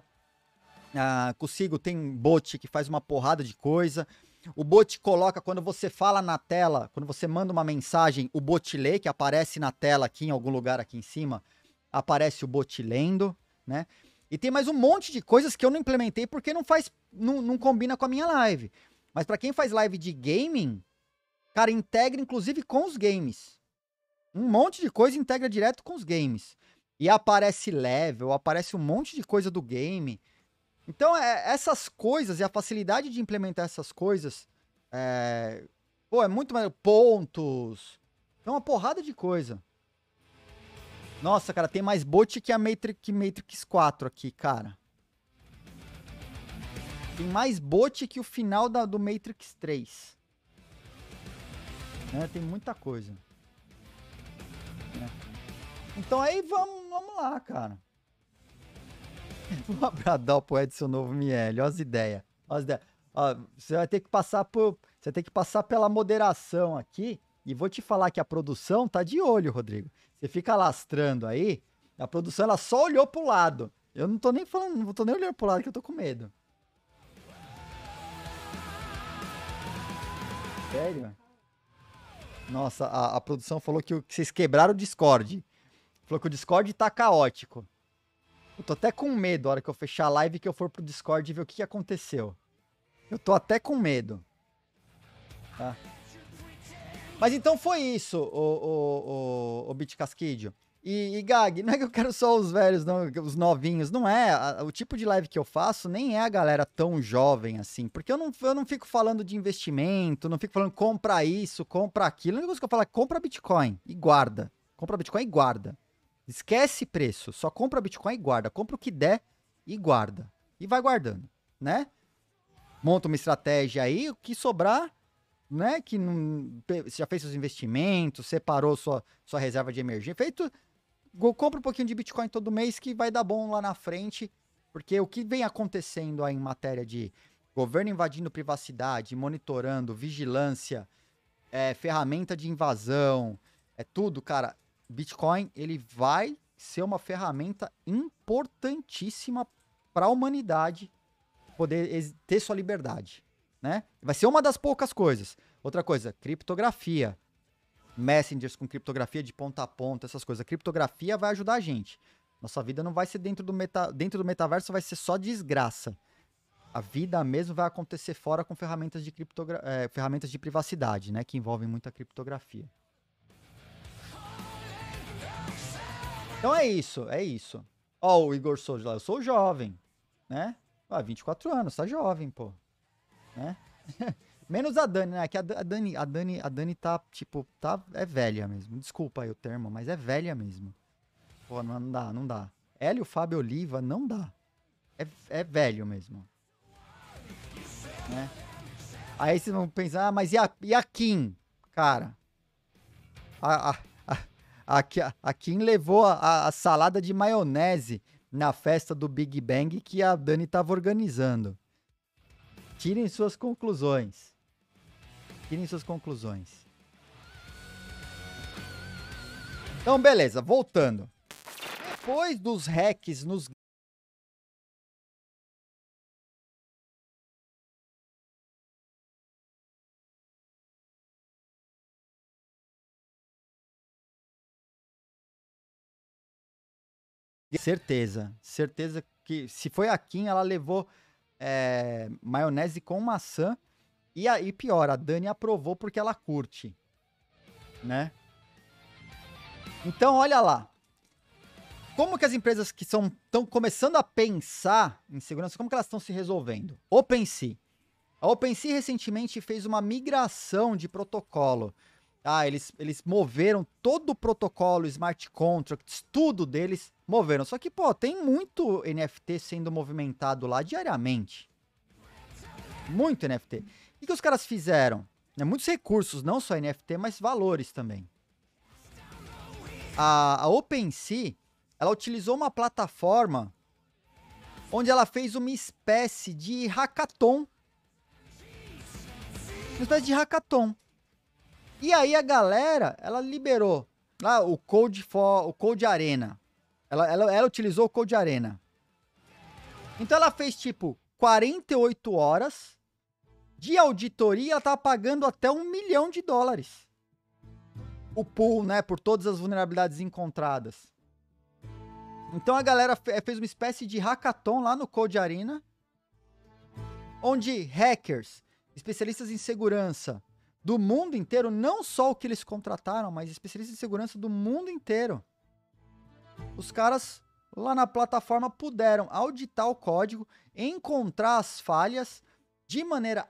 tem bot que faz uma porrada de coisa. O bot coloca, quando você fala na tela, quando você manda uma mensagem, o bot lê, que aparece na tela aqui em algum lugar aqui em cima, aparece o bot lendo, né? E tem mais um monte de coisas que eu não implementei porque não combina com a minha live. Mas pra quem faz live de gaming, cara, integra inclusive com os games. Um monte de coisa integra direto com os games. E aparece level, aparece um monte de coisa do game. Então, essas coisas e a facilidade de implementar essas coisas, é muito mais... Pontos. É uma porrada de coisa. Nossa, cara, tem mais bot que a Matrix 4 aqui, cara. Tem mais bot que o final do Matrix 3. Né? Tem muita coisa. Né? Então aí vamos lá, cara. Vou abradar pro Edson Novo Miele. Olha as ideias. Ó, você vai ter que passar pela moderação aqui. E vou te falar que a produção tá de olho, Rodrigo. Você fica lastrando aí. A produção, ela só olhou pro lado. Eu não tô nem falando, não tô nem olhando pro lado que eu tô com medo. Sério? Nossa, a produção falou que vocês quebraram o Discord. Falou que o Discord tá caótico. Eu tô até com medo a hora que eu fechar a live que eu for pro Discord e ver o que aconteceu. Eu tô até com medo. Tá? Mas então foi isso, o Bit Casquidio. E Gag, não é que eu quero só os velhos, não, os novinhos. Não é. O tipo de live que eu faço nem é a galera tão jovem assim. Porque eu não fico falando de investimento, não fico falando compra isso, compra aquilo. A única coisa que eu falo é compra Bitcoin e guarda. Compra Bitcoin e guarda. Esquece preço, só compra Bitcoin e guarda. Compra o que der e guarda. E vai guardando, né? Monta uma estratégia aí, o que sobrar, né? Que não, você já fez seus investimentos, separou sua reserva de emergência, feito. Compra um pouquinho de Bitcoin todo mês que vai dar bom lá na frente, porque o que vem acontecendo aí em matéria de governo invadindo privacidade, monitorando, vigilância, ferramenta de invasão, tudo, cara. Bitcoin, ele vai ser uma ferramenta importantíssima para a humanidade poder ter sua liberdade, né? Vai ser uma das poucas coisas. Outra coisa, criptografia. Messengers com criptografia de ponta a ponta, essas coisas. A criptografia vai ajudar a gente. Nossa vida não vai ser dentro do metaverso, vai ser só desgraça. A vida mesmo vai acontecer fora com ferramentas de privacidade, né? Que envolvem muita criptografia. Então é isso. Ó, o Igor Souza lá, eu sou jovem, né? 24 anos, tá jovem, pô. Né? Menos a Dani, né? Que a Dani tá, tipo, é velha mesmo. Desculpa aí o termo, mas é velha mesmo. Pô, não dá. Hélio Fábio Oliva, não dá. É velho mesmo. Né? Aí vocês vão pensar, mas e a Kim? Cara, a Kim levou a salada de maionese na festa do Big Bang que a Dani tava organizando. Tirem suas conclusões. Então, beleza, voltando. Depois dos hacks nos... Certeza que se foi a Kim, ela levou maionese com maçã. E aí, pior, a Dani aprovou porque ela curte, né? Então, olha lá. Como que as empresas que estão começando a pensar em segurança, como que elas estão se resolvendo? OpenSea. A OpenSea recentemente fez uma migração de protocolo. Eles moveram todo o protocolo, smart contracts, tudo deles moveram. Só que, pô, tem muito NFT sendo movimentado lá diariamente. Muito NFT. O que os caras fizeram? Muitos recursos, não só NFT, mas valores também. A OpenSea, ela utilizou uma plataforma onde ela fez uma espécie de hackathon. E aí a galera, ela liberou lá o Code Arena. Ela utilizou o Code Arena. Então ela fez tipo 48 horas de auditoria, ela tava pagando até $1 milhão. O pool, né, por todas as vulnerabilidades encontradas. Então a galera fez uma espécie de hackathon lá no Code Arena, onde hackers, especialistas em segurança do mundo inteiro, não só o que eles contrataram, mas especialistas em segurança do mundo inteiro. Os caras lá na plataforma puderam auditar o código, encontrar as falhas de maneira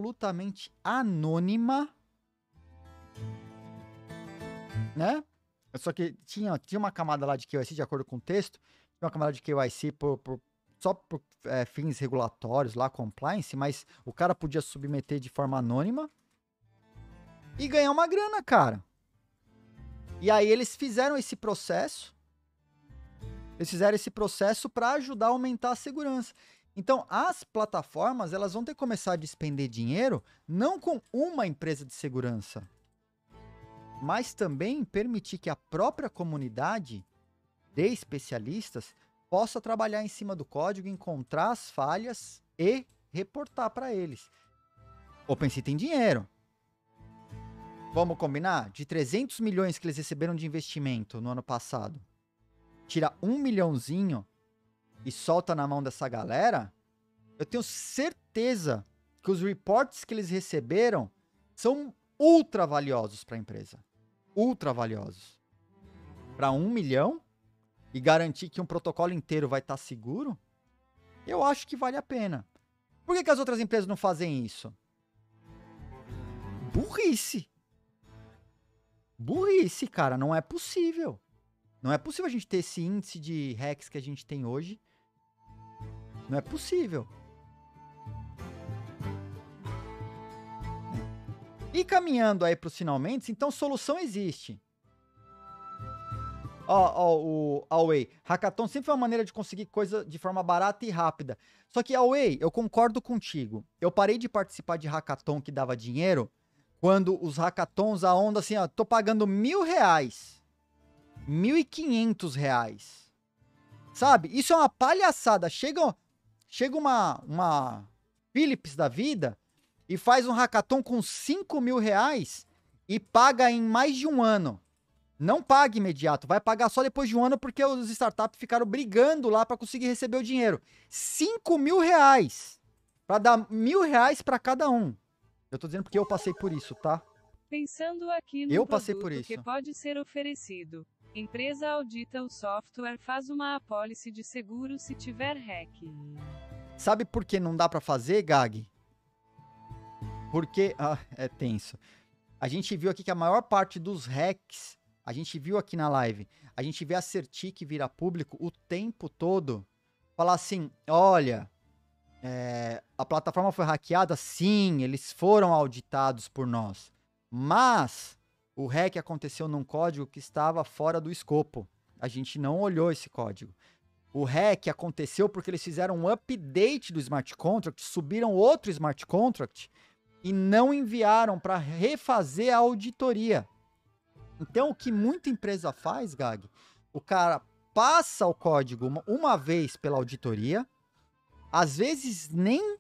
absolutamente anônima, né? Só que tinha uma camada lá de KYC, de acordo com o texto, tinha uma camada de KYC só por fins regulatórios, lá, compliance, mas o cara podia submeter de forma anônima e ganhar uma grana, cara. E aí eles fizeram esse processo. Eles fizeram esse processo para ajudar a aumentar a segurança. Então, as plataformas, elas vão ter que começar a despender dinheiro, não com uma empresa de segurança, mas também permitir que a própria comunidade de especialistas possa trabalhar em cima do código, encontrar as falhas e reportar para eles. OpenSea tem dinheiro. Vamos combinar? De 300 milhões que eles receberam de investimento no ano passado, tira 1 milhãozinho e solta na mão dessa galera, eu tenho certeza que os reports que eles receberam são ultra valiosos para a empresa. Ultra valiosos. Para 1 milhão e garantir que um protocolo inteiro vai estar seguro, eu acho que vale a pena. Por que as outras empresas não fazem isso? Burrice. Burrice, cara. Não é possível. Não é possível a gente ter esse índice de hacks que a gente tem hoje. Não é possível. E caminhando aí para os finalmente, então solução existe. O Away. Hackathon sempre foi uma maneira de conseguir coisa de forma barata e rápida. Só que, Away, eu concordo contigo. Eu parei de participar de hackathon que dava dinheiro quando os hackathons, a onda assim, ó, tô pagando R$1.000. R$1.500. Sabe? Isso é uma palhaçada. Chega uma Philips da vida e faz um hackathon com R$5.000 e paga em mais de um ano. Não paga imediato, vai pagar só depois de um ano porque os startups ficaram brigando lá para conseguir receber o dinheiro. R$5.000 para dar R$1.000 para cada um. Eu tô dizendo porque eu passei por isso, tá? Pensando aqui no eu passei por produto isso. que pode ser oferecido. Empresa audita o software, faz uma apólice de seguro se tiver hack. Sabe por que não dá para fazer, Gag? Porque é tenso. A gente viu aqui que a maior parte dos hacks, a gente viu aqui na live, a gente vê a Certic virar público o tempo todo, falar assim, olha, a plataforma foi hackeada, sim, eles foram auditados por nós, mas o hack aconteceu num código que estava fora do escopo, a gente não olhou esse código. O hack aconteceu porque eles fizeram um update do smart contract, subiram outro smart contract e não enviaram para refazer a auditoria. Então, o que muita empresa faz, Gag, o cara passa o código uma vez pela auditoria, às vezes nem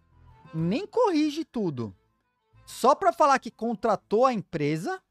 corrige tudo, só para falar que contratou a empresa,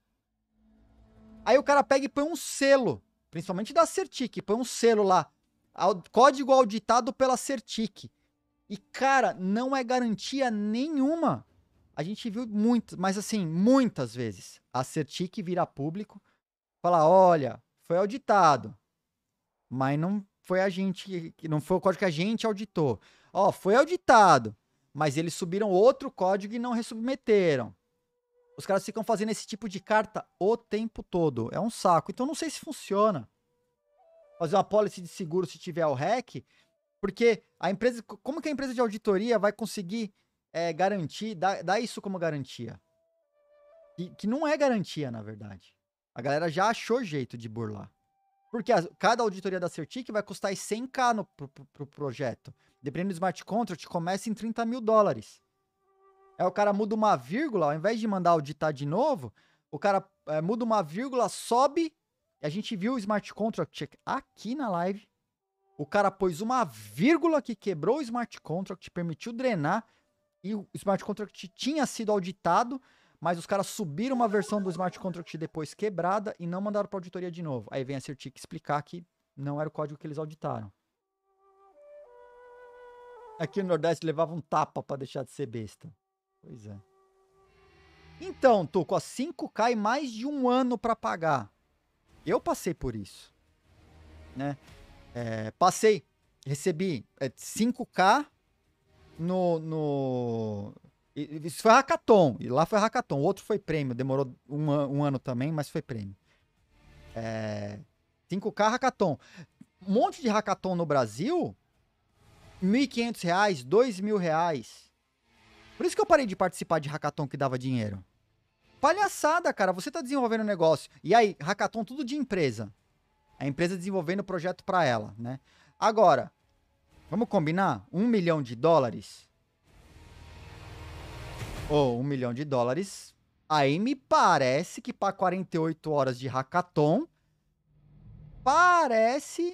aí o cara pega e põe um selo, principalmente da Certic, põe um selo lá, código auditado pela Certic. E, cara, não é garantia nenhuma. A gente viu muitas vezes a Certic virar público, falar, olha, foi auditado, mas não foi a gente, não foi o código que a gente auditou. Ó, foi auditado, mas eles subiram outro código e não resubmeteram. Os caras ficam fazendo esse tipo de carta o tempo todo. É um saco. Então não sei se funciona. Fazer uma policy de seguro se tiver o hack, porque a empresa, como que a empresa de auditoria vai conseguir garantir, dar isso como garantia? Que não é garantia, na verdade. A galera já achou jeito de burlar. Porque cada auditoria da Certic vai custar $100K pro projeto. Dependendo do smart contract, começa em $30.000. Aí o cara muda uma vírgula, ao invés de mandar auditar de novo, o cara muda uma vírgula, sobe, e a gente viu o smart contract aqui na live. O cara pôs uma vírgula que quebrou o smart contract, permitiu drenar, e o smart contract tinha sido auditado, mas os caras subiram uma versão do smart contract depois quebrada e não mandaram para auditoria de novo. Aí vem a Certic explicar que não era o código que eles auditaram. Aqui no Nordeste levava um tapa para deixar de ser besta. Pois é. Então, Tuco, 5K e mais de um ano para pagar. Eu passei por isso, né? Recebi 5K isso foi hackathon, e lá foi hackathon, o outro foi prêmio, demorou um ano também, mas foi prêmio. 5K hackathon. Um monte de hackathon no Brasil, R$1.500, R$2.000. Por isso que eu parei de participar de hackathon que dava dinheiro. Palhaçada, cara. Você tá desenvolvendo um negócio. E aí, hackathon tudo de empresa. A empresa desenvolvendo o projeto pra ela, né? Agora, vamos combinar? $1 milhão. Ou $1 milhão. Aí me parece que para 48 horas de hackathon, parece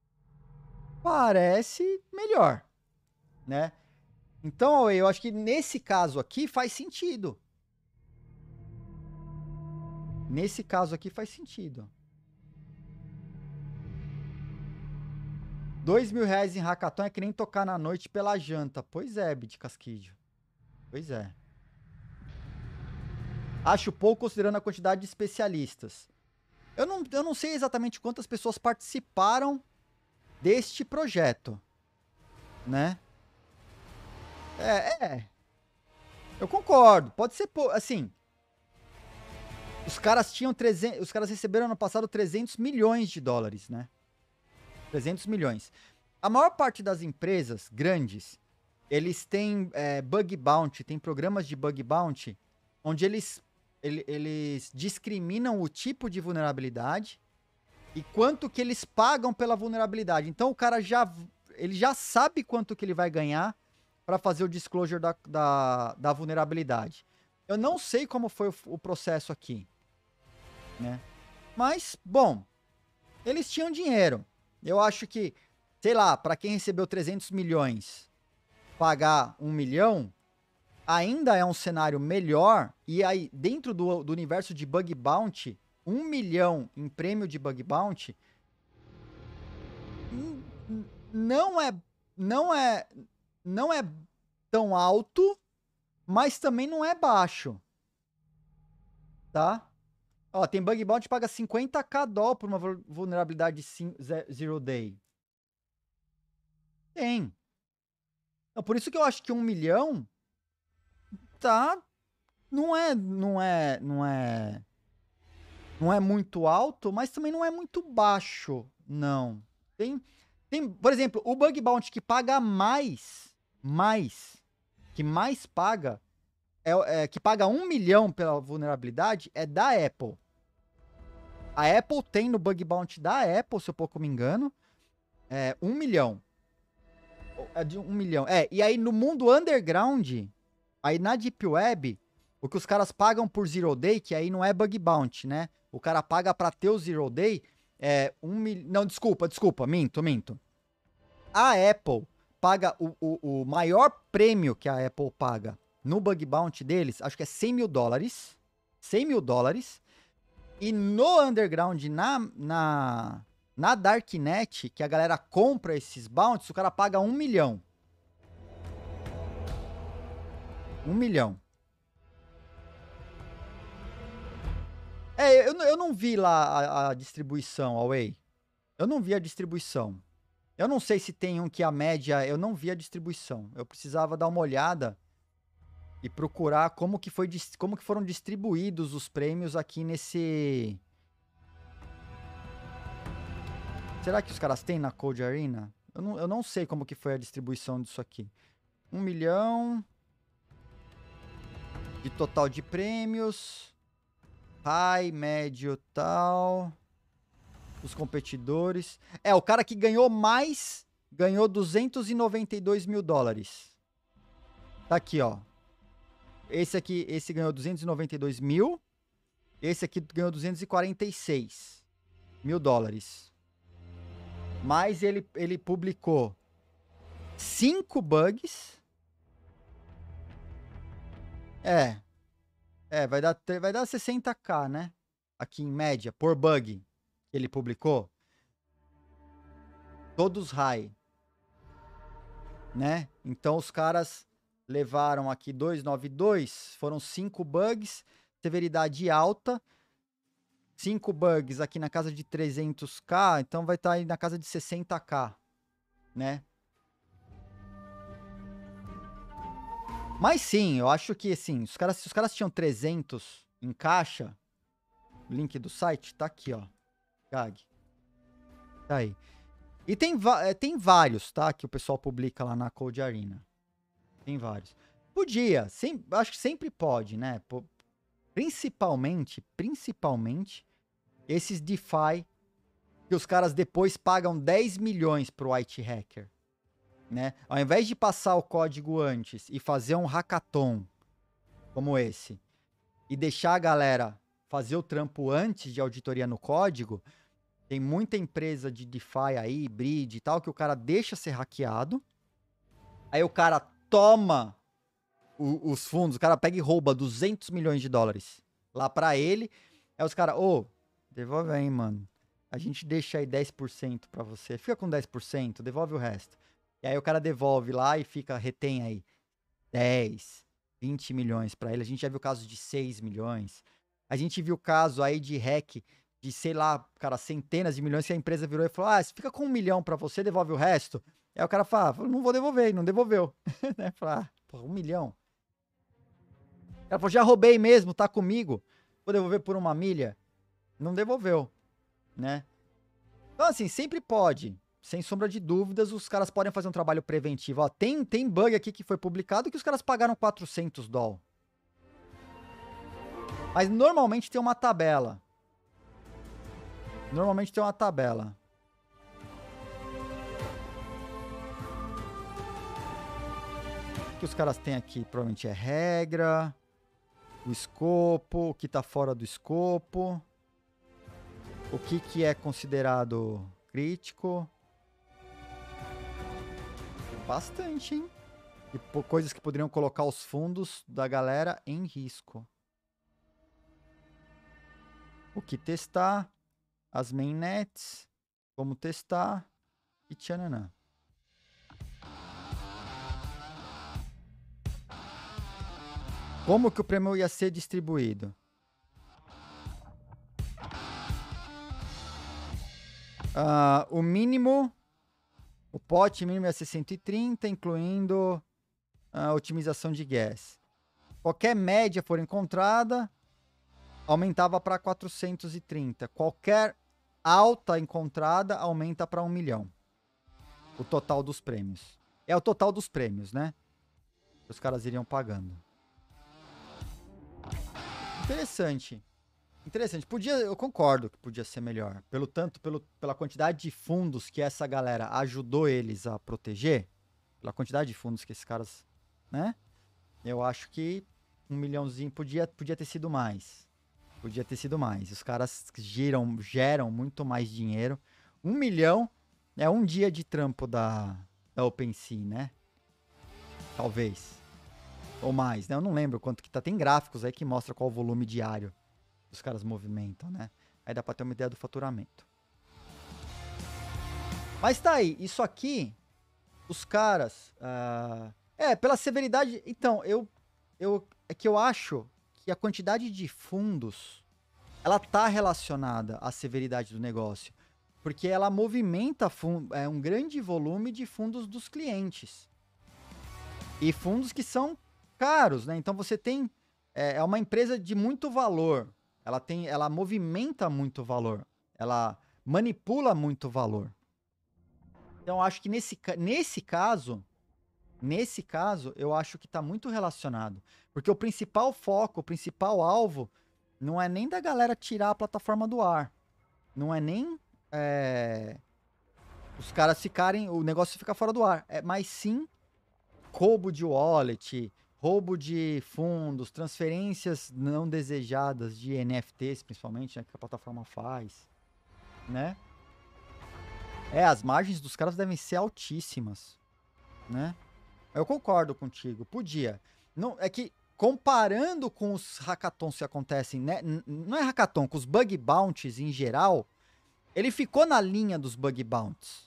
melhor, né? Então, eu acho que nesse caso aqui faz sentido. Nesse caso aqui faz sentido. R$2.000 em hackathon é que nem tocar na noite pela janta. Pois é, Bit Casquídeo. Pois é. Acho pouco considerando a quantidade de especialistas. Eu não sei exatamente quantas pessoas participaram deste projeto, né? Eu concordo. Pode ser, assim, os caras receberam ano passado $300 milhões, né? 300 milhões. A maior parte das empresas grandes, eles têm bug bounty, tem programas de bug bounty, onde eles discriminam o tipo de vulnerabilidade e quanto que eles pagam pela vulnerabilidade. Então o cara ele já sabe quanto que ele vai ganhar para fazer o disclosure da vulnerabilidade. Eu não sei como foi o processo aqui, né? Mas, bom, eles tinham dinheiro. Eu acho que, sei lá, para quem recebeu 300 milhões, pagar 1 milhão, ainda é um cenário melhor. E aí, dentro do universo de bug bounty, 1 milhão em prêmio de bug bounty não é tão alto, mas também não é baixo, tá? Ó, tem bug bounty que paga 50k dólar por uma vulnerabilidade zero day. Tem. Então, por isso que eu acho que 1 milhão tá, não é muito alto, mas também não é muito baixo, não. Tem, por exemplo, o bug bounty que paga que mais paga, que paga 1 milhão pela vulnerabilidade, é da Apple. A Apple tem no bug bounty da Apple, se eu pouco me engano, 1 milhão. É de 1 milhão. E aí no mundo underground, aí na Deep Web, o que os caras pagam por Zero Day, que aí não é bug bounty, né? O cara paga pra ter o Zero Day, Não, desculpa, minto. A Apple paga o maior prêmio que a Apple paga no bug bounty deles, acho que é $100 mil. $100 mil. E no underground, na Darknet, que a galera compra esses bounties, o cara paga 1 milhão. 1 milhão. Eu não vi lá a distribuição, Huawei. Eu não vi a distribuição. Eu não sei se tem um que a média... Eu não vi a distribuição. Eu precisava dar uma olhada e procurar como que foram distribuídos os prêmios aqui nesse... Será que os caras têm na Code Arena? Eu não sei como que foi a distribuição disso aqui. 1 milhão de total de prêmios. High, médio, tal. Os competidores. O cara que ganhou mais ganhou $292 mil. Tá aqui, ó. Esse ganhou 292 mil. Esse aqui ganhou 246 mil dólares. Mas ele publicou 5 bugs. Vai dar 60k, né? Aqui em média, por bug que ele publicou. Todos high. Né? Então os caras levaram aqui 292, foram 5 bugs, severidade alta. 5 bugs aqui na casa de 300k, então vai estar aí na casa de 60k, né? Mas sim, eu acho que assim, se os caras tinham 300 em caixa, o link do site tá aqui, ó. GAG. Tá aí. E tem vários, tá? Que o pessoal publica lá na Code Arena. Tem vários. Podia, acho que sempre pode, né? Principalmente, esses DeFi que os caras depois pagam 10 milhões pro white hacker, né? Ao invés de passar o código antes e fazer um hackathon como esse e deixar a galera fazer o trampo antes de auditoria no código, tem muita empresa de DeFi aí, Bridge e tal, que o cara deixa ser hackeado, aí o cara toma os fundos, o cara pega e rouba 200 milhões de dólares lá pra ele, aí os caras, devolve aí, mano. A gente deixa aí 10% pra você. Fica com 10%, devolve o resto. E aí o cara devolve lá e retém aí 10, 20 milhões pra ele. A gente já viu casos de 6 milhões. A gente viu caso aí de hack de, sei lá, cara, centenas de milhões que a empresa virou e falou, você fica com 1 milhão pra você, devolve o resto. Aí o cara fala, não vou devolver, e não devolveu. Fala, 1 milhão. O cara falou, já roubei mesmo, tá comigo. Vou devolver por 1 milha. Não devolveu, né? Então, assim, sempre pode. Sem sombra de dúvidas, os caras podem fazer um trabalho preventivo. Ó, tem bug aqui que foi publicado que os caras pagaram 400 $. Mas normalmente tem uma tabela. O que os caras têm aqui provavelmente é regra, o escopo, o que tá fora do escopo, o que é considerado crítico. Bastante, hein? E coisas que poderiam colocar os fundos da galera em risco. O que testar, as mainnets, como testar e tchananã. Como que o prêmio ia ser distribuído? O mínimo, o pote mínimo ia ser 130, incluindo a otimização de gas. Qualquer média for encontrada, aumentava para 430. Qualquer alta encontrada, aumenta para 1 milhão. O total dos prêmios. É o total dos prêmios, né? Que os caras iriam pagando. Interessante. Eu concordo que podia ser melhor. Pela quantidade de fundos que essa galera ajudou eles a proteger, pela quantidade de fundos que esses caras, né? Eu acho que 1 milhãozinho podia ter sido mais. Os caras geram muito mais dinheiro. 1 milhão é um dia de trampo da OpenSea, né? Talvez. Ou mais, né? Eu não lembro quanto que tá. Tem gráficos aí que mostra qual o volume diário que os caras movimentam, né? Aí dá pra ter uma ideia do faturamento. Mas tá aí. Isso aqui, os caras... pela severidade... Então, é que eu acho que a quantidade de fundos, ela tá relacionada à severidade do negócio. Porque ela movimenta um grande volume de fundos dos clientes. E fundos que são caros, né? Então você tem... É uma empresa de muito valor. Ela movimenta muito valor. Ela manipula muito valor. Então eu acho que nesse caso, eu acho que tá muito relacionado. Porque o principal foco, o principal alvo, não é nem da galera tirar a plataforma do ar. Não é nem os caras o negócio fica fora do ar. Mas sim roubo de wallet, roubo de fundos, transferências não desejadas de NFTs, principalmente, né, que a plataforma faz, né? As margens dos caras devem ser altíssimas, né? Eu concordo contigo, podia. Não, é que comparando com os hackathons que acontecem, né? Não é hackathon, com os bug bounties em geral, ele ficou na linha dos bug bounties.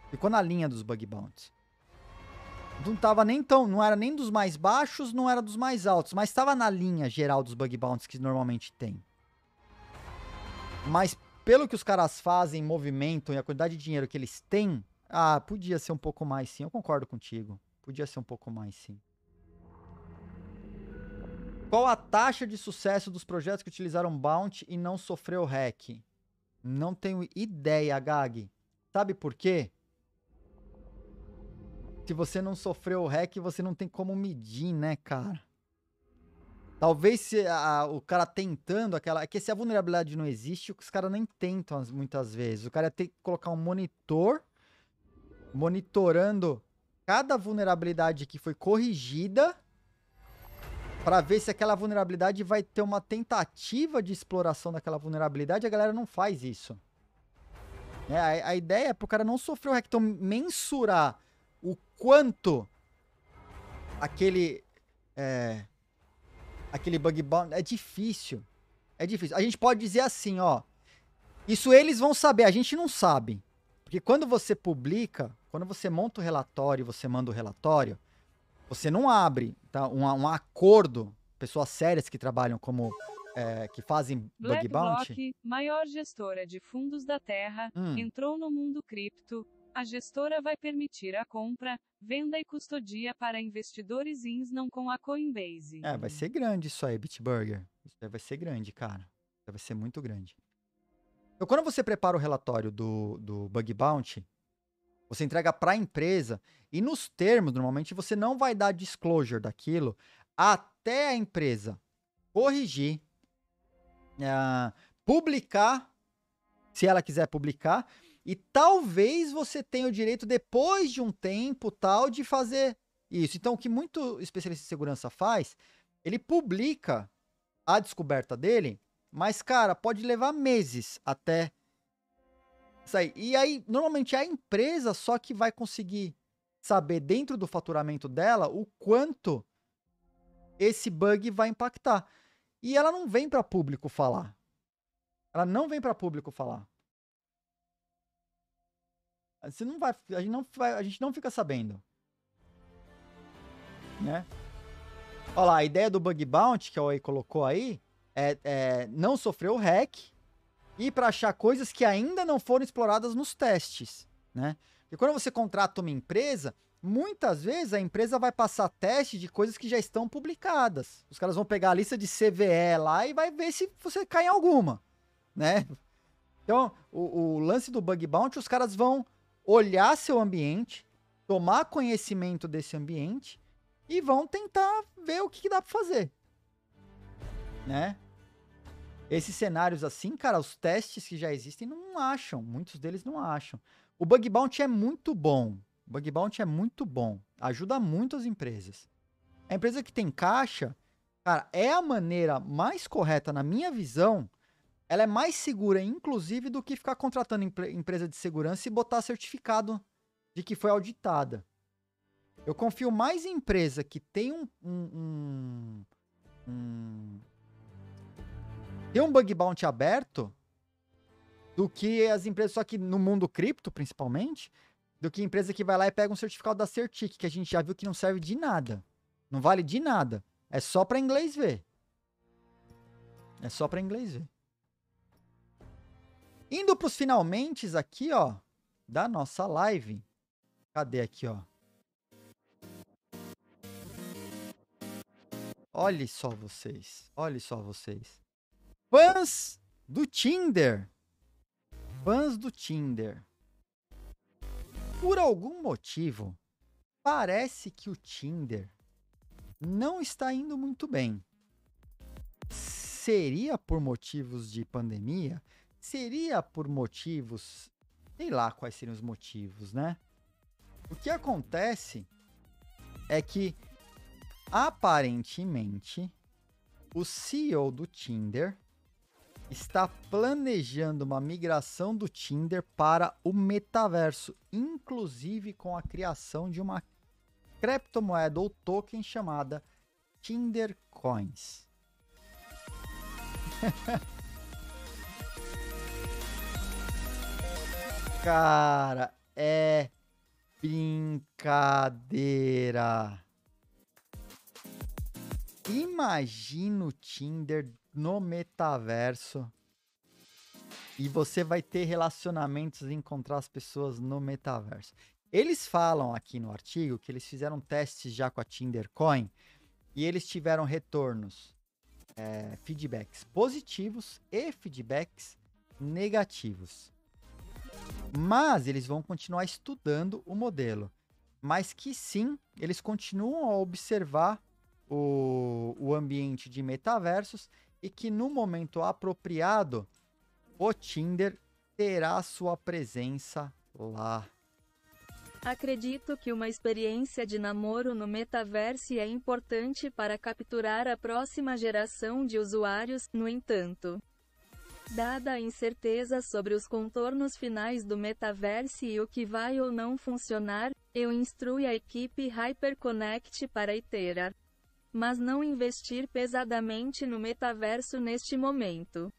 Não era nem dos mais baixos, não era dos mais altos, mas estava na linha geral dos bug bounties que normalmente tem. Mas pelo que os caras fazem, movimentam e a quantidade de dinheiro que eles têm, podia ser um pouco mais sim, eu concordo contigo. Podia ser um pouco mais sim. Qual a taxa de sucesso dos projetos que utilizaram Bounty e não sofreu hack? Não tenho ideia, Gag. Sabe por quê? Se você não sofreu o hack, você não tem como medir, né, cara? Talvez se o cara tentando aquela... É que se a vulnerabilidade não existe, os caras nem tentam muitas vezes. O cara ia ter que colocar um monitor monitorando cada vulnerabilidade que foi corrigida para ver se aquela vulnerabilidade vai ter uma tentativa de exploração daquela vulnerabilidade. A galera não faz isso. A ideia é pro cara não sofrer o hack. Então, mensurar o quanto aquele bug bounty é difícil. É difícil. A gente pode dizer assim, ó. Isso eles vão saber, a gente não sabe. Porque quando você publica, quando você monta o relatório, você manda o relatório, você não abre, tá? Um acordo, pessoas sérias que trabalham como, que fazem bug bounty. BlackRock, maior gestora de fundos da Terra, entrou no mundo cripto. A gestora vai permitir a compra, venda e custodia para investidores não com a Coinbase. Vai ser grande isso aí, Bitburger. Isso aí vai ser grande, cara. Vai ser muito grande. Então, quando você prepara o relatório do Bug Bounty, você entrega para a empresa e nos termos, normalmente, você não vai dar disclosure daquilo até a empresa corrigir, publicar, se ela quiser publicar, e talvez você tenha o direito, depois de um tempo, tal, de fazer isso. Então, o que muito especialista em segurança faz, ele publica a descoberta dele, mas, cara, pode levar meses até sair. E aí, normalmente, é a empresa só que vai conseguir saber, dentro do faturamento dela, o quanto esse bug vai impactar. E ela não vem para público falar. Ela não vem para público falar. Você não vai, a gente não fica sabendo. Né? Olha lá, a ideia do Bug Bounty, que a OI colocou aí, é não sofrer o hack e para achar coisas que ainda não foram exploradas nos testes, né? E quando você contrata uma empresa, muitas vezes a empresa vai passar teste de coisas que já estão publicadas. Os caras vão pegar a lista de CVE lá e vai ver se você cai em alguma, né? Então, o lance do Bug Bounty, os caras vão olhar seu ambiente, tomar conhecimento desse ambiente e vão tentar ver o que dá para fazer, né? Esses cenários assim, cara, os testes que já existem não acham, muitos deles não acham. O Bug Bounty é muito bom, o Bug Bounty é muito bom, ajuda muito as empresas. A empresa que tem caixa, cara, é a maneira mais correta, na minha visão, ela é mais segura, inclusive, do que ficar contratando empresa de segurança e botar certificado de que foi auditada. Eu confio mais em empresa que tem tem um bug bounty aberto do que as empresas, só que no mundo cripto, principalmente, do que empresa que vai lá e pega um certificado da Certic, que a gente já viu que não serve de nada. Não vale de nada. É só para inglês ver. É só para inglês ver. Indo para os finalmentes aqui, ó, da nossa live. Cadê aqui, ó? Olha só vocês. Olha só vocês. Fãs do Tinder. Fãs do Tinder. Por algum motivo, parece que o Tinder não está indo muito bem. Seria por motivos de pandemia? Seria por motivos... Sei lá quais seriam os motivos, né? O que acontece é que, aparentemente, o CEO do Tinder está planejando uma migração do Tinder para o metaverso, inclusive com a criação de uma criptomoeda ou token chamada Tinder Coins. Cara, é brincadeira. Imagina o Tinder no metaverso e você vai ter relacionamentos e encontrar as pessoas no metaverso. Eles falam aqui no artigo que eles fizeram testes já com a Tinder Coin e eles tiveram retornos, feedbacks positivos e feedbacks negativos. Mas eles vão continuar estudando o modelo. Mas que sim, eles continuam a observar o ambiente de metaversos e que no momento apropriado, o Tinder terá sua presença lá. Acredito que uma experiência de namoro no metaverso é importante para capturar a próxima geração de usuários, no entanto. Dada a incerteza sobre os contornos finais do metaverso e o que vai ou não funcionar, eu instruo a equipe HyperConnect para iterar. Mas não investir pesadamente no metaverso neste momento.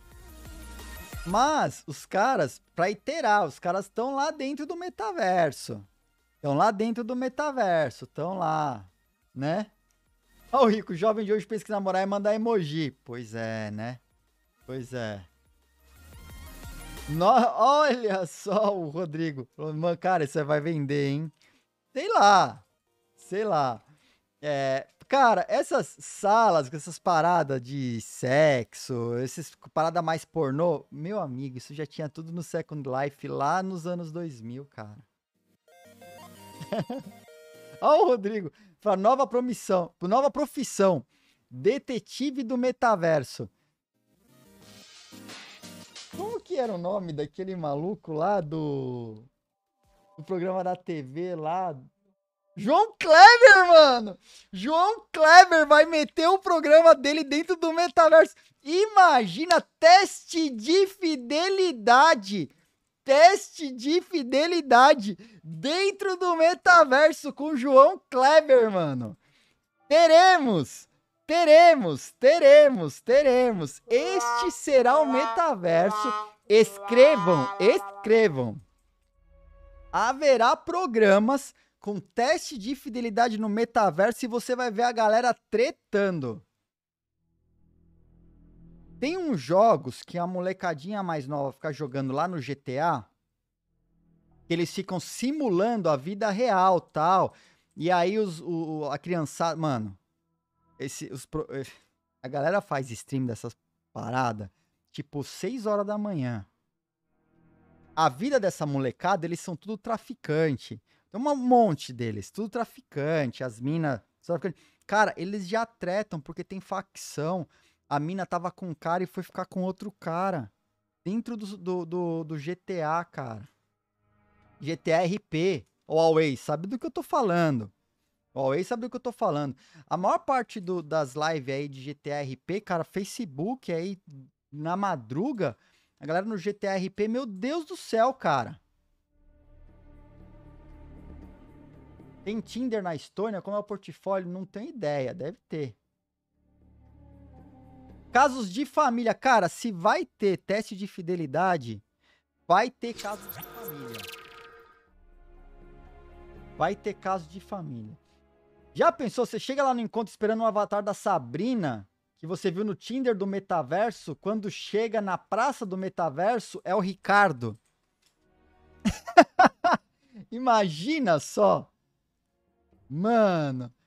Mas os caras, para iterar, os caras estão lá dentro do metaverso. Estão lá dentro do metaverso, estão lá, né? Ó, o Rico, jovem de hoje pensa que namorar é mandar emoji. Pois é, né? Pois é. Olha só o Rodrigo. Mano, cara, você vai vender, hein? Sei lá. Sei lá. Cara, essas salas, essas paradas de sexo, essas paradas mais pornô, meu amigo, isso já tinha tudo no Second Life lá nos anos 2000, cara. Ó o Rodrigo, para nova profissão, detetive do metaverso. Como que era o nome daquele maluco lá do programa da TV lá? João Kleber, mano! João Kleber vai meter o programa dele dentro do metaverso. Imagina, teste de fidelidade. Teste de fidelidade dentro do metaverso com João Kleber, mano. Teremos. Este será o metaverso. Escrevam. Haverá programas com teste de fidelidade no metaverso e você vai ver a galera tretando. Tem uns jogos que a molecadinha mais nova fica jogando lá no GTA, que eles ficam simulando a vida real, e aí a criançada... Mano, a galera faz stream dessas paradas, tipo 6 horas da manhã. A vida dessa molecada, eles são tudo traficante. Tem um monte deles, tudo traficante, as minas... Cara, eles já tretam porque tem facção. A mina tava com um cara e foi ficar com outro cara. Dentro do GTA, cara. GTA RP. O Huawei sabe do que eu tô falando. A maior parte das lives aí de GTA RP, cara, Facebook aí, na madruga, a galera no GTA RP, meu Deus do céu, cara. Tem Tinder na Estônia? Como é o portfólio? Não tenho ideia, deve ter. Casos de família. Cara, se vai ter teste de fidelidade, vai ter casos de família. Já pensou, você chega lá no encontro esperando um avatar da Sabrina, que você viu no Tinder do metaverso, quando chega na praça do metaverso, é o Ricardo. Imagina só. Mano.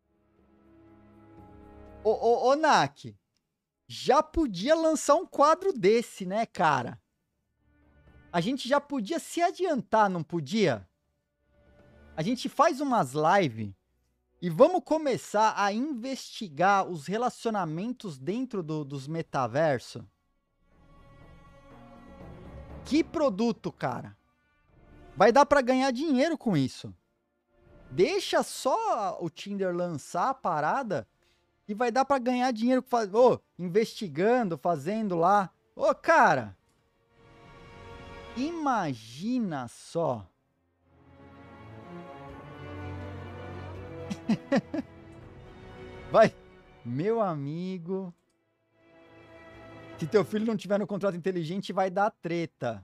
Ô, Nak, já podia lançar um quadro desse, né, cara? A gente já podia se adiantar, não podia? A gente faz umas lives e vamos começar a investigar os relacionamentos dentro dos metaversos. Que produto, cara? Vai dar pra ganhar dinheiro com isso. Deixa só o Tinder lançar a parada e vai dar pra ganhar dinheiro investigando, fazendo lá. Cara, imagina só. Vai, meu amigo. Se teu filho não tiver no contrato inteligente, vai dar treta.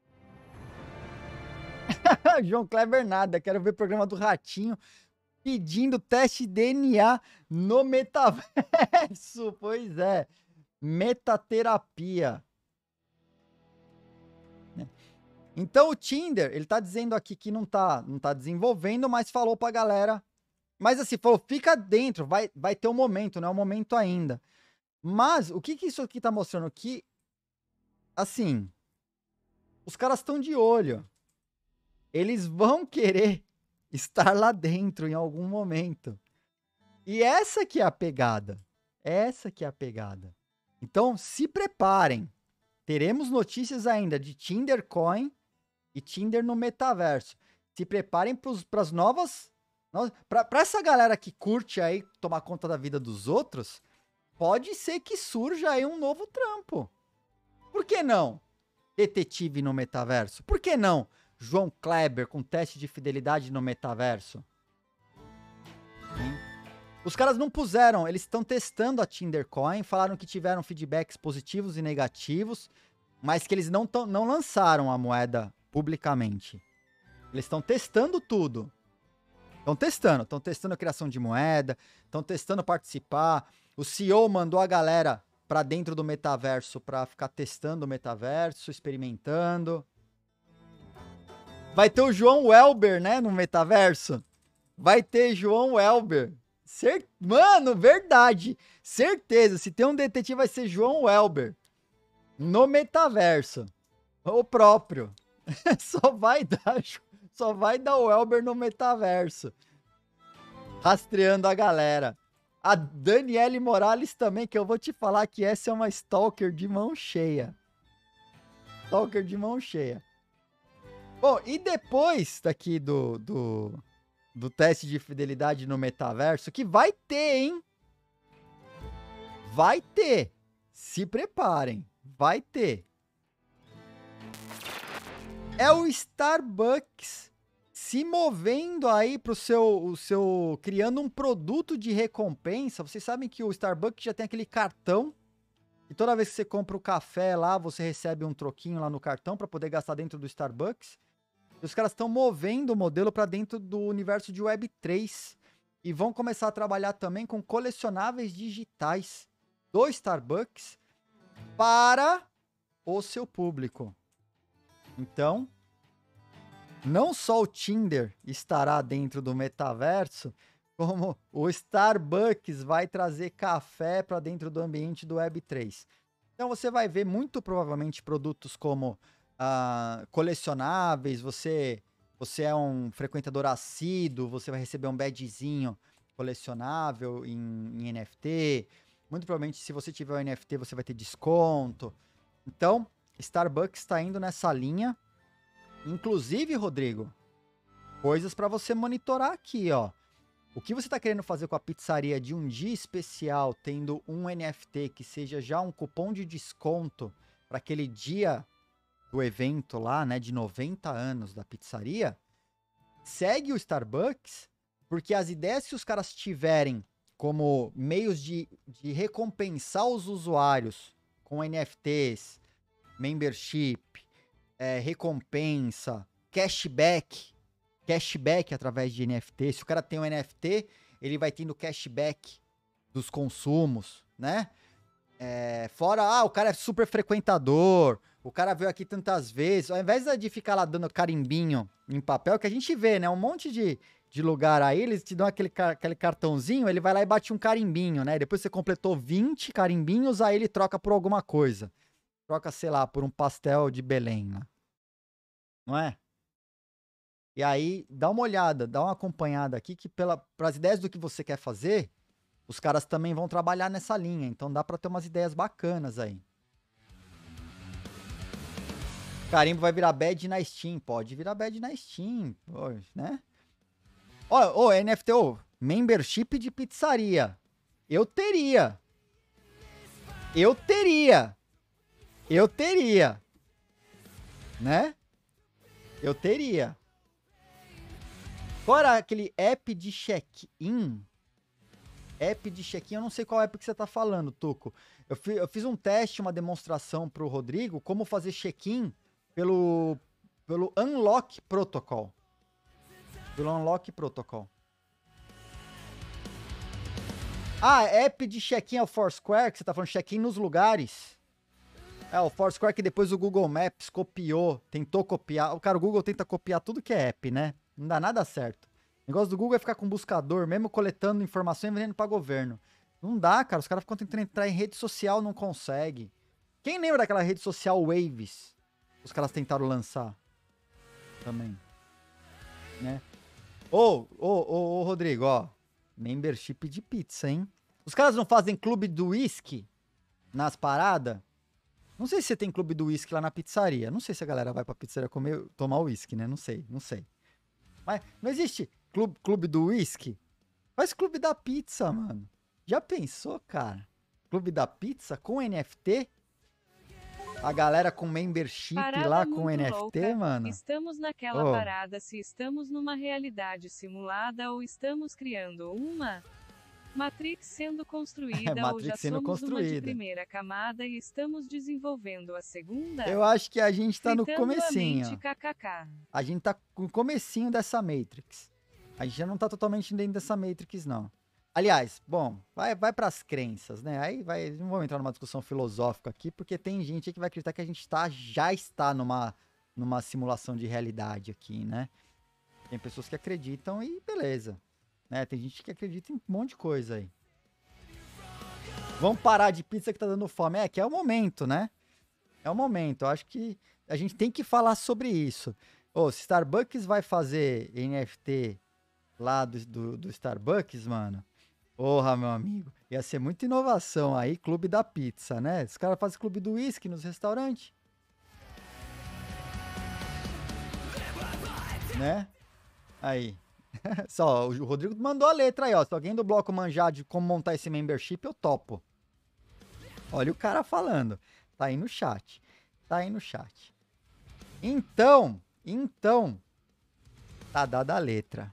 João Kleber nada, quero ver o programa do Ratinho pedindo teste DNA no metaverso. Pois é, metaterapia. Então o Tinder, ele tá dizendo aqui que não tá desenvolvendo, mas falou pra galera. Mas assim, falou, fica dentro, vai ter um momento, não é um momento ainda. Mas o que isso aqui tá mostrando? Que assim, os caras estão de olho. Eles vão querer estar lá dentro em algum momento. E essa que é a pegada. Essa que é a pegada. Então, se preparem. Teremos notícias ainda de Tinder Coin e Tinder no metaverso. Se preparem para as novas... Para essa galera que curte aí tomar conta da vida dos outros, pode ser que surja aí um novo trampo. Por que não? Detetive no metaverso. Por que não? João Kleber com teste de fidelidade no metaverso. Os caras não puseram, eles estão testando a Tinder Coin, falaram que tiveram feedbacks positivos e negativos, mas que eles não lançaram a moeda publicamente. Eles estão testando tudo. Estão testando a criação de moeda, estão testando participar. O CEO mandou a galera para dentro do metaverso para ficar testando o metaverso, experimentando. Vai ter o João Welber, né, no metaverso. Vai ter João Welber. Mano, verdade. Certeza, se tem um detetive vai ser João Welber. No metaverso. O próprio. Só vai dar o Welber no metaverso. Rastreando a galera. A Daniele Morales também, que eu vou te falar que essa é uma stalker de mão cheia. Stalker de mão cheia. Bom, e depois daqui do teste de fidelidade no metaverso, que vai ter, hein? Vai ter. Se preparem. Vai ter. É o Starbucks se movendo aí pro seu criando um produto de recompensa. Vocês sabem que o Starbucks já tem aquele cartão e toda vez que você compra o café lá, você recebe um troquinho lá no cartão para poder gastar dentro do Starbucks. E os caras estão movendo o modelo para dentro do universo de Web3 e vão começar a trabalhar também com colecionáveis digitais do Starbucks para o seu público. Então, não só o Tinder estará dentro do metaverso, como o Starbucks vai trazer café para dentro do ambiente do Web3. Então você vai ver muito provavelmente produtos como colecionáveis, você é um frequentador assíduo, você vai receber um badgezinho colecionável em NFT. Muito provavelmente, se você tiver o NFT, você vai ter desconto. Então, Starbucks está indo nessa linha. Inclusive, Rodrigo, coisas para você monitorar aqui, ó. O que você está querendo fazer com a pizzaria de um dia especial, tendo um NFT que seja já um cupom de desconto para aquele dia do evento lá, né, de 90 anos da pizzaria, segue o Starbucks, porque as ideias que os caras tiverem como meios de recompensar os usuários com NFTs, membership, recompensa, cashback através de NFT. Se o cara tem um NFT, ele vai tendo cashback dos consumos, né? Fora, o cara é super frequentador, o cara veio aqui tantas vezes, ao invés de ficar lá dando carimbinho em papel, que a gente vê, né? Um monte de lugar aí, eles te dão aquele cartãozinho, ele vai lá e bate um carimbinho, né? Depois você completou 20 carimbinhos, aí ele troca por alguma coisa. Troca, sei lá, por um pastel de Belém, né? Não é? E aí, dá uma olhada, dá uma acompanhada aqui, que para as ideias do que você quer fazer, os caras também vão trabalhar nessa linha. Então dá para ter umas ideias bacanas aí. Carimbo vai virar badge na Steam. Pode virar badge na Steam, né? Ó, NFT, membership de pizzaria. Eu teria. Né? Eu teria. Qual era aquele app de check-in? App de check-in, eu não sei qual app que você tá falando, Tuco. Eu fiz um teste, uma demonstração pro Rodrigo, como fazer check-in pelo Unlock Protocol. Pelo Unlock Protocol. App de check-in é o Foursquare, que você tá falando check-in nos lugares. O Foursquare que depois o Google Maps copiou, tentou copiar. O Google tenta copiar tudo que é app, né? Não dá nada certo. O negócio do Google é ficar com buscador, mesmo coletando informação e vendendo para governo. Não dá, cara. Os caras ficam tentando entrar em rede social, não consegue. Quem lembra daquela rede social Waves? Os caras tentaram lançar também, né? Ô, Rodrigo, ó. Membership de pizza, hein? Os caras não fazem clube do whisky nas paradas? Não sei se você tem clube do whisky lá na pizzaria. Não sei se a galera vai pra pizzaria tomar whisky, né? Não sei. Mas não existe clube do whisky? Faz clube da pizza, mano. Já pensou, cara? Clube da pizza com NFT? A galera com membership parada lá com muito NFT, louca. mano. Estamos naquela parada se estamos numa realidade simulada ou estamos criando uma Matrix sendo construída Matrix ou já sendo somos numa de construída. primeira camada e estamos desenvolvendo a segunda? Eu acho que a gente tá no Fritando a comecinho. mente, kkk. A gente tá no comecinho dessa Matrix. A gente já não tá totalmente dentro dessa Matrix, não. Aliás, bom, vai pras crenças, né? Aí não vamos entrar numa discussão filosófica aqui, porque tem gente que vai acreditar que a gente já está numa simulação de realidade aqui, né? Tem pessoas que acreditam e beleza. Né? Tem gente que acredita em um monte de coisa aí. Vamos parar de pizza que tá dando fome. Que é o momento, né? É o momento. Eu acho que a gente tem que falar sobre isso. Se Starbucks vai fazer NFT lá do Starbucks, mano. Porra, meu amigo. Ia ser muita inovação aí, clube da pizza, né? Os caras fazem clube do whisky nos restaurantes. Né? Aí. Só, o Rodrigo mandou a letra aí, ó. Se alguém do bloco manjar de como montar esse membership, eu topo. Olha o cara falando. Tá aí no chat. Então, tá dada a letra.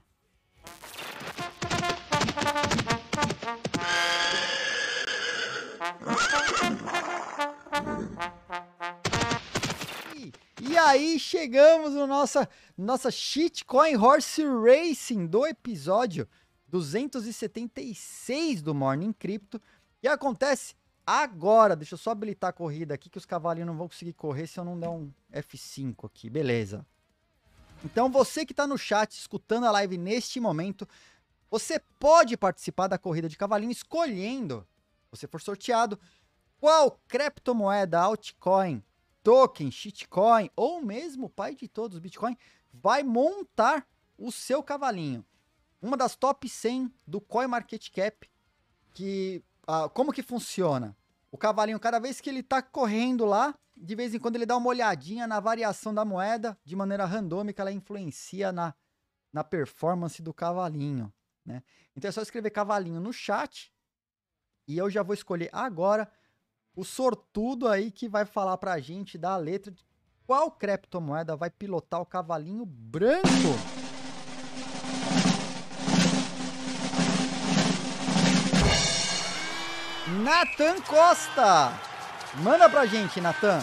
E aí chegamos no nossa Shitcoin Horse Racing do episódio 276 do Morning Crypto. E acontece agora. Deixa eu só habilitar a corrida aqui que os cavalinhos não vão conseguir correr se eu não der um F5 aqui. Beleza. Então você que está no chat escutando a live neste momento, você pode participar da corrida de cavalinho escolhendo, se você for sorteado, qual criptomoeda, altcoin, token, shitcoin ou mesmo o pai de todos, Bitcoin, vai montar o seu cavalinho. Uma das top 100 do CoinMarketCap, como que funciona? O cavalinho, cada vez que ele tá correndo lá, de vez em quando ele dá uma olhadinha na variação da moeda, de maneira randômica, ela influencia na performance do cavalinho, né? Então é só escrever cavalinho no chat e eu já vou escolher agora o sortudo aí que vai falar pra gente da letra de qual criptomoeda vai pilotar o cavalinho branco. Nathan Costa! Manda pra gente, Nathan.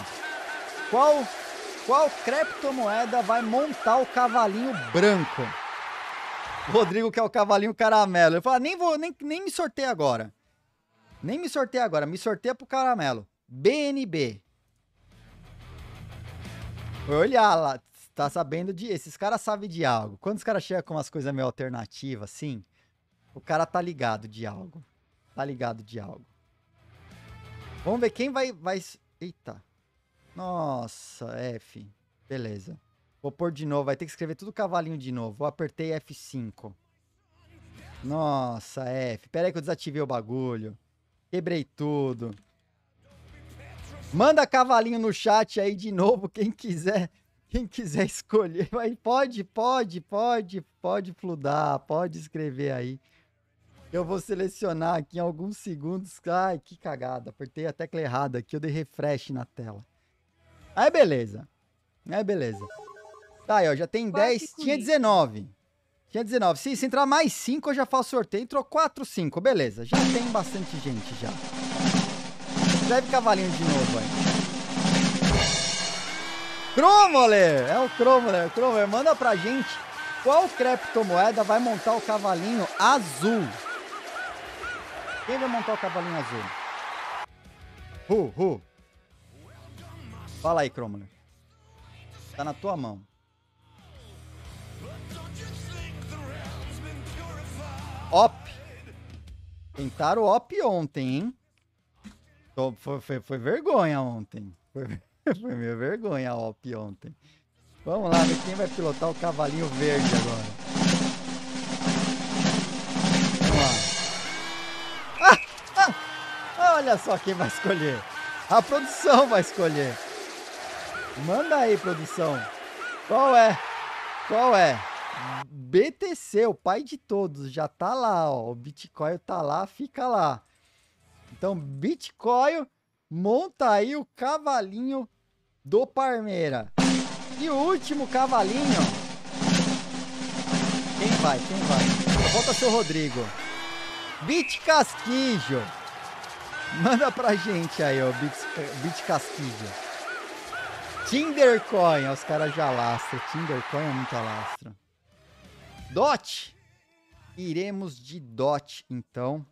Qual criptomoeda vai montar o cavalinho branco? O Rodrigo quer o cavalinho caramelo. Ele fala, nem me sorteia agora. Me sorteia pro caramelo. BNB. Vou olhar lá. Tá sabendo de... Esses caras sabem de algo. Quando os caras chegam com umas coisas meio alternativas, assim, o cara tá ligado de algo. Vamos ver quem vai... Eita. Nossa, F. Beleza. Vou pôr de novo. Vai ter que escrever tudo cavalinho de novo. Vou apertei F5. Nossa, F. Pera aí que eu desativei o bagulho. Quebrei tudo. Manda cavalinho no chat aí de novo, quem quiser escolher. Pode fludar, pode escrever aí. Eu vou selecionar aqui em alguns segundos. Ai, que cagada. Apertei a tecla errada aqui, eu dei refresh na tela. Aí, beleza. Tá aí, ó, já tem 10. Tinha 19. Se entrar mais 5, eu já faço sorteio. Entrou 4, 5. Beleza. Já tem bastante gente já. Escreve cavalinho de novo aí. Cromoler! É o Cromoler. Cromoler, manda pra gente qual criptomoeda vai montar o cavalinho azul. Quem vai montar o cavalinho azul? Fala aí, Cromoler. Tá na tua mão. OP. Tentaram o OP ontem, hein? Foi vergonha ontem. Foi meio vergonha a OP ontem. Vamos lá ver quem vai pilotar o cavalinho verde agora. Vamos lá. Olha só quem vai escolher. A produção vai escolher. Manda aí, produção. Qual é? Qual é? BTC, o pai de todos, já tá lá, ó. O Bitcoin tá lá, fica lá. Então, Bitcoin, monta aí o cavalinho do Parmeira. E o último cavalinho. Quem vai? Quem vai? Volta seu Rodrigo. Bitcasquijo. Manda pra gente aí, ó. Bitcasquijo. Tindercoin, os caras já lastram. Tindercoin é muita lastra. DOT. Iremos de DOT, então.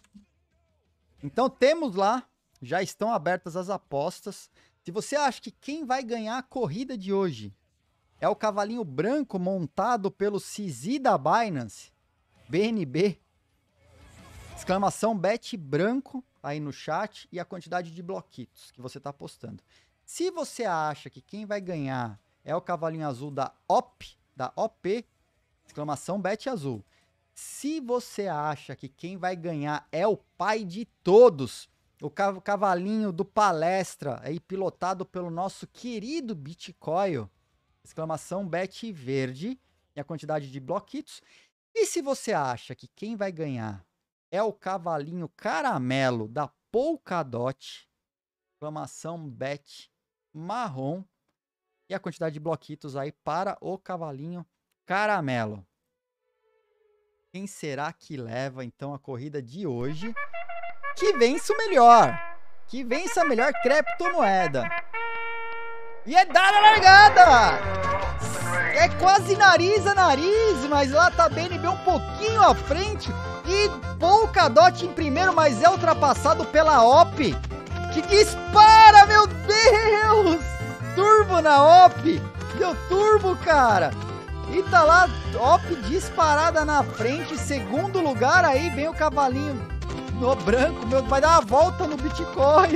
Então temos lá, já estão abertas as apostas. Se você acha que quem vai ganhar a corrida de hoje é o cavalinho branco montado pelo CZ da Binance, BNB, exclamação bet branco aí no chat e a quantidade de bloquitos que você está apostando. Se você acha que quem vai ganhar é o cavalinho azul da OP, exclamação bet azul. Se você acha que quem vai ganhar é o pai de todos, o cavalinho do palestra, aí pilotado pelo nosso querido Bitcoin, exclamação bet verde e a quantidade de bloquitos. E se você acha que quem vai ganhar é o cavalinho caramelo da Polkadot, exclamação bet marrom e a quantidade de bloquitos aí para o cavalinho caramelo. Quem será que leva, então, a corrida de hoje? Que vença o melhor. Que vença a melhor criptomoeda. E é dada a largada. É quase nariz a nariz, mas lá tá BNB um pouquinho à frente. E Polkadot em primeiro, mas é ultrapassado pela OP. Que dispara, meu Deus. Turbo na OP. Deu turbo, cara. E tá lá, OP disparada na frente, segundo lugar, aí vem o cavalinho no branco, vai dar uma volta no Bitcoin.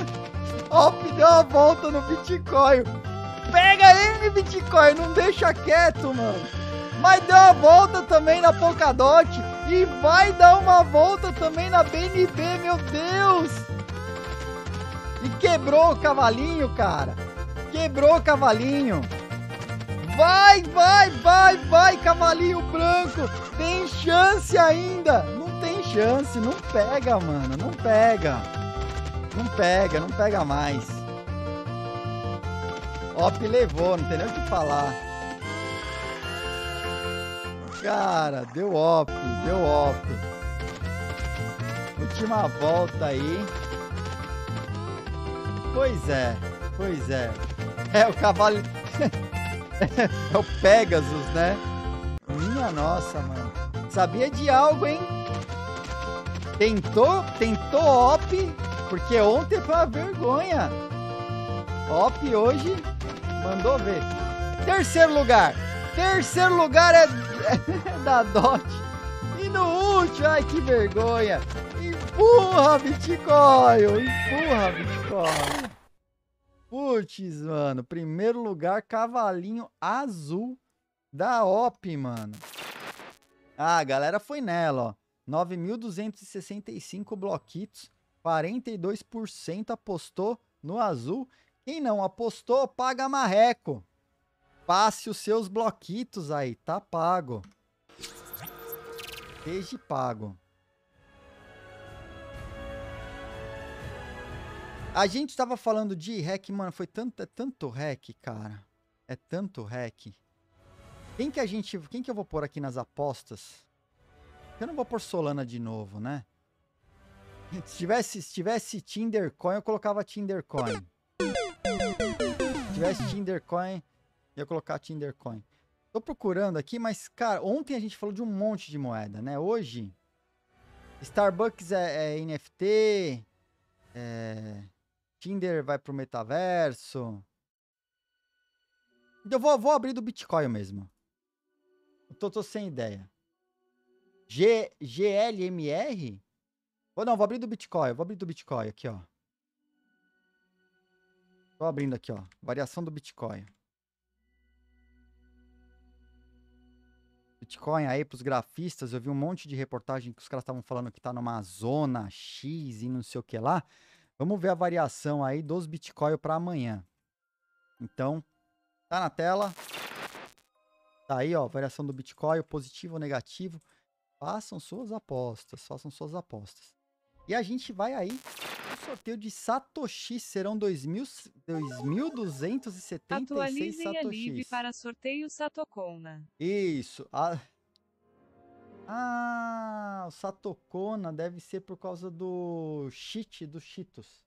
OP deu uma volta no Bitcoin. Pega ele, Bitcoin, não deixa quieto, mano. Mas deu uma volta também na Polkadot e vai dar uma volta também na BNB, meu Deus. E quebrou o cavalinho, cara. Quebrou o cavalinho. Vai, cavalinho branco. Tem chance ainda. Não tem chance. Não pega, mano. Não pega. Não pega mais. OP levou, não tem nem o que falar. Cara, deu OP. Última volta aí. Pois é. É o cavalo... É o Pegasus, né? Minha nossa, mano. Sabia de algo, hein? Tentou OP, porque ontem foi uma vergonha. OP hoje mandou ver. Terceiro lugar é da DOT. E no último, ai que vergonha. Empurra, Bitcoin. Putz, mano, primeiro lugar, cavalinho azul da OP, mano. Ah, a galera foi nela, ó. 9.265 bloquitos, 42% apostou no azul. Quem não apostou, paga marreco. Passe os seus bloquitos aí, tá pago. Esteja pago. A gente tava falando de hack, mano, foi tanto hack, cara. É tanto hack. Quem que eu vou pôr aqui nas apostas? Eu não vou pôr Solana de novo, né? Se tivesse Tindercoin, eu colocava Tindercoin. Se tivesse Tindercoin, eu ia colocar Tindercoin. Tô procurando aqui, mas, cara, ontem a gente falou de um monte de moeda, né? Hoje, Starbucks é NFT, Tinder vai pro metaverso. Então eu vou abrir do Bitcoin mesmo. Eu tô sem ideia. GLMR? Não, vou abrir do Bitcoin. Vou abrir do Bitcoin aqui, ó. Tô abrindo aqui, ó. Variação do Bitcoin. Bitcoin aí pros grafistas, eu vi um monte de reportagem que os caras estavam falando que tá numa zona X e não sei o que lá. Vamos ver a variação aí dos Bitcoin para amanhã. Então, tá na tela. Tá aí, ó, variação do Bitcoin, positivo ou negativo. Façam suas apostas, façam suas apostas. E a gente vai aí no sorteio de Satoshi, serão 2.276 Atualizem a Satoshis. live para sorteio Satokona. Isso. O Satokona deve ser por causa do cheat do Cheetos.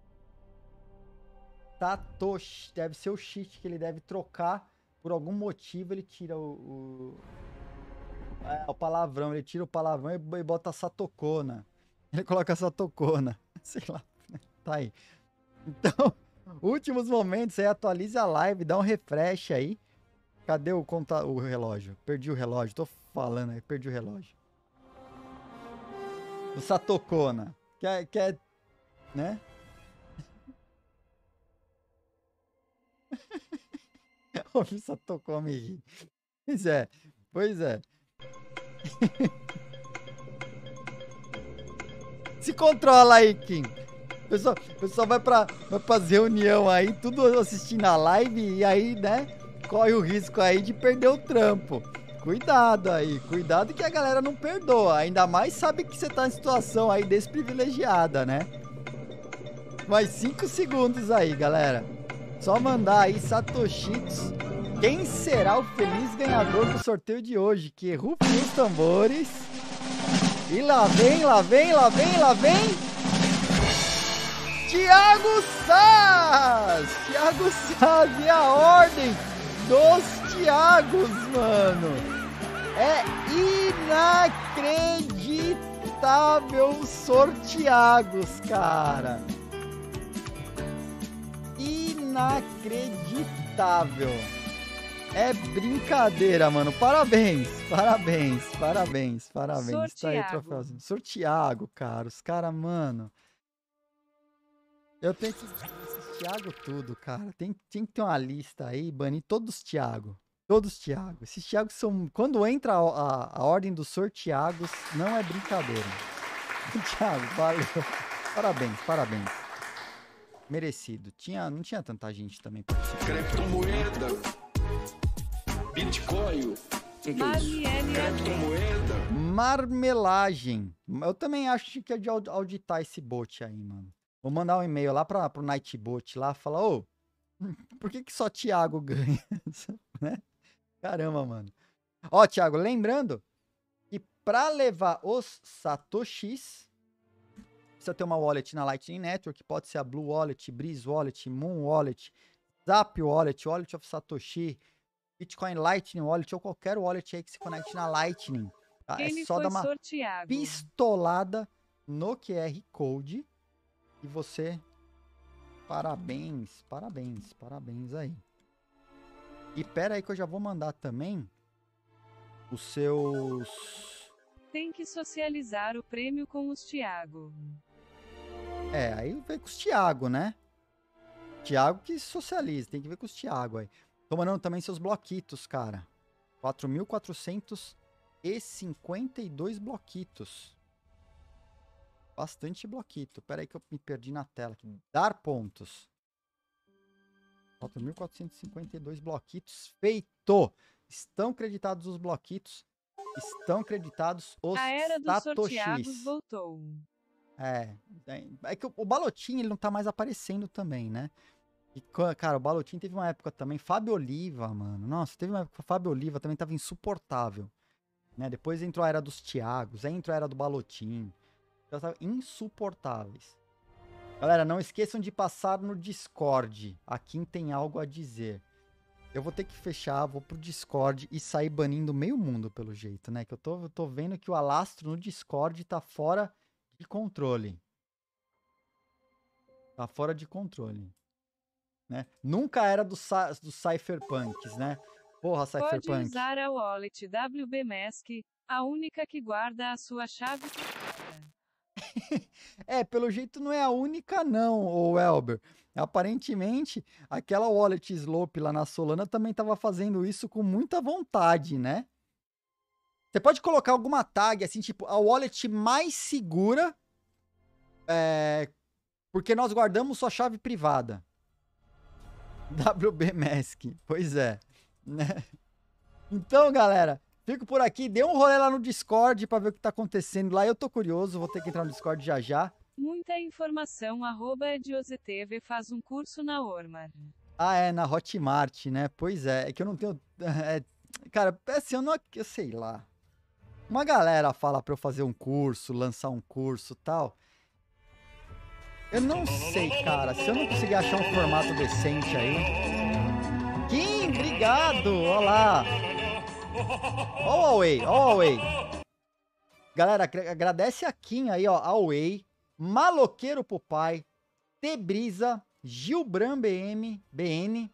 Satoshi, deve ser o cheat que ele deve trocar. Por algum motivo ele tira o palavrão, ele tira o palavrão e bota Satokona. Ele coloca Satokona. Sei lá. Tá aí. Então, últimos momentos aí, atualize a live, dá um refresh aí. Cadê o relógio? Perdi o relógio, tô falando aí, perdi o relógio. O Satokona. Quer, né? O Satokona me ri. Pois é. Se controla aí, Kim. O pessoal vai pras reunião aí, tudo assistindo a live e aí, né, corre o risco aí de perder o trampo. Cuidado aí, cuidado que a galera não perdoa. Ainda mais sabe que você tá em situação aí desprivilegiada, né? Mais 5 segundos aí, galera. Só mandar aí Satoshis. Quem será o feliz ganhador do sorteio de hoje? Que rufem os tambores. E lá vem. Thiago Saz! Thiago Saz e a ordem dos Thiagos, mano. É inacreditável sorteados, cara. Inacreditável. É brincadeira, mano. Parabéns. Sorteago. Tá aí, troféuzinho. Sorteago, cara. Os caras, mano. Eu tenho que esses Thiago tudo, cara. Tem que ter uma lista aí, banir todos os Thiago. Todos os Thiago. Esses Thiagos são... Quando entra a ordem dos sorteados, não é brincadeira. Thiago, valeu. Parabéns. Merecido. Não tinha tanta gente também. Criptomoeda. Bitcoin. Criptomoeda. Marmelagem. Eu também acho que é de auditar esse bot aí, mano. Vou mandar um e-mail lá pro Nightbot lá, falar, por que só Thiago ganha? Né? Caramba, mano. Ó, Thiago, lembrando que pra levar os Satoshis, precisa ter uma wallet na Lightning Network, pode ser a Blue Wallet, Breeze Wallet, Moon Wallet, Zap Wallet, Wallet of Satoshi, Bitcoin Lightning Wallet ou qualquer wallet aí que se conecte na Lightning. Tá? É só dar uma pistolada no QR Code e você... Parabéns aí. E pera aí que eu já vou mandar também os seus... Tem que socializar o prêmio com os Thiago. Aí vem com os Thiago, né? Thiago que socializa, tem que ver com os Thiago aí. Tô mandando também seus bloquitos, cara. 4.452 bloquitos. Bastante bloquito. Pera aí que eu me perdi na tela aqui. Dar pontos. 4.452 bloquitos. Feito! Estão creditados os bloquitos. Estão creditados os A era dos Satoshis. sorteados voltou. É que o Balotinho ele não tá mais aparecendo também, né? E, cara, o Balotinho teve uma época também. Fábio Oliva, mano. Nossa, teve uma época que o Fábio Oliva também tava insuportável. Né? Depois entrou a era dos Thiagos. Aí entrou a era do Balotinho. Já estavam insuportáveis. Galera, não esqueçam de passar no Discord. Aqui tem algo a dizer. Eu vou ter que fechar, vou pro Discord e sair banindo meio mundo, pelo jeito, né? Que eu tô vendo que o alastro no Discord tá fora de controle. Tá fora de controle. Né? Nunca era dos Cypherpunks, né? Porra, Cypherpunk. Pode usar a wallet WBMask, a única que guarda a sua chave. Pelo jeito não é a única não, ô Elber. Aparentemente, aquela wallet Slope lá na Solana também estava fazendo isso com muita vontade, né? Você pode colocar alguma tag, assim, tipo, a wallet mais segura, porque nós guardamos sua chave privada. WB Mask, pois é, né? Então, galera, fico por aqui, dê um rolê lá no Discord pra ver o que tá acontecendo lá. Eu tô curioso, vou ter que entrar no Discord já já. Muita informação, @EdioseTV faz um curso na Ormar. Na Hotmart, né? Pois é que eu não tenho... cara, assim, eu sei lá. Uma galera fala pra eu fazer um curso, lançar um curso e tal. Eu não sei, cara. Se eu não conseguir achar um formato decente aí... Kim, obrigado! Olá! Ó o Huawei, ó o Huawei. Galera, agradece a Kim aí, ó. A Huawei, Maloqueiro Pupai, Tebrisa, Gilbran BN,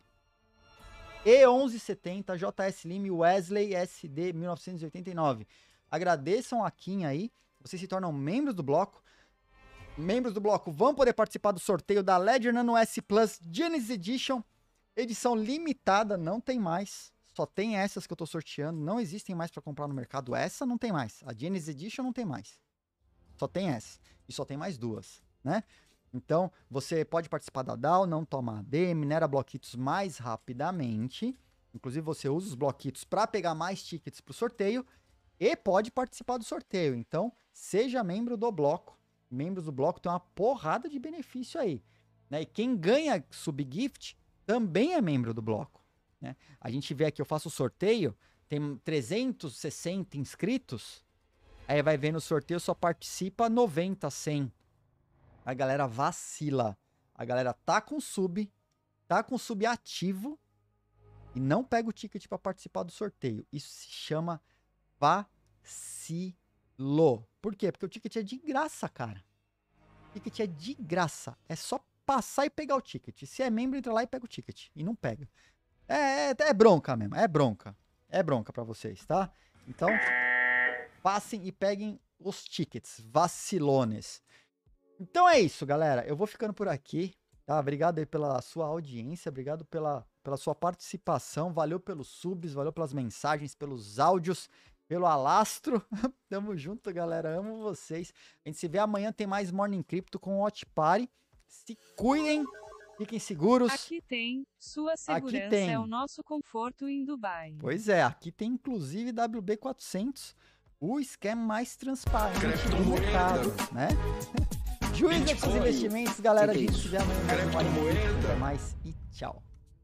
E1170, JS Lime, Wesley SD 1989. Agradeçam a Kim aí. Vocês se tornam membros do bloco. Membros do bloco vão poder participar do sorteio da Ledger Nano S Plus Genesis Edition. Edição limitada, não tem mais. Só tem essas que eu tô sorteando. Não existem mais para comprar no mercado. Essa não tem mais. A Genesis Edition não tem mais. Só tem essa. E só tem mais duas, né? Então, você pode participar da DAO, não toma AD, minera bloquitos mais rapidamente. Inclusive, você usa os bloquitos para pegar mais tickets pro sorteio. E pode participar do sorteio. Então, seja membro do bloco. Membros do bloco tem uma porrada de benefício aí, né? E quem ganha subgift também é membro do bloco, né? A gente vê aqui, eu faço o sorteio, tem 360 inscritos, aí vai ver no sorteio só participa 90, 100. A galera vacila. A galera tá com sub ativo e não pega o ticket para participar do sorteio. Isso se chama vacilo. Por quê? Porque o ticket é de graça, cara. O ticket é de graça. É só passar e pegar o ticket. Se é membro, entra lá e pega o ticket. E não pega. É bronca mesmo. É bronca. É bronca pra vocês, tá? Então, passem e peguem os tickets. Vacilones. Então é isso, galera. Eu vou ficando por aqui, tá? Obrigado aí pela sua audiência. Obrigado pela sua participação. Valeu pelos subs, valeu pelas mensagens, pelos áudios, pelo alastro. Tamo junto, galera. Amo vocês. A gente se vê amanhã. Tem mais Morning Crypto com o Watch Party. Se cuidem. Fiquem seguros. Aqui tem. Sua segurança é o nosso conforto em Dubai. Pois é. Aqui tem, inclusive, WB400. O esquema mais transparente do mercado, né? Juiz dos seus investimentos, galera. A gente se vê amanhã. Até mais e tchau.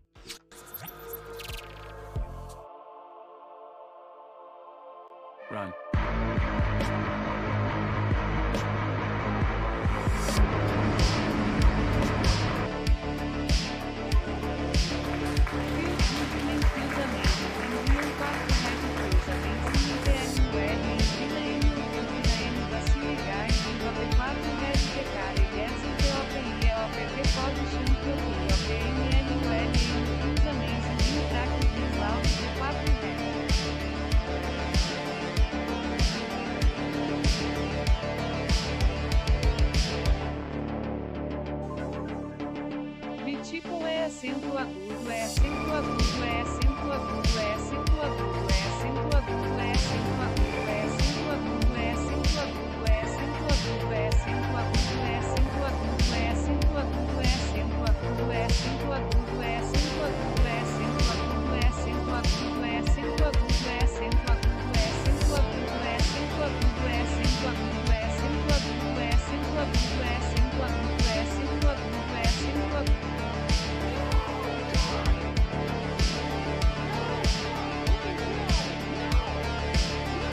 Run. Acento agudo, é acento agudo, é acento agudo, é acento agudo, é acento agudo.